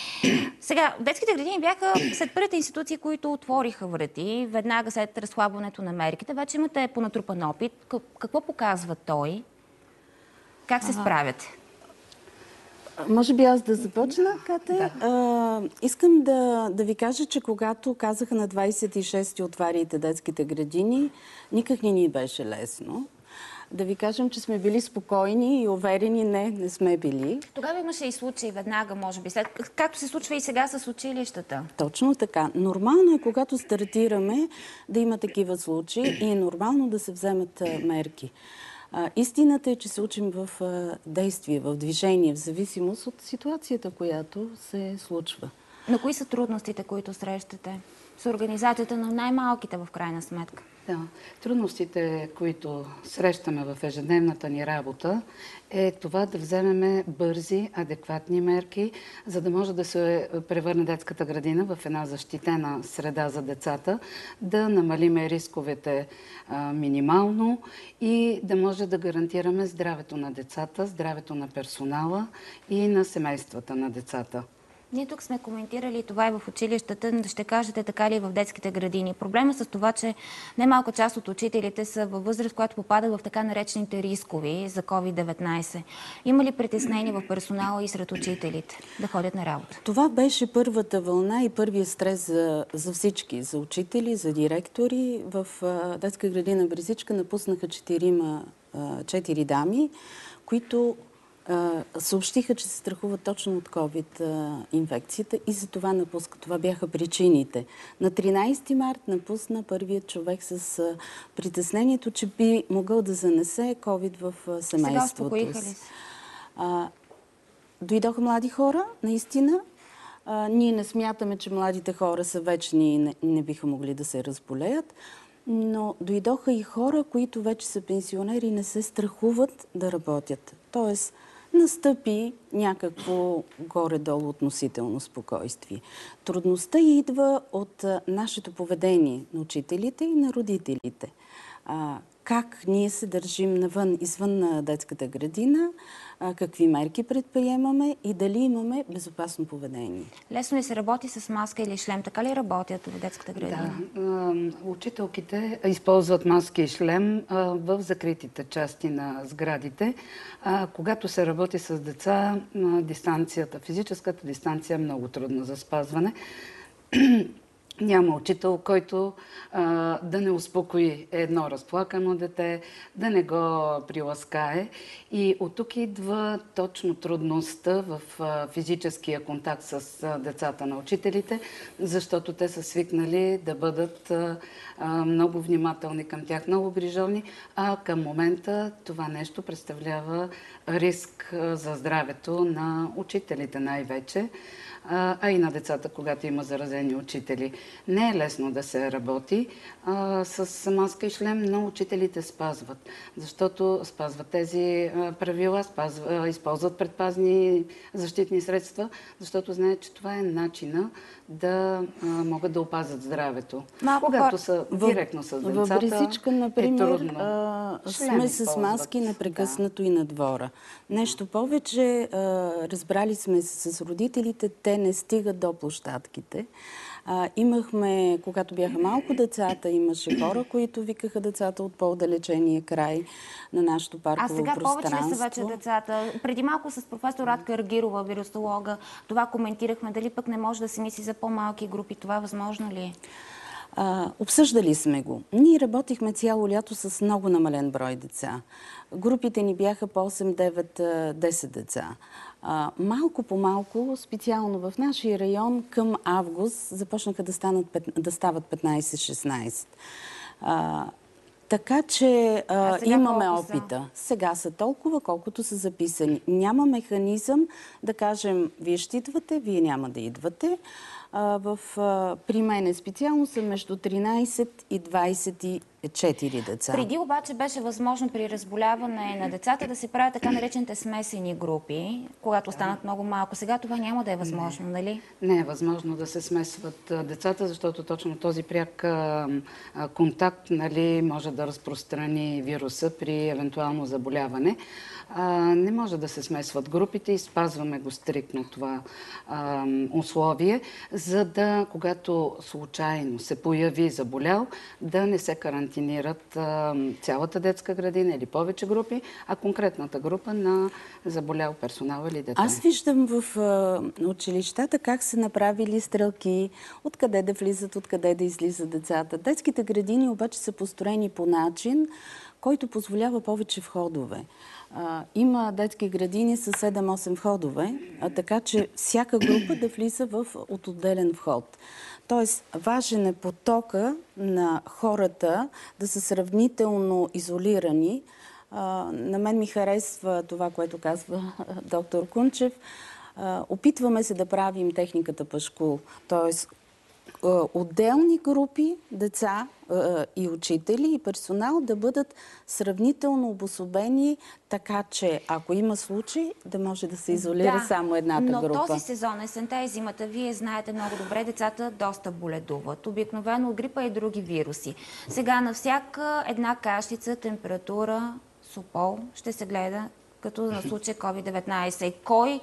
Сега, детските градини бяха след първите институции, които отвориха врати веднага след разхлабването на мерките. Вече имате понатрупан опит. Какво показва той? Как се справяте? Може би аз да започна, Кате? Да. А, искам да, да ви кажа, че когато казаха на двадесет и шести отваряйте детските градини, никак не ни беше лесно. Да ви кажем, че сме били спокойни и уверени, не, не сме били. Тогава имаше и случаи веднага, може би, след, както се случва и сега с училищата. Точно така. Нормално е, когато стартираме, да има такива случаи и е нормално да се вземат мерки. А, истината е, че се учим в а, действие, в движение, в зависимост от ситуацията, която се случва. Но кои са трудностите, които срещате с организацията на най-малките в крайна сметка? Да, трудностите, които срещаме в ежедневната ни работа, е това да вземем бързи, адекватни мерки, за да може да се превърне детската градина в една защитена среда за децата, да намалиме рисковете а, минимално и да може да гарантираме здравето на децата, здравето на персонала и на семействата на децата. Ние тук сме коментирали това и в училищата, ще кажете така ли и в детските градини. Проблема с това, че немалка част от учителите са във възраст, която попадат в така наречените рискови за ковид деветнайсет. Има ли притеснение в персонала и сред учителите да ходят на работа? Това беше първата вълна и първия стрес за, за всички, за учители, за директори. В а, детска градина Брезичка напуснаха четирима, а, четири дами, които съобщиха, че се страхуват точно от ковид-инфекцията и за това напускат. Това бяха причините. На тринайсети март напусна първият човек с притеснението, че би могъл да занесе ковид в семейството. Сега успокоиха ли се? А, дойдоха млади хора, наистина. А, ние не смятаме, че младите хора са вечни и не, не биха могли да се разболеят. Но дойдоха и хора, които вече са пенсионери и не се страхуват да работят. Тоест, настъпи някакво горе-долу относително спокойствие. Трудността идва от нашето поведение на учителите и на родителите. А, как ние се държим навън, извън на детската градина, а, какви мерки предприемаме и дали имаме безопасно поведение. Лесно ли се работи с маска или шлем? Така ли работят в детската градина? Да. Учителките използват маски и шлем в закритите части на сградите. Когато се работи с деца, дистанцията, физическата дистанция е много трудна за спазване. Няма учител, който а, да не успокои едно разплакано дете, да не го приласкае. И от тук идва точно трудността в а, физическия контакт с а, децата на учителите, защото те са свикнали да бъдат а, а, много внимателни към тях, много грижовни, а към момента това нещо представлява риск а, за здравето на учителите най-вече, а и на децата, когато има заразени учители. Не е лесно да се работи а, с маска и шлем, но учителите спазват, защото спазват тези а, правила, спазват, а, използват предпазни защитни средства, защото знаят, че това е начина да а, могат да опазят здравето. Малко когато са директно с децата, в Брезичка, например, е трудно. А, сме с маски непрекъснато да. И на двора. Нещо повече, а, разбрали сме се с родителите, те не стигат до площадките. А, имахме, когато бяха малко децата, имаше хора, които викаха децата от по-отдалечения край на нашето парково пространство. А сега повече ли са вече децата? Преди малко с професор Радка Аргирова, вирусолога, това коментирахме. Дали пък не може да се мисли за по-малки групи? Това възможно ли е? А, обсъждали сме го. Ние работихме цяло лято с много намален брой деца. Групите ни бяха по осем, девет, десет деца. А, малко по малко, специално в нашия район, към август започнаха да, станат, да стават петнайсет-шестнайсет. А, така че а, имаме опита. Сега са толкова, колкото са записани. Няма механизъм да кажем, вие ще идвате, вие няма да идвате. А, в, а, при мене специално са между тринайсет и двайсет и четири деца. Преди обаче беше възможно при разболяване на децата да се правят така наречените смесени групи, когато станат много малко. Сега това няма да е възможно, не. нали? Не е възможно да се смесват децата, защото точно този пряк а, контакт, нали, може да разпространи вируса при евентуално заболяване. А, не може да се смесват групите и спазваме го стриктно това а, условие, за да, когато случайно се появи заболял, да не се карантинират а, цялата детска градина или повече групи, а конкретната група на заболял персонал или дете. Аз виждам в а, училищата как са направили стрелки, откъде да влизат, откъде да излизат децата. Детските градини обаче са построени по начин, който позволява повече входове. А, има детски градини с седем-осем входове, а така че всяка група да влиза в, от отделен вход. Тоест, важен е потока на хората да са сравнително изолирани. А, на мен ми харесва това, което казва доктор Кунчев. А, опитваме се да правим техниката пашкул, т.е. отделни групи деца и учители и персонал да бъдат сравнително обособени, така че ако има случай, да може да се изолира да, само едната но група. Но този сезон, есента и зимата, вие знаете много добре, децата доста боледуват. Обикновено грипа и други вируси. Сега на всяка една кашлица, температура, супол ще се гледа като на случай ковид деветнайсет. Кой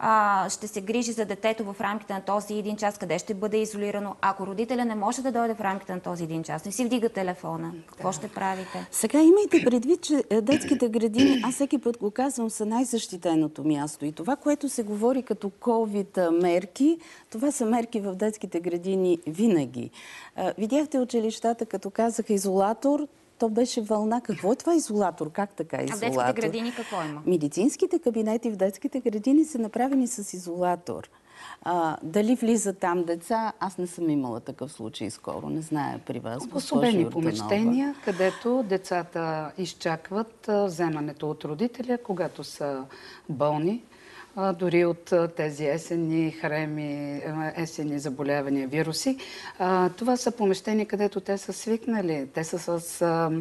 а, ще се грижи за детето в рамките на този един час, къде ще бъде изолирано? Ако родителя не може да дойде в рамките на този един час, не си вдига телефона, какво да. ще правите? Сега имайте предвид, че детските градини, аз всеки път го казвам, са най-защитеното място. И това, което се говори като ковид мерки, това са мерки в детските градини винаги. А, видяхте училищата, като казаха изолатор, то беше вълна. Какво е това изолатор? Как така е изолатор? А в детските градини какво има? Медицинските кабинети в детските градини са направени с изолатор. А, дали влизат там деца? Аз не съм имала такъв случай скоро. Не зная при вас. Обособени помещения, където децата изчакват вземането от родителя, когато са болни. Дори от тези есенни хреми, есенни заболявания, вируси. Това са помещения, където те са свикнали. Те са с а,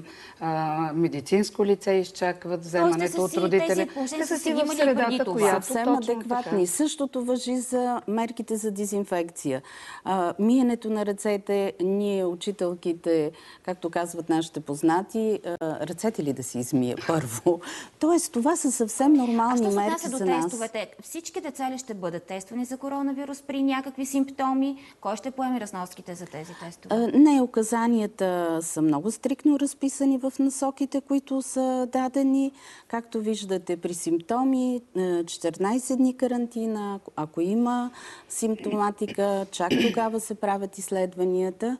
а, медицинско лице, изчакват вземането от родителя. Те са си в средата, която съвсем адекватни. Същото важи за мерките за дезинфекция. А, миенето на ръцете, ние, учителките, както казват нашите познати, а, ръцете ли да си измие първо? Тоест, това са съвсем нормални мерки за нас. Тестовете? Всички деца ли ще бъдат тествани за коронавирус при някакви симптоми? Кой ще поеме разноските за тези тестове? Не, указанията са много стриктно разписани в насоките, които са дадени. Както виждате, при симптоми четиринайсет дни карантина, ако има симптоматика, чак тогава се правят изследванията.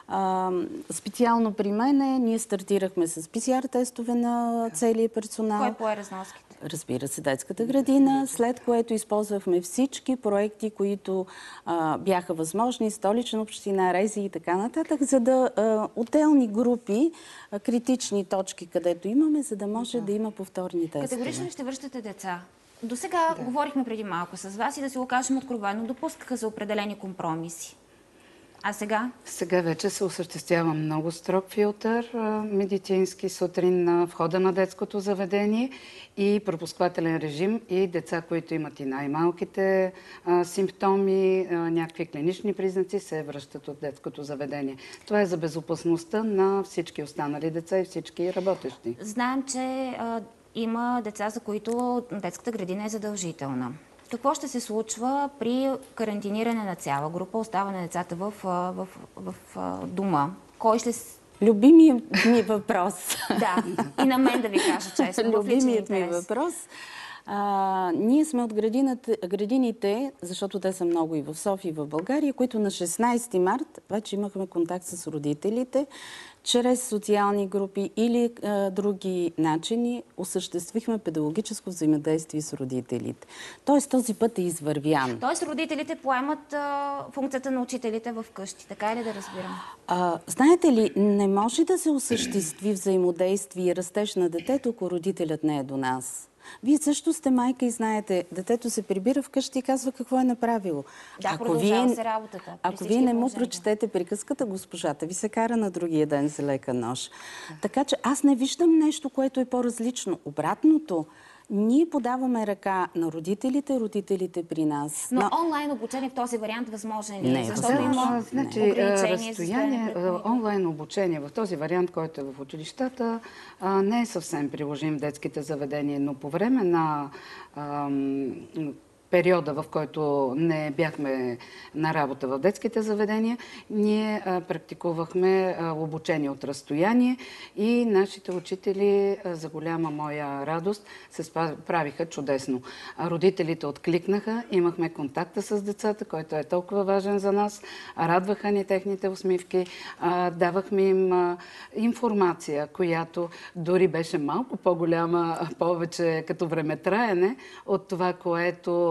А, специално при мене ние стартирахме с пи си ар тестове на целия персонал. Кой пое разноските? Разбира се, детската градина, след което използвахме всички проекти, които а, бяха възможни, Столична община, РЕЗИ и така нататък, за да а, отделни групи, а, критични точки, където имаме, за да може да, да има повторни тестове. Категорично ще връщате деца. До сега да. говорихме преди малко с вас и да си го кажем откровено, допускаха за определени компромиси. А сега? Сега вече се осъществява много строг филтър медицински сутрин на входа на детското заведение и пропускателен режим и деца, които имат и най-малките симптоми, а, някакви клинични признаци, се връщат от детското заведение. Това е за безопасността на всички останали деца и всички работещи. Знаем, че а, има деца, за които детската градина е задължителна. Какво ще се случва при карантиниране на цяла група, оставане на децата в, в, в, в дома? Кой ще... Любимият ми въпрос. Да, и на мен да ви кажа честно. Любимият ми въпрос. А, ние сме от градините, защото те са много и в София, и в България, които на шестнайсети март вече имахме контакт с родителите. Чрез социални групи или а, други начини осъществихме педагогическо взаимодействие с родителите. Тоест този път е извървян. Тоест родителите поемат а, функцията на учителите в къщи. Така ли да разбирам? А, знаете ли, не може да се осъществи взаимодействие и растеж на детето, ако родителят не е до нас. Вие също сте майка и знаете, детето се прибира вкъщи и казва какво е направило. Да, ако продължава вие, се работата. Ако вие не му прочетете приказката, госпожата ви се кара на другия ден с лека нож. Така че аз не виждам нещо, което е по-различно. Обратното, ние подаваме ръка на родителите, родителите при нас. Но на... онлайн обучение в този вариант възможен ли? Не, защото да, има значи, ограничение. разстояние, онлайн обучение в този вариант, който е в училищата, не е съвсем приложим в детските заведения, но по време на ам, периода, в който не бяхме на работа в детските заведения, ние а, практикувахме а, обучение от разстояние и нашите учители, а, за голяма моя радост, се справиха чудесно. А родителите откликнаха, имахме контакта с децата, който е толкова важен за нас, радваха ни техните усмивки, а, давахме им а, информация, която дори беше малко по-голяма, повече като времетраене от това, което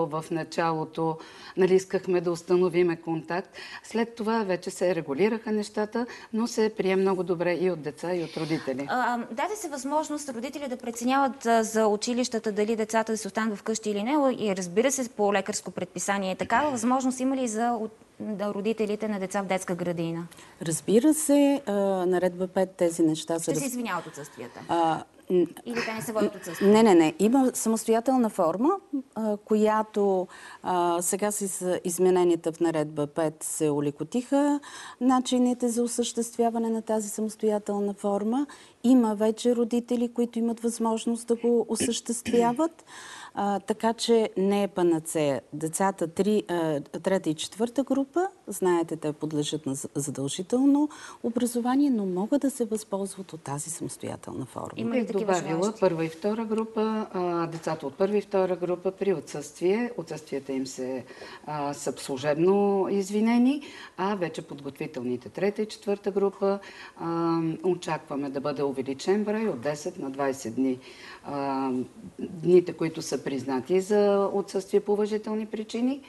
в началото, нали, искахме да установиме контакт. След това вече се регулираха нещата, но се прие много добре и от деца, и от родители. А, даде се възможност родители да преценяват а, за училищата дали децата да се останат вкъщи или не, и разбира се по лекарско предписание. Такава възможност има ли за да родителите на деца в детска градина? Разбира се, а, наредба пет тези неща са... Ще се извиняват отсъствията? А, Или те не се водят отсъствия? Не, не, не. Има самостоятелна форма, а, която а, сега с измененията в наредба пет се олекотиха начините за осъществяване на тази самостоятелна форма. Има вече родители, които имат възможност да го осъществяват. А, така че не е панацея. Децата три, а, трета и четвърта група, знаете, те подлежат на задължително образование, но могат да се възползват от тази самостоятелна форма. Има ли такива добавила първа и втора група, а, децата от първа и втора група при отсъствие, отсъствията им се а, са служебно извинени, а вече подготвителните трета и четвърта група а, очакваме да бъде увеличен брой от десет на двайсет дни. А, дните, които са признати за отсъствие по уважителни причини,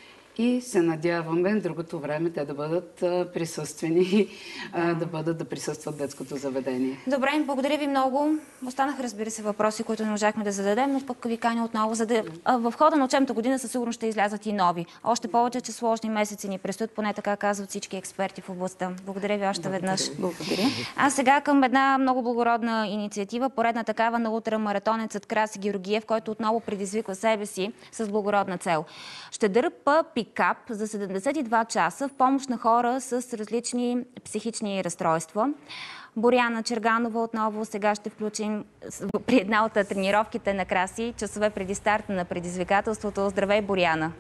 и се надяваме другото време те да бъдат а, присъствени, а, да бъдат да присъстват в детското заведение. Добре, благодаря ви много. Останаха, разбира се, въпроси, които не можахме да зададем, но пък ви каня отново, за да а, в хода на учебната година със сигурност ще излязат и нови. Още повече, че сложни месеци ни предстоят, поне така казват всички експерти в областта. Благодаря ви още Благодаря. веднъж. Благодаря. А сега към една много благородна инициатива, поредна такава на ултрамаратонецът Краси Георгиев, който отново предизвиква себе си с благородна цел. Ще дърпа пикап за седемдесет и два часа в помощ на хора с различни психични разстройства. Боряна Черганова отново сега ще включим при една от тренировките на Краси, часове преди старта на предизвикателството. Здравей, Боряна!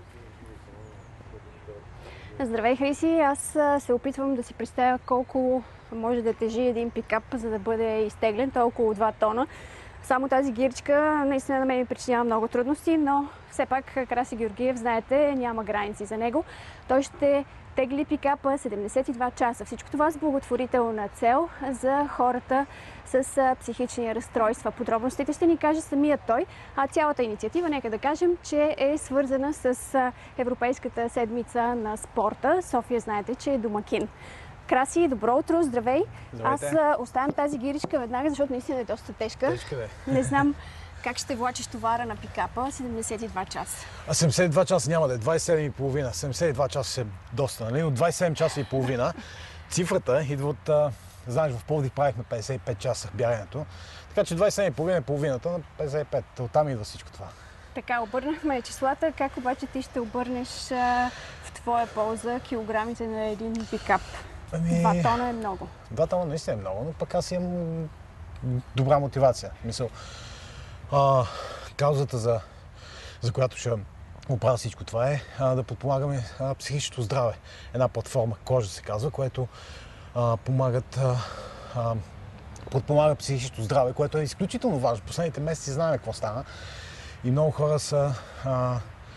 Здравей, Хриси! Аз се опитвам да си представя колко може да тежи един пикап, за да бъде изтеглен. Той е около два тона. Само тази гирчка наистина на мен ми причинява много трудности, но все пак Краси Георгиев, знаете, няма граници за него. Той ще тегли пикапа седемдесет и два часа. Всичко това с благотворителна цел за хората с психични разстройства. Подробностите ще ни каже самият той, а цялата инициатива, нека да кажем, че е свързана с Европейската седмица на спорта. София, знаете, че е домакин. Краси, добро утро, здравей! Здравейте. Аз а, оставям тази гиричка веднага, защото наистина е доста тежка. Тежка да е. Не знам как ще влачиш товара на пикапа седемдесет и два часа. А седемдесет и два часа няма да е, двайсет и седем и половина. седемдесет и два часа е доста, нали? От двайсет и седем часа и половина. Цифрата идва от, а, знаеш, в Пловдив правихме петдесет и пет часа бягането. Така че двайсет и седем и половина е половината на петдесет и пет. Оттам идва всичко това. Така, обърнахме числата. Как обаче ти ще обърнеш а, в твоя полза килограмите на един пикап? Ами... Два тона е много. Два тона наистина е много, но пък аз имам добра мотивация. Мисъл, а, каузата, за, за която ще оправя всичко това е а, да подпомагаме а, психичното здраве. Една платформа, Кожа се казва, което а, помагат, а, а, подпомага психичното здраве, което е изключително важно. Последните месеци знаем какво стана и много хора са а,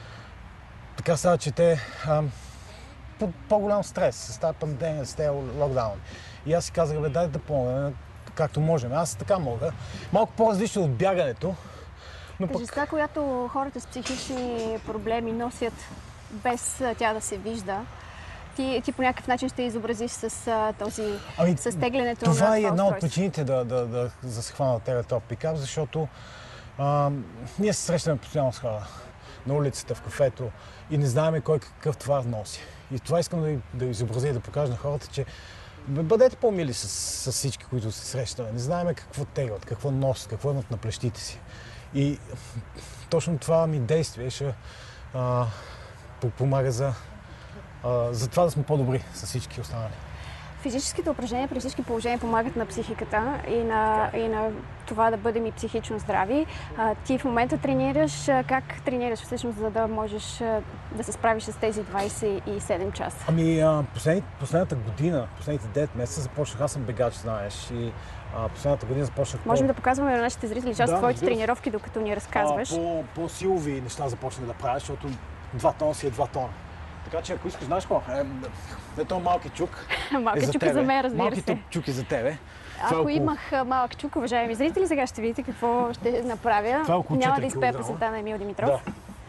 така става, че те а, по-голям стрес с тази пандемия, с тези локдаун. И аз си казах, бе, дай да помогна, както можем. Аз така мога. Малко по-различно от бягането, но пък... Тежестта, която хората с психични проблеми носят без тя да се вижда, ти, ти по някакъв начин ще изобразиш с а, този, ами, с теглянето това на е една от устройство. причините да, да, да, да се хвана тези топ пикап, защото а, ние се срещаме постоянно с хора на улицата, в кафето и не знаем кой какъв товар носи. И това искам да, да изобразя и да покажа на хората, че бъдете по-мили с, с всички, които се срещаме. Не знаем какво теглят, какво носят, какво имат на плещите си. И точно това ми действие ще а, помага за, а, за това да сме по-добри с всички останали. Физическите упражнения при всички положения помагат на психиката и на, и на това да бъдем и психично здрави. А, ти в момента тренираш. Как тренираш всъщност, за да можеш да се справиш с тези двайсет и седем часа? Ами, а, послед, последната година, последните девет месеца започнах. Аз съм бегач, знаеш. И а, последната година започнах... Можем по... да показваме на нашите зрители част от да, твоите разбира. тренировки, докато ни разказваш. А, по, по-силови неща започнах да правя, защото два тона си е два тона. Така че ако искаш, знаеш какво? Е, е то малки чук. Малки е за чук тебе. е за мен, разбира малки се. чук е за тебе. Ако е около... имах малък чук, уважаеми зрители, сега ще видите какво ще направя. Това е около Няма да четири изпея килограма. песента на Емил Димитров. Да.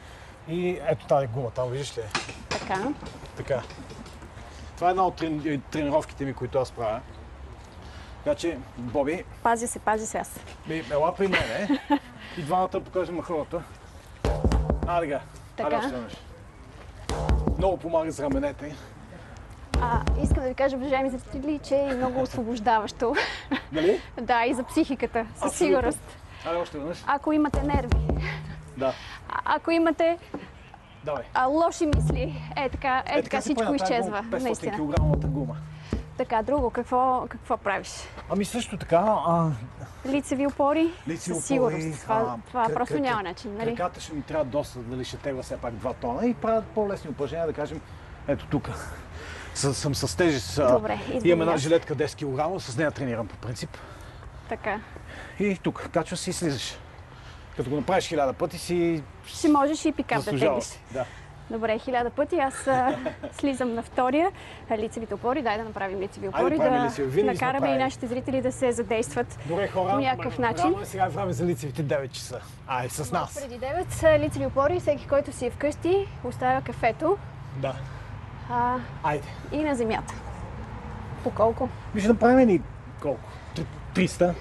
И ето тази гума, там виждаш ли? Така. Така. Това е една от трени... тренировките ми, които аз правя. Така че, Боби... Пазя се, пазя се аз. Би, ела при мене и двамата покажем на хората. А, така. Така. Аре, останеш. Много помага за раменете. А, искам да ви кажа, уважаеми зрители, че е много освобождаващо. Нали? Да, и за психиката, със Абсолютно. сигурност. Аре, още веднъж. Ако имате нерви, Да. а, ако имате Давай. а, лоши мисли, е така, е, е така всичко изчезва. петстотин Наистина. килограмовата гума. Така, друго, какво, какво правиш? Ами също така... А... Лицеви опори? Лицеви Със сигурност. опори, Това, а, това кр- просто кр- няма начин, нали? Краката ще ми трябва доста, дали ще тегла все пак два тона и правят по-лесни упражнения, да кажем, ето тук. С, съм с тежест. Добре, идвам имам една аз. жилетка десет килограма, с нея тренирам по принцип. Така. И тук, качваш си и слизаш. Като го направиш хиляда пъти си... Ще можеш и пикап да заслужава теглиш. си, да. Добре, хиляда пъти. Аз а, слизам на втория. А, лицевите опори. Дай да направим лицеви Айде, опори. правим Да лицеви. Винаги сме накараме и правили. нашите зрители да се задействат Добре, хора, по някакъв начин. Рано е сега време за лицевите девет часа. Ай, с нас. Преди девет са лицеви опори. Всеки, който си е вкъщи, оставя кафето Да. а, Айде. и на земята. По колко? Виж да правим ни колко? триста.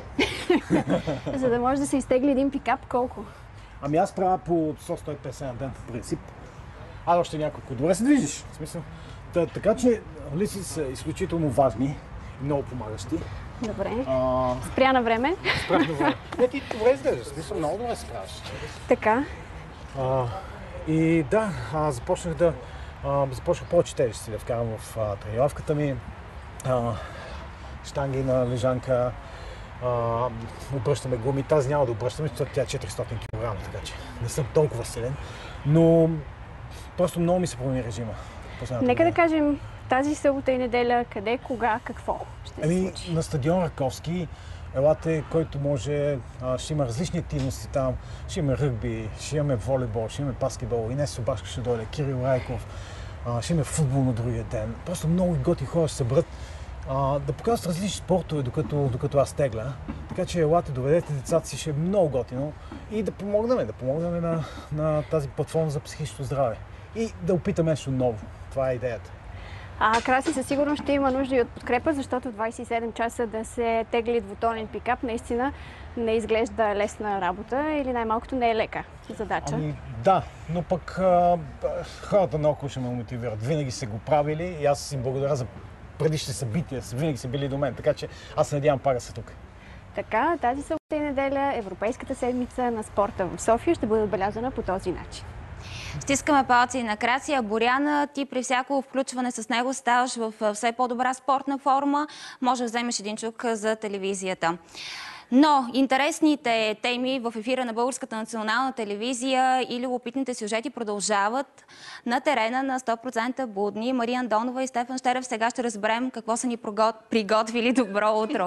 За да може да се изтегли един пикап, колко? Ами аз правя по сто до сто и петдесет на ден по принцип. А още няколко. Добре се движиш. В смисъл. Та, така че лици са изключително важни и много помагащи. Добре. А... Спря на време. Спрях на време. Не, ти добре изглеждаш. В смисъл, много добре се справяш. Така. А, и да, а, започнах да а, започнах повече тежести да вкарам в а, тренировката ми. А, щанги на лежанка, а, обръщаме гуми. Тази няма да обръщаме, защото тя е четиристотин килограма, така че не съм толкова силен. Но просто много ми се промени режима. Нека да кажем тази събота и неделя, къде, кога, какво ще се Ами, случи? на стадион Раковски, елате, който може, а, ще има различни активности там. Ще имаме ръгби, ще имаме волейбол, ще имаме баскетбол. Инес Собашка ще дойде, Кирил Райков, а, ще имаме футбол на другия ден. Просто много готини хора ще се съберат а, да показват различни спортове, докато, докато аз тегля. Така че елате, доведете децата си, ще е много готино и да помогнем, да помогнем на, на тази платформа за психично здраве. И да опитаме нещо ново. Това е идеята. А Краси със сигурност ще има нужда и от подкрепа, защото двадесет и седем часа да се тегли двутонен пикап наистина не изглежда лесна работа или най-малкото не е лека задача. Ами, да, но пък а, хората наоколо ще ме мотивират. Винаги са го правили и аз им благодаря за предишните събития. Винаги са били до мен, така че аз се надявам пак да са тук. Така, тази събота и неделя Европейската седмица на спорта в София ще бъде отбелязана по този начин. Стискаме палци на Краси, а Боряна, ти при всяко включване с него ставаш в все по-добра спортна форма. Може да вземеш един чук за телевизията. Но интересните теми в ефира на Българската национална телевизия и любопитните сюжети продължават на терена на сто процента будни. Мария Андонова и Стефан Щерев сега ще разберем какво са ни приготвили. Добро утро!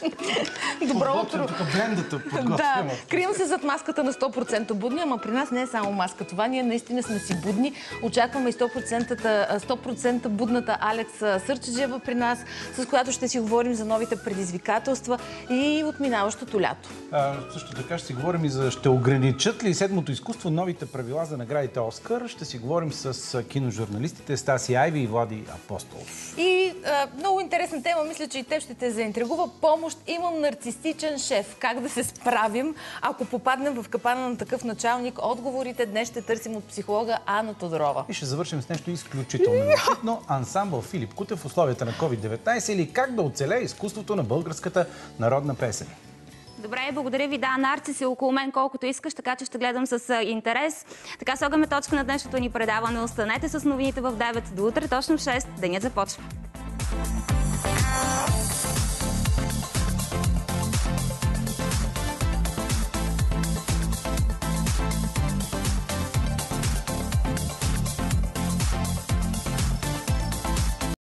Добро утро! Тук брендата подготвяме. Да, крием се зад маската на сто процента будни, ама при нас не е само маска. Това ние наистина сме си будни. Очакваме и сто процента, сто процента будната Алекс Сърчеджева при нас, с която ще си говорим за новите предизвикателства и отминаващото лято. А, също така ще си говорим и за ще ограничат ли седмото изкуство новите правила за наградите Оскар. Ще си говорим с киножурналистите Стаси Айви и Влади Апостолов. И а, много интересна тема, мисля, че и теб ще те заинтригува. Помощ, имам нарцистичен шеф. Как да се справим, ако попаднем в капана на такъв началник? Отговорите днес ще търсим от психолога Ана Тодорова. И ще завършим с нещо изключително любопитно. Ансамбъл Филип Кутев в условията на ковид деветнайсет или как да оцелее изкуството на българската народна песен. Добре, благодаря ви. Да, нарцис е около мен колкото искаш, така че ще гледам с интерес. Така слагаме точка на днешното ни предаване. Останете с новините в девет. До утре точно в шест. Денят започва.